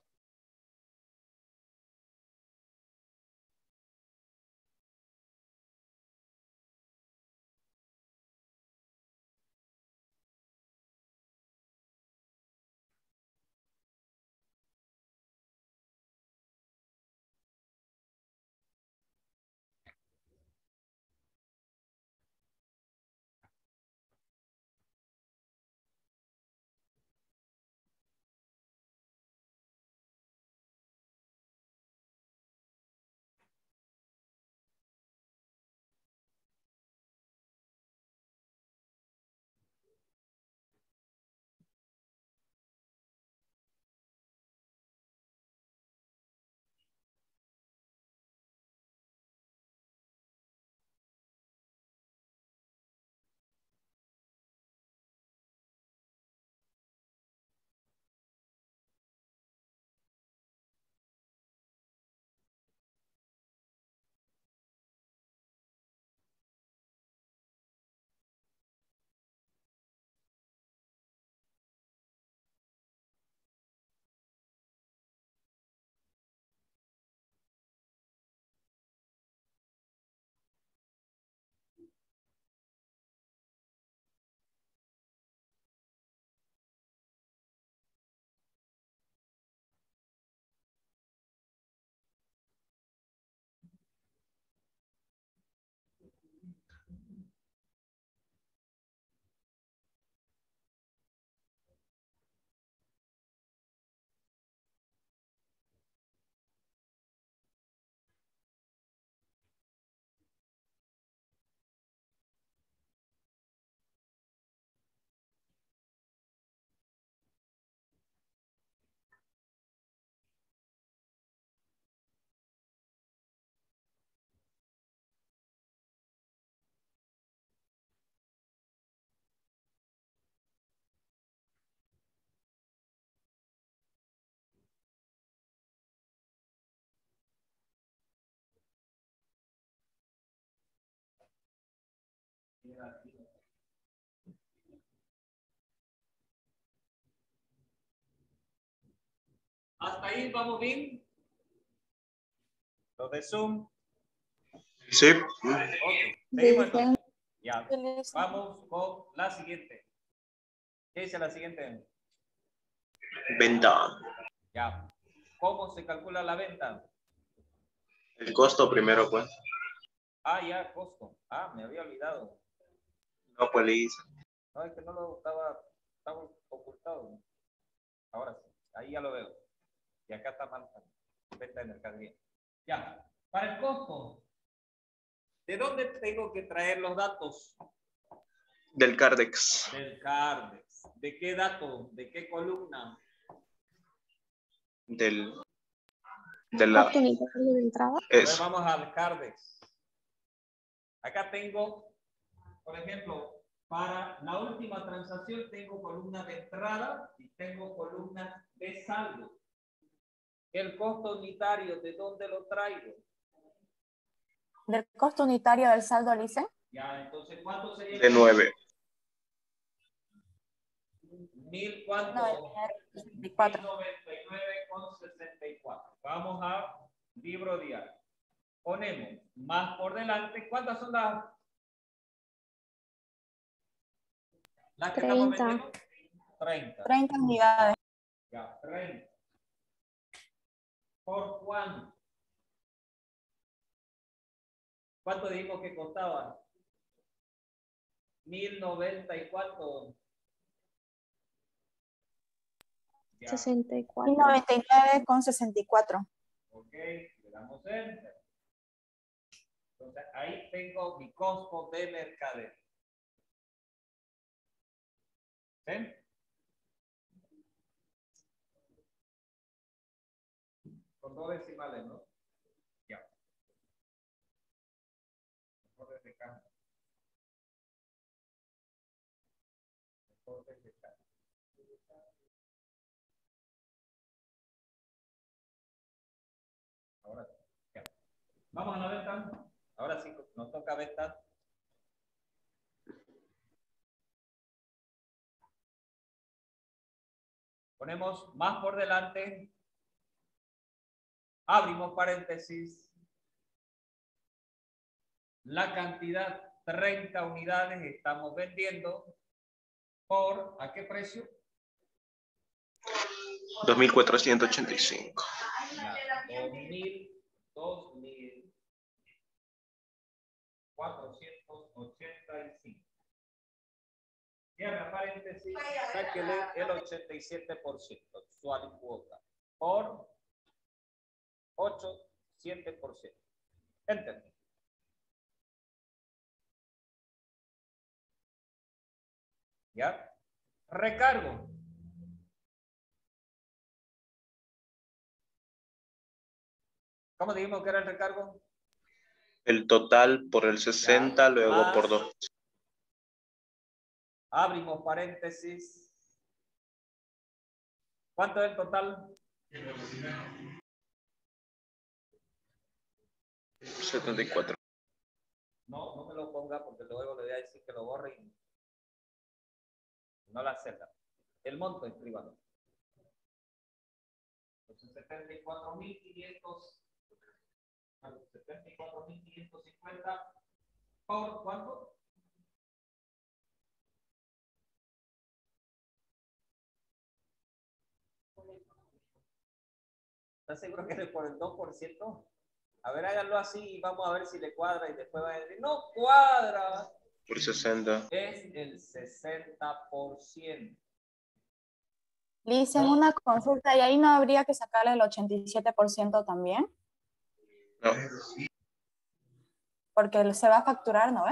¿Hasta ahí vamos bien? ¿Lo de Zoom?
Sí.
Ok, seguimos entonces. Ya, vamos con la siguiente. ¿Qué dice la siguiente?
Venta.
Ya. ¿Cómo se calcula la venta?
El costo primero, pues.
Ah, ya, costo. Ah, me había olvidado.
No, pues le hice.
No, es que no lo estaba ocultado. Ahora sí, ahí ya lo veo. Y acá está mal. Venta de mercadería. Ya. Para el costo, ¿de dónde tengo que traer los datos?
Del Cardex.
Del Cardex. ¿De qué dato? ¿De qué columna?
De la...
de entrada.
Es.
Vamos al Cardex. Acá tengo, por ejemplo, para la última transacción tengo columna de entrada y tengo columna de saldo. El costo unitario, ¿de dónde lo traigo?
Del costo unitario del saldo, Lice.
Ya, entonces, ¿cuánto sería?
De 9.
1000, ¿cuánto?
64.
1099,64. Vamos a libro diario. Ponemos más por delante. ¿Cuántas son las que estamos vendiendo? 30.
30 unidades.
Ya, 30. ¿Por cuánto? ¿Cuánto dijimos que costaba? 1090 y cuánto?
64.
1099,64.
Ok, le damos enter. Entonces ahí tengo mi costo de mercadeo. ¿Sí? Con 2 decimales, ¿no? Ya. Mejor desde acá. Mejor desde acá. Ahora sí. Ya. Vamos a la venta. Ahora sí, nos toca venta. Ponemos más por delante. Abrimos paréntesis. La cantidad, 30 unidades, estamos vendiendo por, ¿a qué precio?
2.485.
2.485. Cierra paréntesis, sáquele el 87%, su alícuota, por 7%. Enter. ¿Ya? Recargo. ¿Cómo dijimos que era el recargo?
El total por el 60,
Ya,
luego
más,
por 2.
abrimos paréntesis. ¿Cuánto es el total?
74.
No, no me lo ponga porque luego le voy a decir que lo borre y no la celda. El monto, escríbalo. 74.550 por ¿cuánto? ¿Estás seguro que es por el 2%? A ver, háganlo así y vamos a ver si le cuadra y después va a decir, no cuadra.
Por 60.
Es el 60%.
Le hice una consulta y ahí no habría que sacarle el 87% también.
No.
Porque se va a facturar, ¿no ve?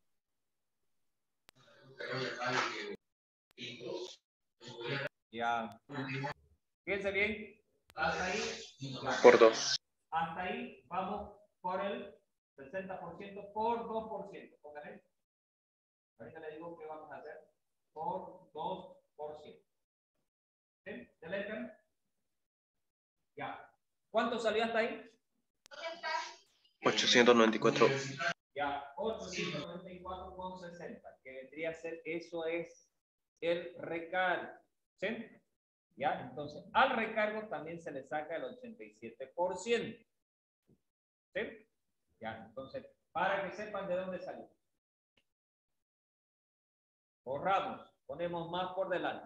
Ya. Fíjense bien. Hasta ahí.
Por 2.
Hasta ahí vamos por el 60% por 2%. Póngale. Ahorita le digo qué vamos a hacer por 2%. ¿Sí? ¿Se le Ya. ¿Cuánto salió hasta ahí?
894.
Ya. 894,60, que vendría a ser, eso es el recargo. ¿Sí? ¿Ya? Entonces, al recargo también se le saca el 87%. ¿Sí? Ya, entonces, para que sepan de dónde salió. Borramos, ponemos más por delante.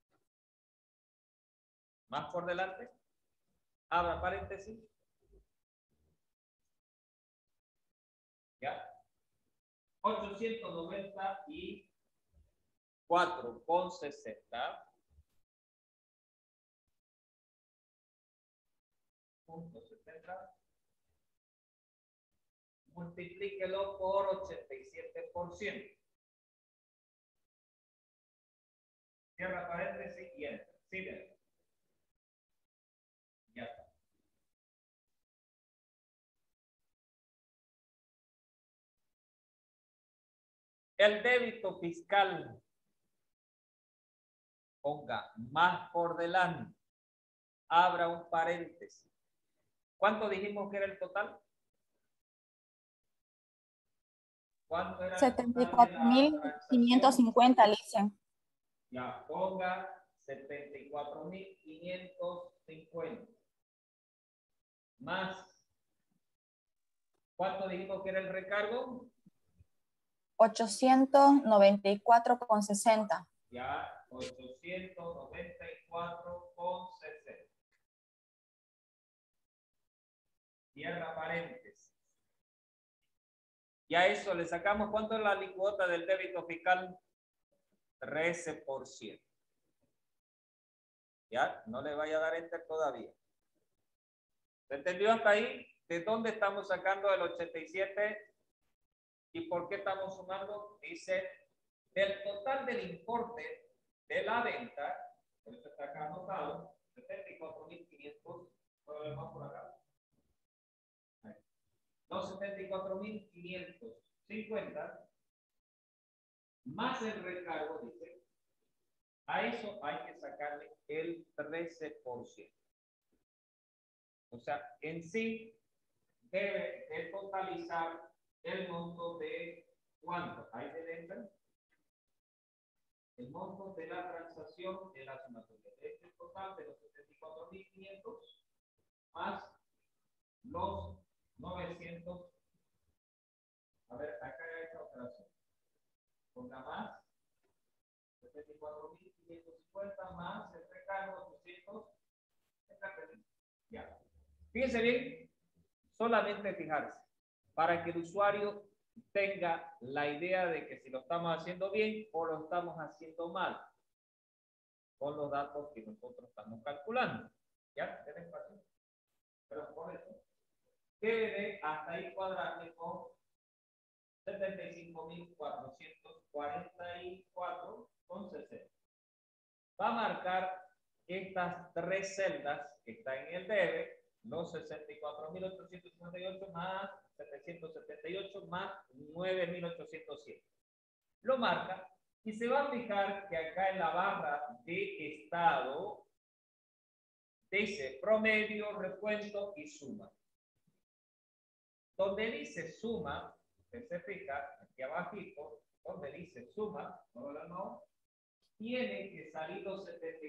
Más por delante. Abra paréntesis. ¿Ya? 894,60. Multiplíquelo por 87%. Cierra paréntesis y entra. Sigue. Ya está. El débito fiscal. Ponga más por delante. Abra un paréntesis. ¿Cuánto dijimos que era el total? ¿Cuánto era?
74.550, Licen.
Ya, ponga 74.550. Más. ¿Cuánto dijimos que era el recargo?
894,60.
Ya, 894,60. Cierra paréntesis. Y a eso le sacamos, ¿cuánto es la alícuota del débito fiscal? 13%. Ya, no le vaya a dar enter todavía. ¿Se entendió hasta ahí? ¿De dónde estamos sacando el 87? ¿Y por qué estamos sumando? Dice, del total del importe de la venta, por eso está acá anotado, 74.500, podemos por acá. Los 74.550 más el recargo, dice, a eso hay que sacarle el 13%. O sea, en sí debe de totalizar el monto de ¿cuánto? Ahí se entra el monto de la transacción de la sumatoria. Este total de los 74.500 más los 900. A ver, acá hay esta operación. Ponga más 74.550 más el recargo 800. Ya. Fíjense bien, solamente fijarse, para que el usuario tenga la idea de que si lo estamos haciendo bien o lo estamos haciendo mal con los datos que nosotros estamos calculando. ¿Ya? ¿Tienen fácil? Pero por eso, debe hasta ahí cuadrarle con 75.444,60. Va a marcar estas tres celdas que están en el debe, los 64.858 más 778 más 9.807. Lo marca y se va a fijar que acá en la barra de estado dice promedio, recuento y suma. Donde dice suma, se fija aquí abajito, donde dice suma, no, tiene que salir los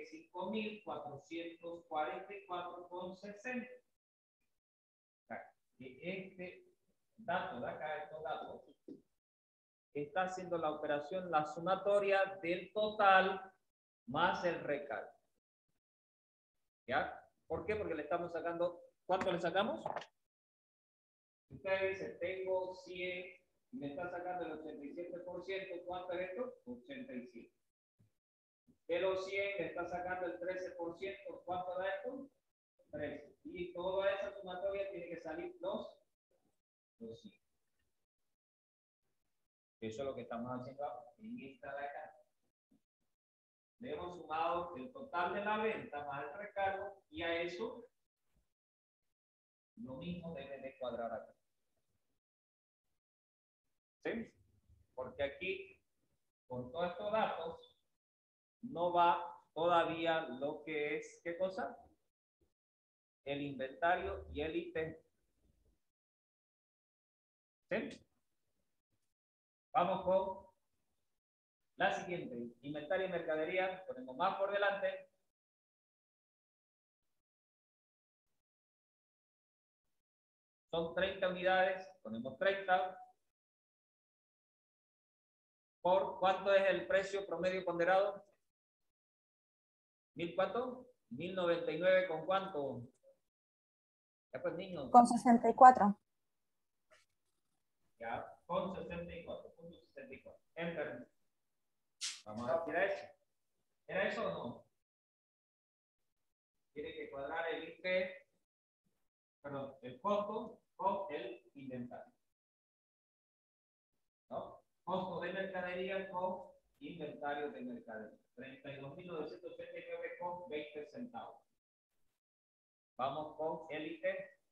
75.444,60. Y este dato de acá, estos datos, está haciendo la operación, la sumatoria del total más el recargo. ¿Ya? ¿Por qué? Porque le estamos sacando, ¿cuánto le sacamos? Usted dice, tengo 100, y me está sacando el 87%, ¿cuánto es esto? 87. De los 100 le está sacando el 13%, ¿cuánto da esto? 13. Y toda esa sumatoria tiene que salir los 100. Eso es lo que estamos haciendo en esta de acá. Le hemos sumado el total de la venta más el recargo y a eso lo mismo debe de cuadrar acá. ¿Sí? Porque aquí, con todos estos datos, no va todavía lo que es, ¿qué cosa? El inventario y el ítem. ¿Sí? Vamos con la siguiente. Inventario y mercadería. Ponemos más por delante. Son 30 unidades. Ponemos 30. ¿Por cuánto es el precio promedio ponderado? ¿1000 cuánto? 1099 con cuánto. Ya pues, niños.
Con 64.
Ya, con 64.64. Enter. Vamos a tirar eso. ¿Era eso o no? Tiene que cuadrar el IP, perdón, el costo con el inventario. ¿No? Costo de mercadería con inventario de mercadería. 32.989 con 20 centavos. Vamos con el IP.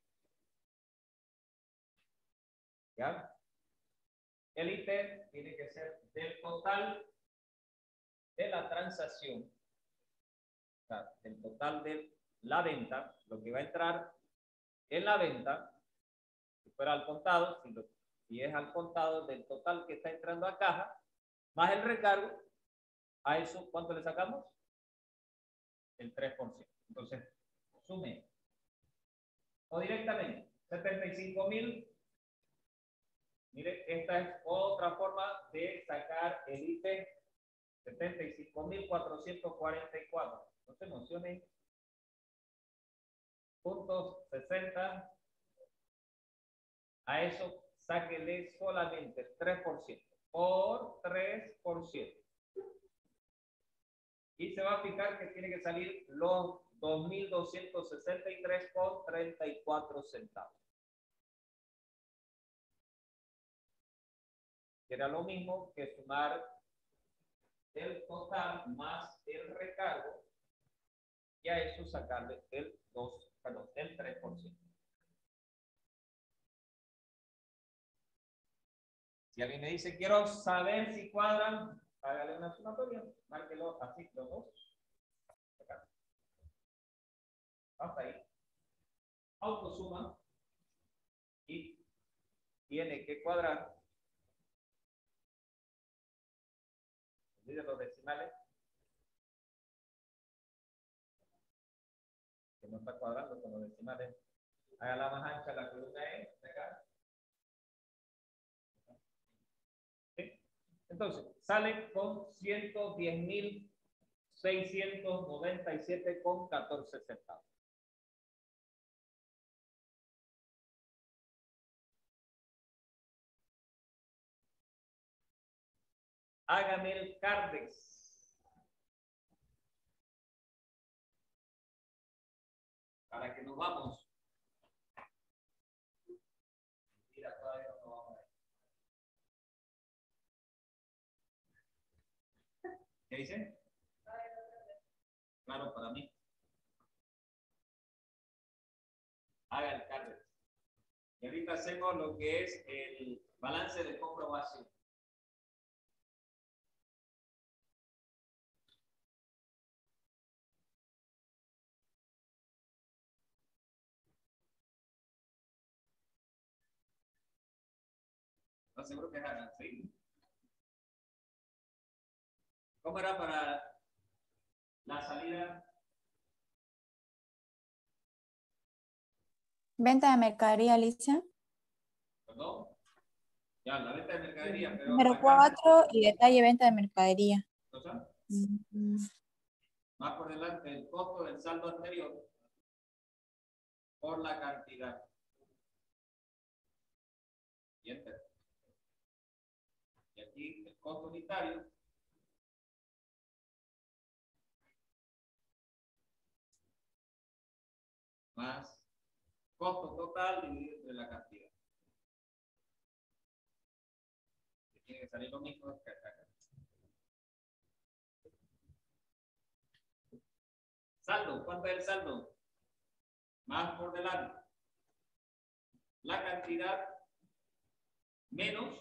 ¿Ya? El IP tiene que ser del total de la transacción. O sea, el total de la venta, lo que va a entrar en la venta, si fuera al contado, si es al contado del total que está entrando a caja, más el recargo, a eso, ¿cuánto le sacamos? El 3%. Entonces, sume. O directamente, 75.000. Mire, esta es otra forma de sacar el IP. 75.444. No se emocionen. Puntos 60. A eso sáquele solamente 3%. Por 3%. Y se va a fijar que tiene que salir los 2.263 con 34 centavos. Que era lo mismo que sumar el total más el recargo y a eso sacarle el 3%. Si alguien me dice, quiero saber si cuadran, hágale una sumatoria, márquelo así, los dos. Acá. Hasta ahí. Autosuma y tiene que cuadrar. Olvide los decimales. Que no está cuadrando con los decimales. Haga la más ancha la columna E. Acá. ¿Sí? Entonces, sale con 110.697 con 14 centavos. Hágame el CARDEX. Para que nos vamos. Mira, todavía no vamos a ver. ¿Qué dice? Claro, para mí. Haga el CARDEX. Y ahorita hacemos lo que es el balance de comprobación. No seguro que hagan, ¿sí? ¿Cómo era para la salida?
Venta de mercadería, Alicia.
¿Perdón? Ya, la venta de mercadería. Pero
Número
acá,
4 y detalle venta de mercadería.
¿cosa? Más por delante, el costo del saldo anterior por la cantidad. Y enter. Y aquí el costo unitario más costo total dividido entre la cantidad. Tiene que salir lo mismo que acá. Saldo, ¿cuánto es el saldo? Más por delante. La cantidad menos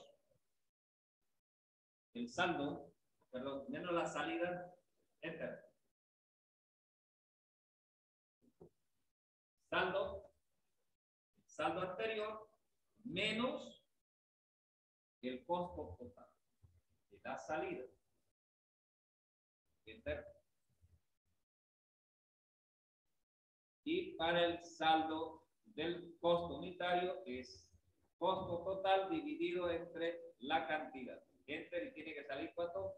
el saldo, perdón, menos la salida, enter. Saldo anterior menos el costo total de la salida. Enter. Y para el saldo del costo unitario es costo total dividido entre la cantidad. Enter, y tiene que salir ¿cuánto?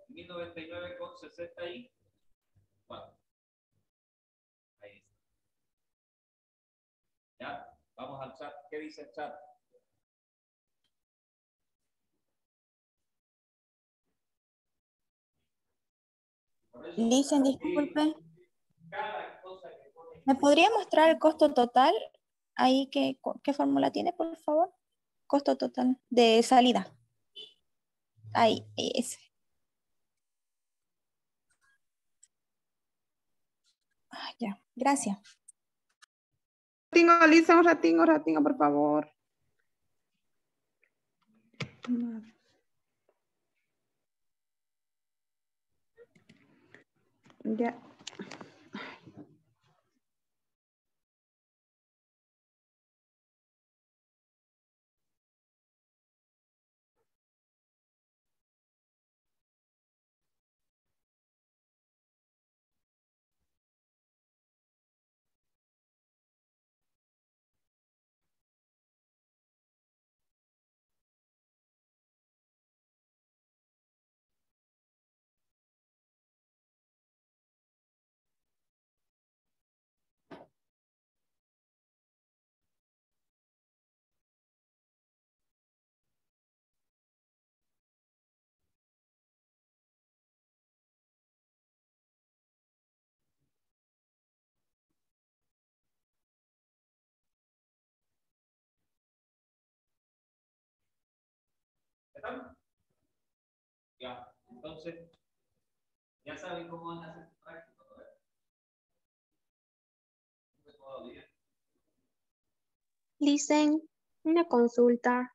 1099,64. Ahí está. Ya, vamos al chat. ¿Qué dice el chat?
Dicen, disculpe. ¿Me podría mostrar el costo total? Ahí, ¿qué fórmula tiene, por favor? Costo total de salida. Ahí, ese. Ah, ya, gracias.
Lisa, un ratinho, por favor. Ya.
¿Están? Ya, entonces, ya saben cómo van a hacer su práctica, ¿no?
Listen, una consulta.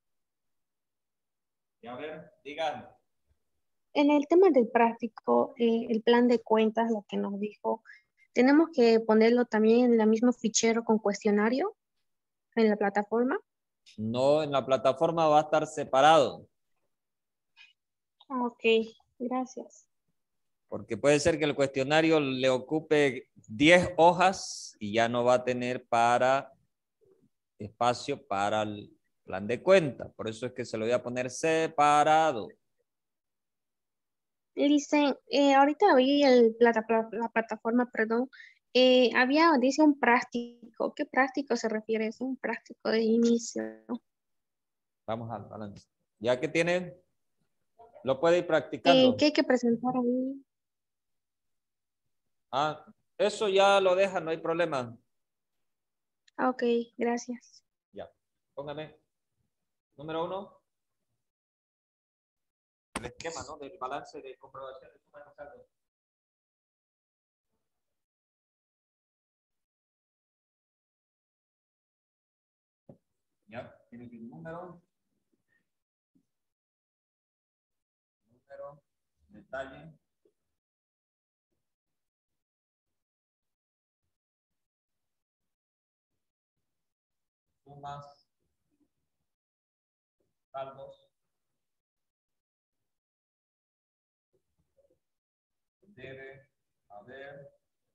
Y a ver, díganme.
En el tema del práctico, el plan de cuentas, lo que nos dijo, ¿tenemos que ponerlo también en el mismo fichero con cuestionario en la plataforma?
No, en la plataforma va a estar separado.
Ok, gracias.
Porque puede ser que el cuestionario le ocupe 10 hojas y ya no va a tener espacio para el plan de cuenta. Por eso es que se lo voy a poner separado.
Listen, ahorita vi la plataforma, perdón, dice un práctico. ¿Qué práctico se refiere? Es un práctico de inicio.
Vamos al balance. Ya que tienen, lo puede ir practicando.
¿Qué hay que presentar ahí?
Ah, eso ya lo deja, no hay problema.
Ok, gracias.
Ya, póngame. Número 1. El esquema, ¿no? Del balance de comprobación de suma de saldo. Ya, tiene que ir número, detalle, sumas, saldos, debe, haber,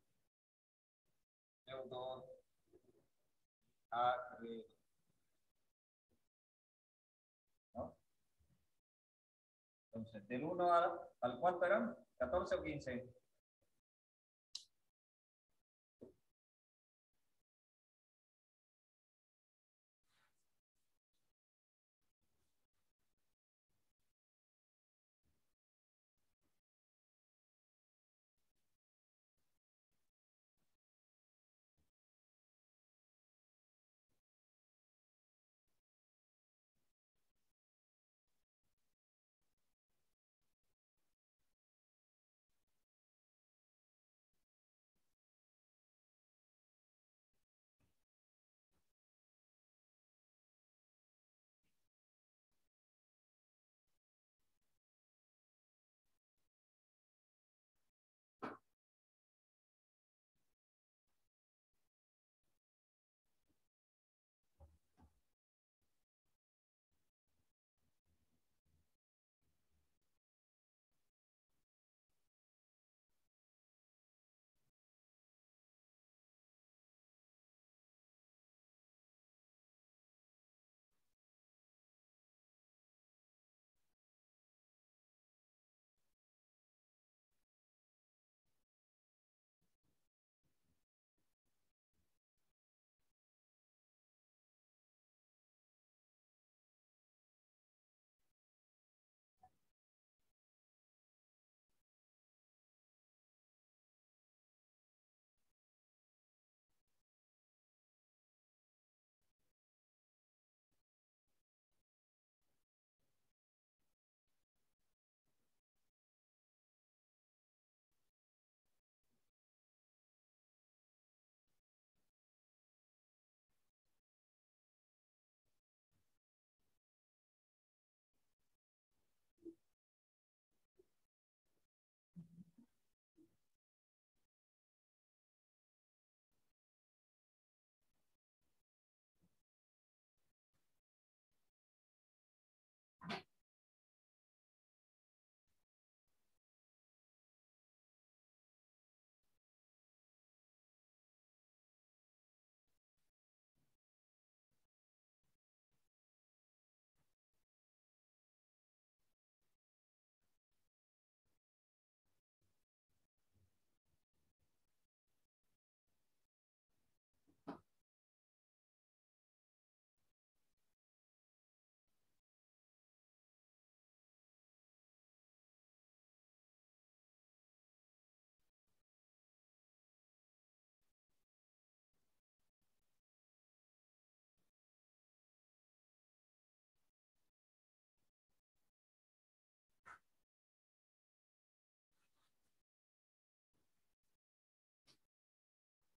deudor, acreedor. ¿No? Entonces, del 1 al cuánto eran, 14 o 15.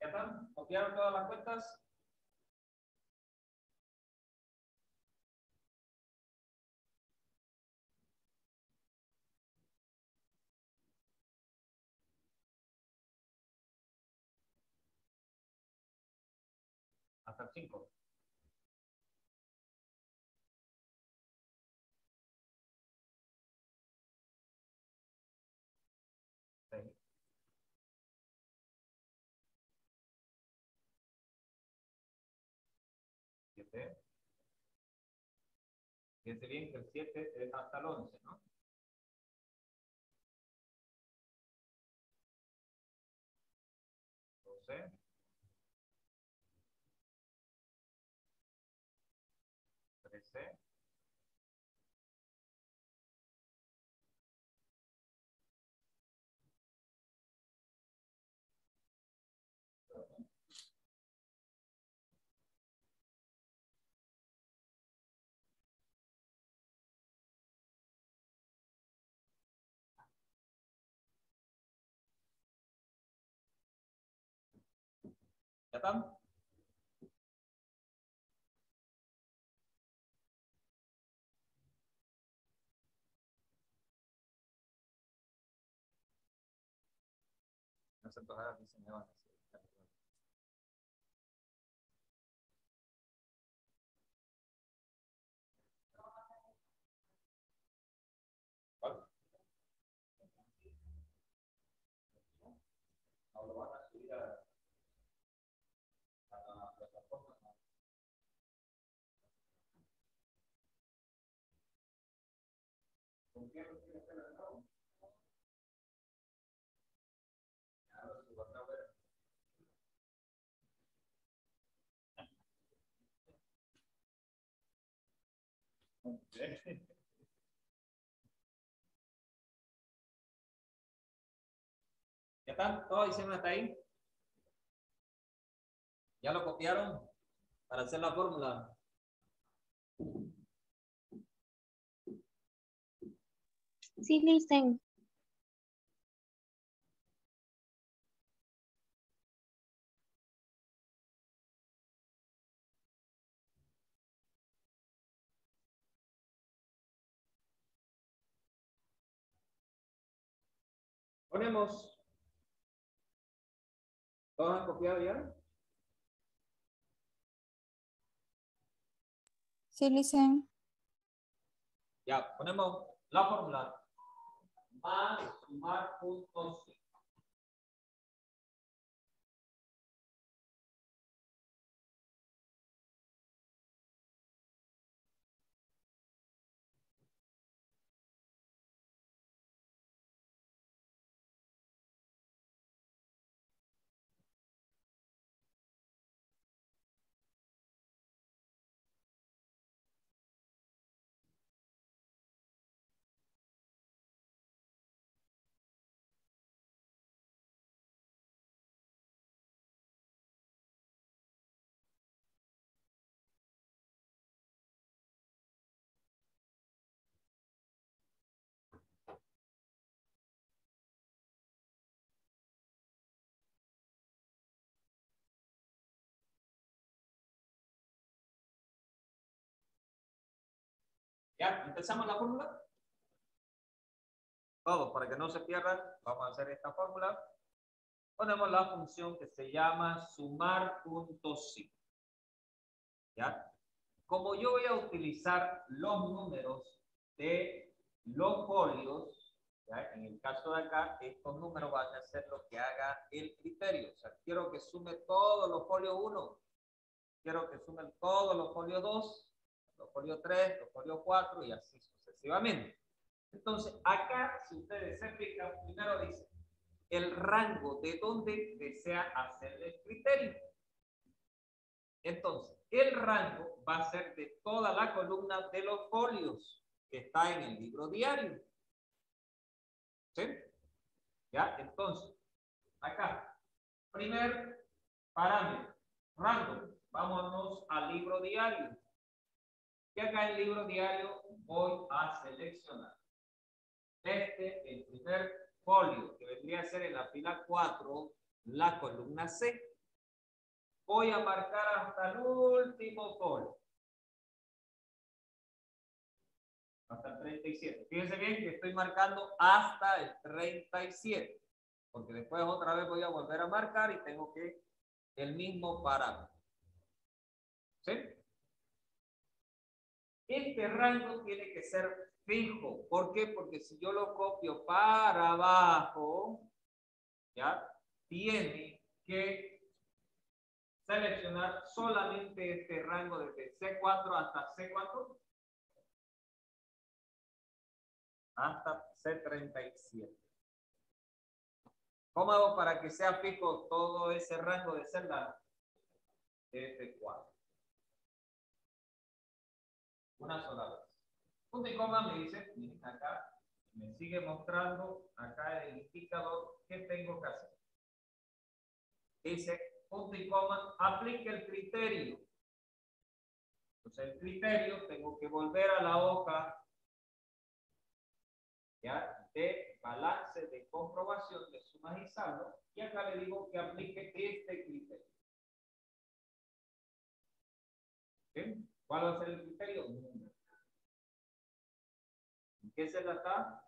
¿Ya están? ¿Copiaron todas las cuentas? Hasta el 5. Fíjense bien que el 7 es hasta el 11, ¿no? 12. 13. ¿Ya están? No se antojara, dicen, me van a hacer. ¿Cuál? No lo van a subir a la plataforma. ¿Con qué lo quiere hacer el nuevo? Ya lo subo acá a ver. ¿Ya están? ¿Todos hicieron hasta ahí? ¿Ya lo copiaron para hacer la fórmula?
Sí, listen.
Ponemos. ¿Todos han copiado ya?
Sí, listen.
Ya, ponemos la fórmula. Más sumar puntos. Ya, empezamos la fórmula. Todos, para que no se pierdan, vamos a hacer esta fórmula. Ponemos la función que se llama sumar puntos sí. ¿Ya? Como yo voy a utilizar los números de los folios, ¿ya? En el caso de acá, estos números van a ser lo que haga el criterio. O sea, quiero que sume todos los folios 1, quiero que sumen todos los folios 2, los folios 3, los folios 4 y así sucesivamente. Entonces, acá, si ustedes se fijan, primero dice el rango de donde desea hacer el criterio. Entonces, el rango va a ser de toda la columna de los folios que está en el libro diario. ¿Sí? ¿Ya? Entonces, acá, primer parámetro, rango. Vámonos al libro diario. Y acá en el libro diario voy a seleccionar el primer folio, que vendría a ser en la fila 4, la columna C. voy a marcar hasta el último folio. Hasta el 37. Fíjense bien que estoy marcando hasta el 37. Porque después otra vez voy a volver a marcar y tengo que el mismo parámetro. ¿Sí? Este rango tiene que ser fijo. ¿Por qué? Porque si yo lo copio para abajo, ¿ya? Tiene que seleccionar solamente este rango desde C4 hasta C4. Hasta C37. ¿Cómo hago para que sea fijo todo ese rango de celdas? F4. Una sola vez. Punto y coma me dice, miren acá, me sigue mostrando acá el indicador que tengo que hacer. Dice, punto y coma, aplique el criterio. Entonces el criterio, tengo que volver a la hoja, ¿ya? De balance de comprobación de sumas y saldos, y acá le digo que aplique este criterio. ¿Sí? ¿Cuál va a ser el criterio? ¿En qué celda está?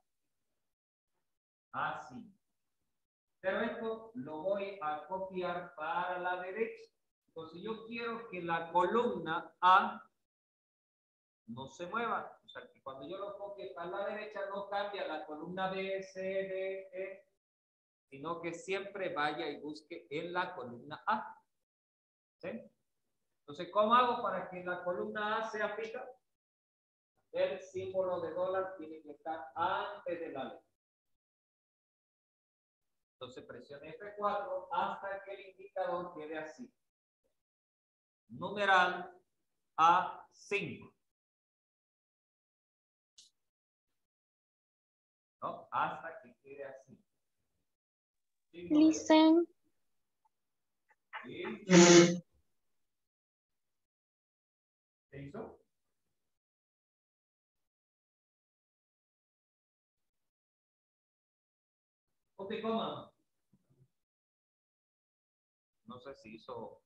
Así. Pero esto lo voy a copiar para la derecha. Entonces yo quiero que la columna A no se mueva. O sea, que cuando yo lo copie para la derecha no cambia la columna B, C, D, E, sino que siempre vaya y busque en la columna A. ¿Sí? Entonces, ¿cómo hago para que la columna A sea fija? El símbolo de dólar tiene que estar antes de la letra. Entonces, presione F4 hasta que el indicador quede así. Numeral A5. ¿No? Hasta que quede así.
Listen.
¿Sí? ¿Se hizo? Ok, coma. No sé si hizo.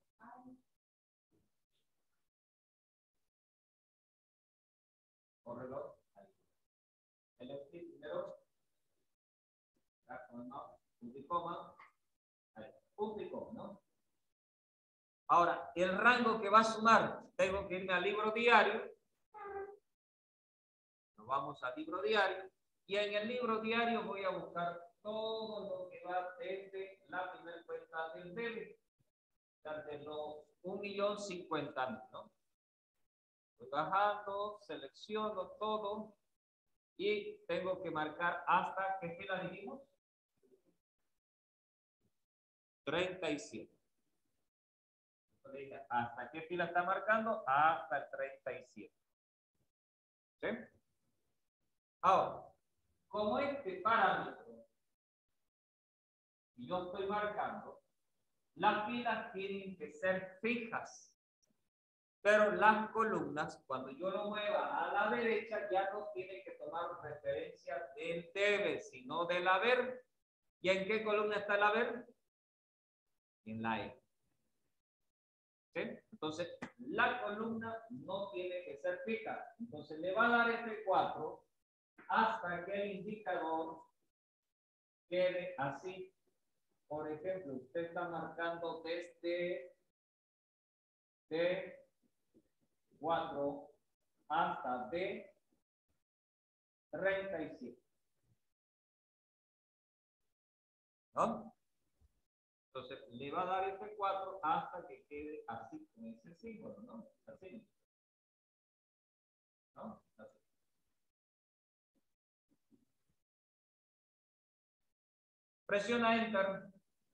Corredor. El primero. Punto y coma. Punto y coma, ¿no? Ahora, el rango que va a sumar, tengo que irme al libro diario. Nos vamos al libro diario. Y en el libro diario voy a buscar todo lo que va desde la primera cuenta del débito. De los 1.050.000, ¿no? Voy bajando, selecciono todo y tengo que marcar hasta, ¿qué fila dijimos? 37. ¿Hasta qué fila está marcando? Hasta el 37. ¿Sí? Ahora, como este parámetro yo estoy marcando, las filas tienen que ser fijas. Pero las columnas, cuando yo lo mueva a la derecha, ya no tiene que tomar referencia del debe, sino del haber. ¿Y en qué columna está el haber? En la E. ¿Sí? Entonces, la columna no tiene que ser fija. Entonces, le va a dar F4 hasta que el indicador quede así. Por ejemplo, usted está marcando desde D4 hasta D37. ¿No? Entonces, le va a dar F4 hasta que quede así, con ese símbolo, ¿no? Así. ¿No? Así. Presiona Enter.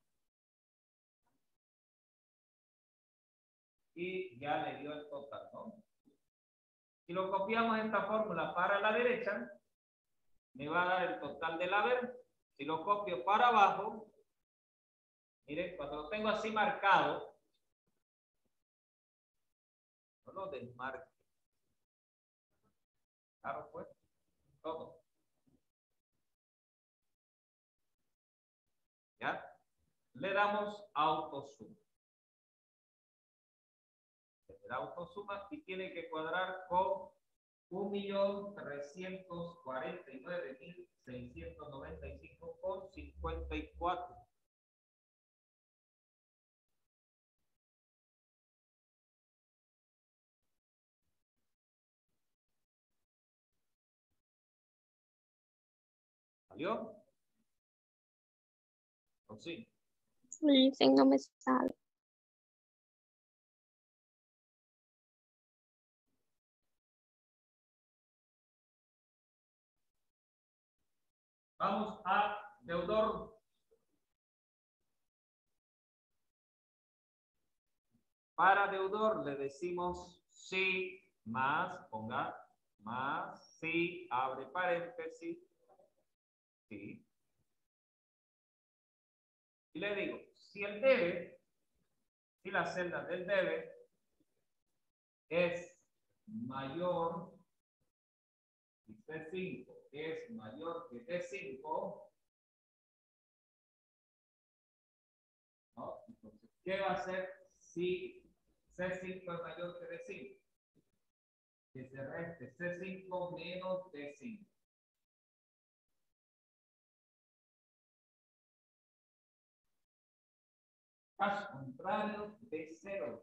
Y ya le dio el total, ¿no? Si lo copiamos esta fórmula para la derecha, me va a dar el total del haber. Si lo copio para abajo, miren, cuando lo tengo así marcado, no lo desmarque. Claro, pues, todo. ¿Ya? Le damos autosum. La autosuma y tiene que cuadrar con 1.349.695,54. ¿Salió? ¿O sí?
Sí, no me sale.
Vamos a deudor. Para deudor le decimos sí más, ponga más, sí, abre paréntesis, sí. Y le digo, si el debe, si la celda del debe es mayor, si C5 es mayor que D5, ¿no? Entonces, ¿qué va a hacer si C5 es mayor que D5? Que se reste C5 menos D5. Caso contrario de 0.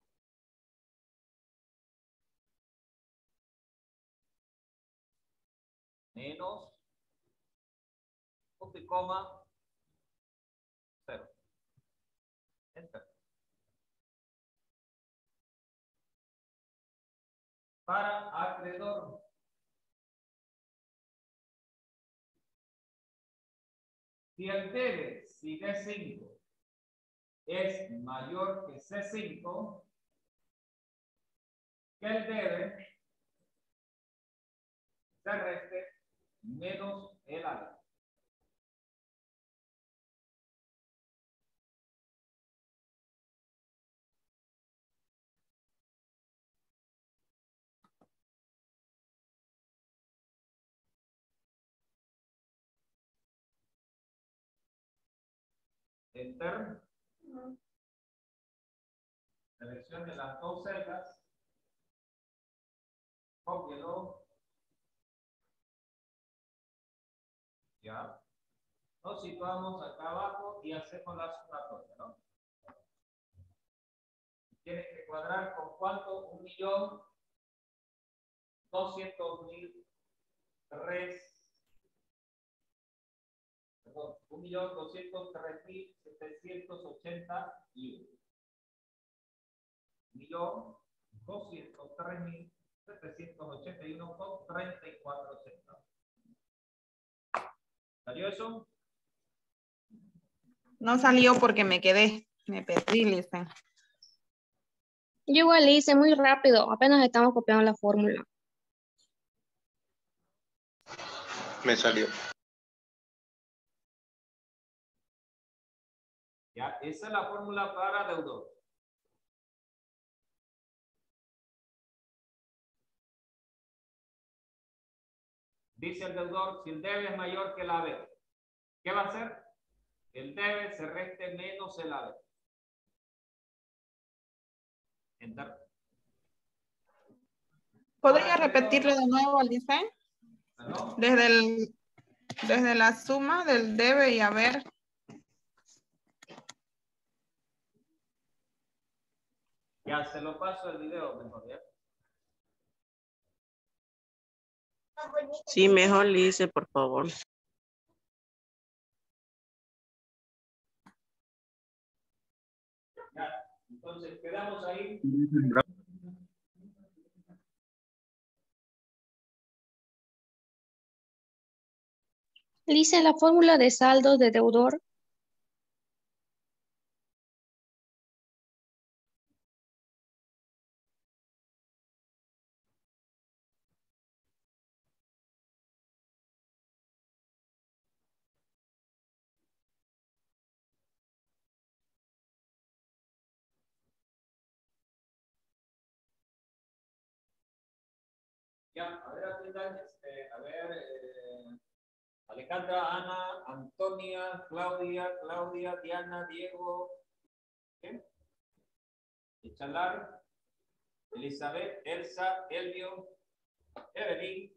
Menos, punto y coma, 0. Enter. Para acreedor. Si el debe, si D5 es mayor que C5, que el debe se reste menos el algo. Enter. Seleccione las dos celdas. Cópielo. Ya. Nos situamos acá abajo y hacemos la sumatoria, ¿no? Tienes que cuadrar con cuánto, 1.200.003. Perdón, 1.203.781. 1.203.781,34 centavos. ¿Salió eso?
No salió porque me quedé. Me perdí, listen.
Yo igual le hice muy rápido, apenas estamos copiando la fórmula.
Me salió.
Ya, esa es la fórmula para deudor. Dice el deudor, si el debe es mayor que el haber, ¿qué va a hacer? El debe se reste menos el haber. Enter.
¿Podría repetirlo de nuevo, Alice? Desde la suma del debe y haber.
Ya, se lo paso el video mejor, ¿ya?
Sí, mejor Lice, por favor.
Ya, entonces quedamos ahí.
Dice la fórmula de saldo de deudor.
Ya, a ver, atiendan, Alejandra, Ana, Antonia, Claudia, Diana, Diego, ¿qué? Echalar, Elizabeth, Elsa, Elvio, Evelyn,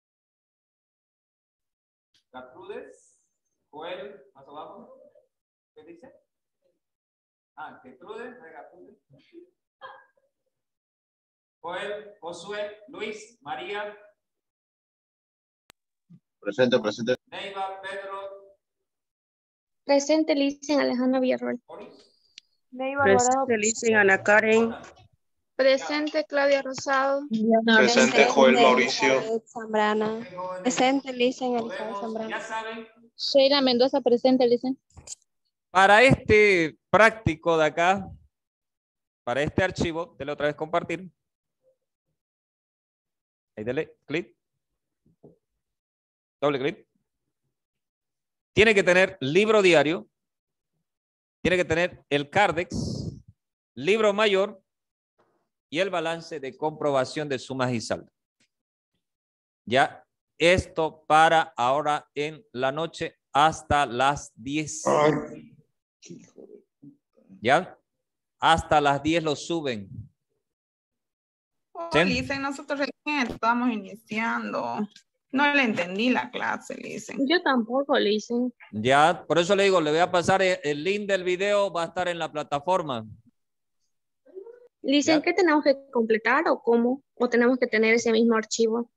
Gertrudes, Joel, más abajo. ¿Qué dice? Gertrudes, Gertrudes. Joel, Josué, Luis, María.
Presente, presente.
Neiva, Pedro.
Presente, Licen Alejandra Villarroel.
Neiva Alvarado.
Presente, Licen Ana Karen.
Presente, Claudia Rosado.
Presente, Joel Mauricio.
Elizabeth Zambrana. Presente, Licen Elizabeth Zambrana.
Ya saben.
Sheila Mendoza, presente, Licen.
Para este práctico de acá, para este archivo, dele otra vez compartir. Ahí dele clic. Doble clic. Tiene que tener libro diario. Tiene que tener el Cardex, libro mayor y el balance de comprobación de sumas y saldos. Ya, esto para ahora en la noche hasta las 10. ¿Ya? Hasta las 10 lo suben.
¿Sí? Licen, nosotros recién estamos iniciando. No le entendí la clase, Licen.
Yo tampoco, Licen.
Ya, por eso le digo, le voy a pasar el link del video, va a estar en la plataforma.
Licen, ¿qué tenemos que completar o cómo? ¿O tenemos que tener ese mismo archivo?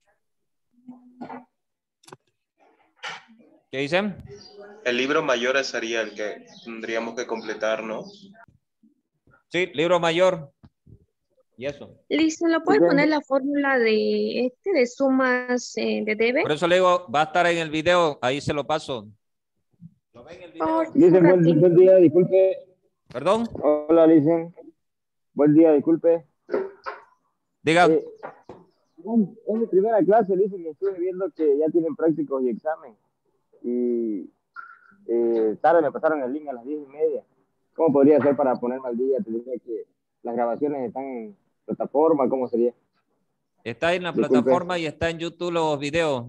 ¿Qué dicen?
El libro mayor sería el que tendríamos que completar, ¿no?
Sí, libro mayor. ¿Y eso?
Licen, ¿lo puede poner la fórmula de sumas de debe?
Por eso le digo, va a estar en el video, ahí se lo paso. ¿Lo ven en el video?
Licen, buen día, disculpe.
¿Perdón?
Hola, Licen. Buen día, disculpe.
Diga.
Es mi primera clase, Licen, y estuve viendo que ya tienen prácticos y examen. Y tarde me pasaron el link a las 10:30. ¿Cómo podría ser para ponerme al día? Te diría que las grabaciones están en plataforma, ¿cómo sería?
Está en la
Disculpe.
plataforma y está en YouTube los videos.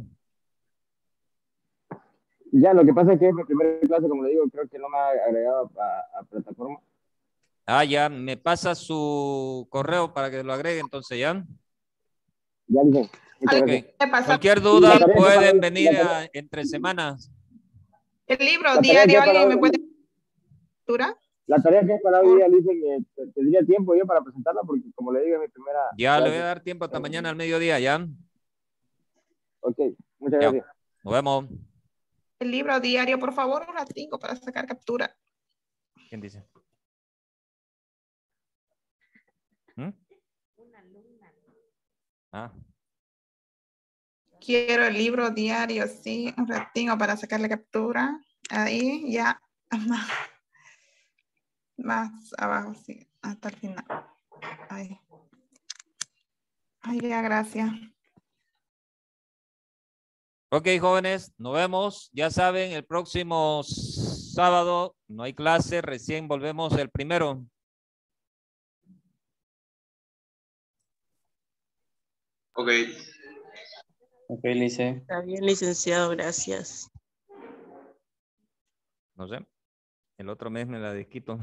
Ya, lo que pasa es que es mi primera clase, como le digo, creo que no me ha agregado a plataforma.
Ya, me pasa su correo para que lo agregue, entonces ya.
Ya, dicen.
Okay. Cualquier duda pueden venir entre semanas.
El libro diario, ¿alguien me puede capturar?
La tarea que es para hoy día, dicen que tendría tiempo yo para presentarla, porque como le digo, es mi primera
Ya
clase.
le voy a dar tiempo hasta mañana al mediodía, ¿ya?
Ok, muchas gracias.
Nos vemos.
El libro diario, por favor, un ratico para sacar captura.
¿Quién dice?
Una alumna. Quiero el libro diario, sí, un ratito para sacarle captura. Ahí, ya. Más abajo, sí, hasta el final. Ahí. Ay, ya, gracias.
Ok, jóvenes, nos vemos. Ya saben, el próximo sábado no hay clase, recién volvemos el primero.
Ok.
Ok, Lice.
Está bien, licenciado, gracias.
No sé, el otro mes me la desquito.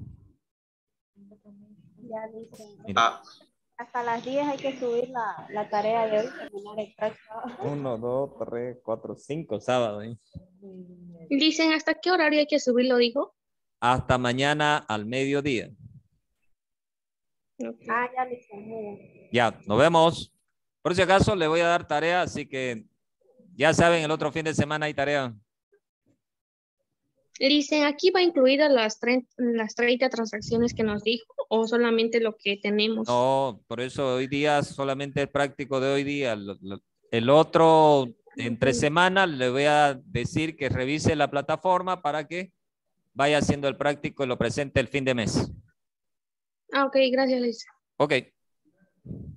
Ya dicen.
Mira.
Hasta las 10 hay que subir la tarea de hoy, terminar el práctico.
1, 2, 3, 4, 5 sábados.
Dicen, ¿hasta qué horario hay que subirlo, dijo?
Hasta mañana al mediodía.
Okay.
Ya dicen.
Ya, nos vemos. Por si acaso le voy a dar tarea, así que ya saben, el otro fin de semana hay tarea.
Dicen, ¿aquí va incluida las 30 transacciones que nos dijo o solamente lo que tenemos?
No, por eso hoy día solamente el práctico de hoy día. El otro, entre semanas, le voy a decir que revise la plataforma para que vaya haciendo el práctico y lo presente el fin de mes.
Ok, gracias, Liz.
Ok.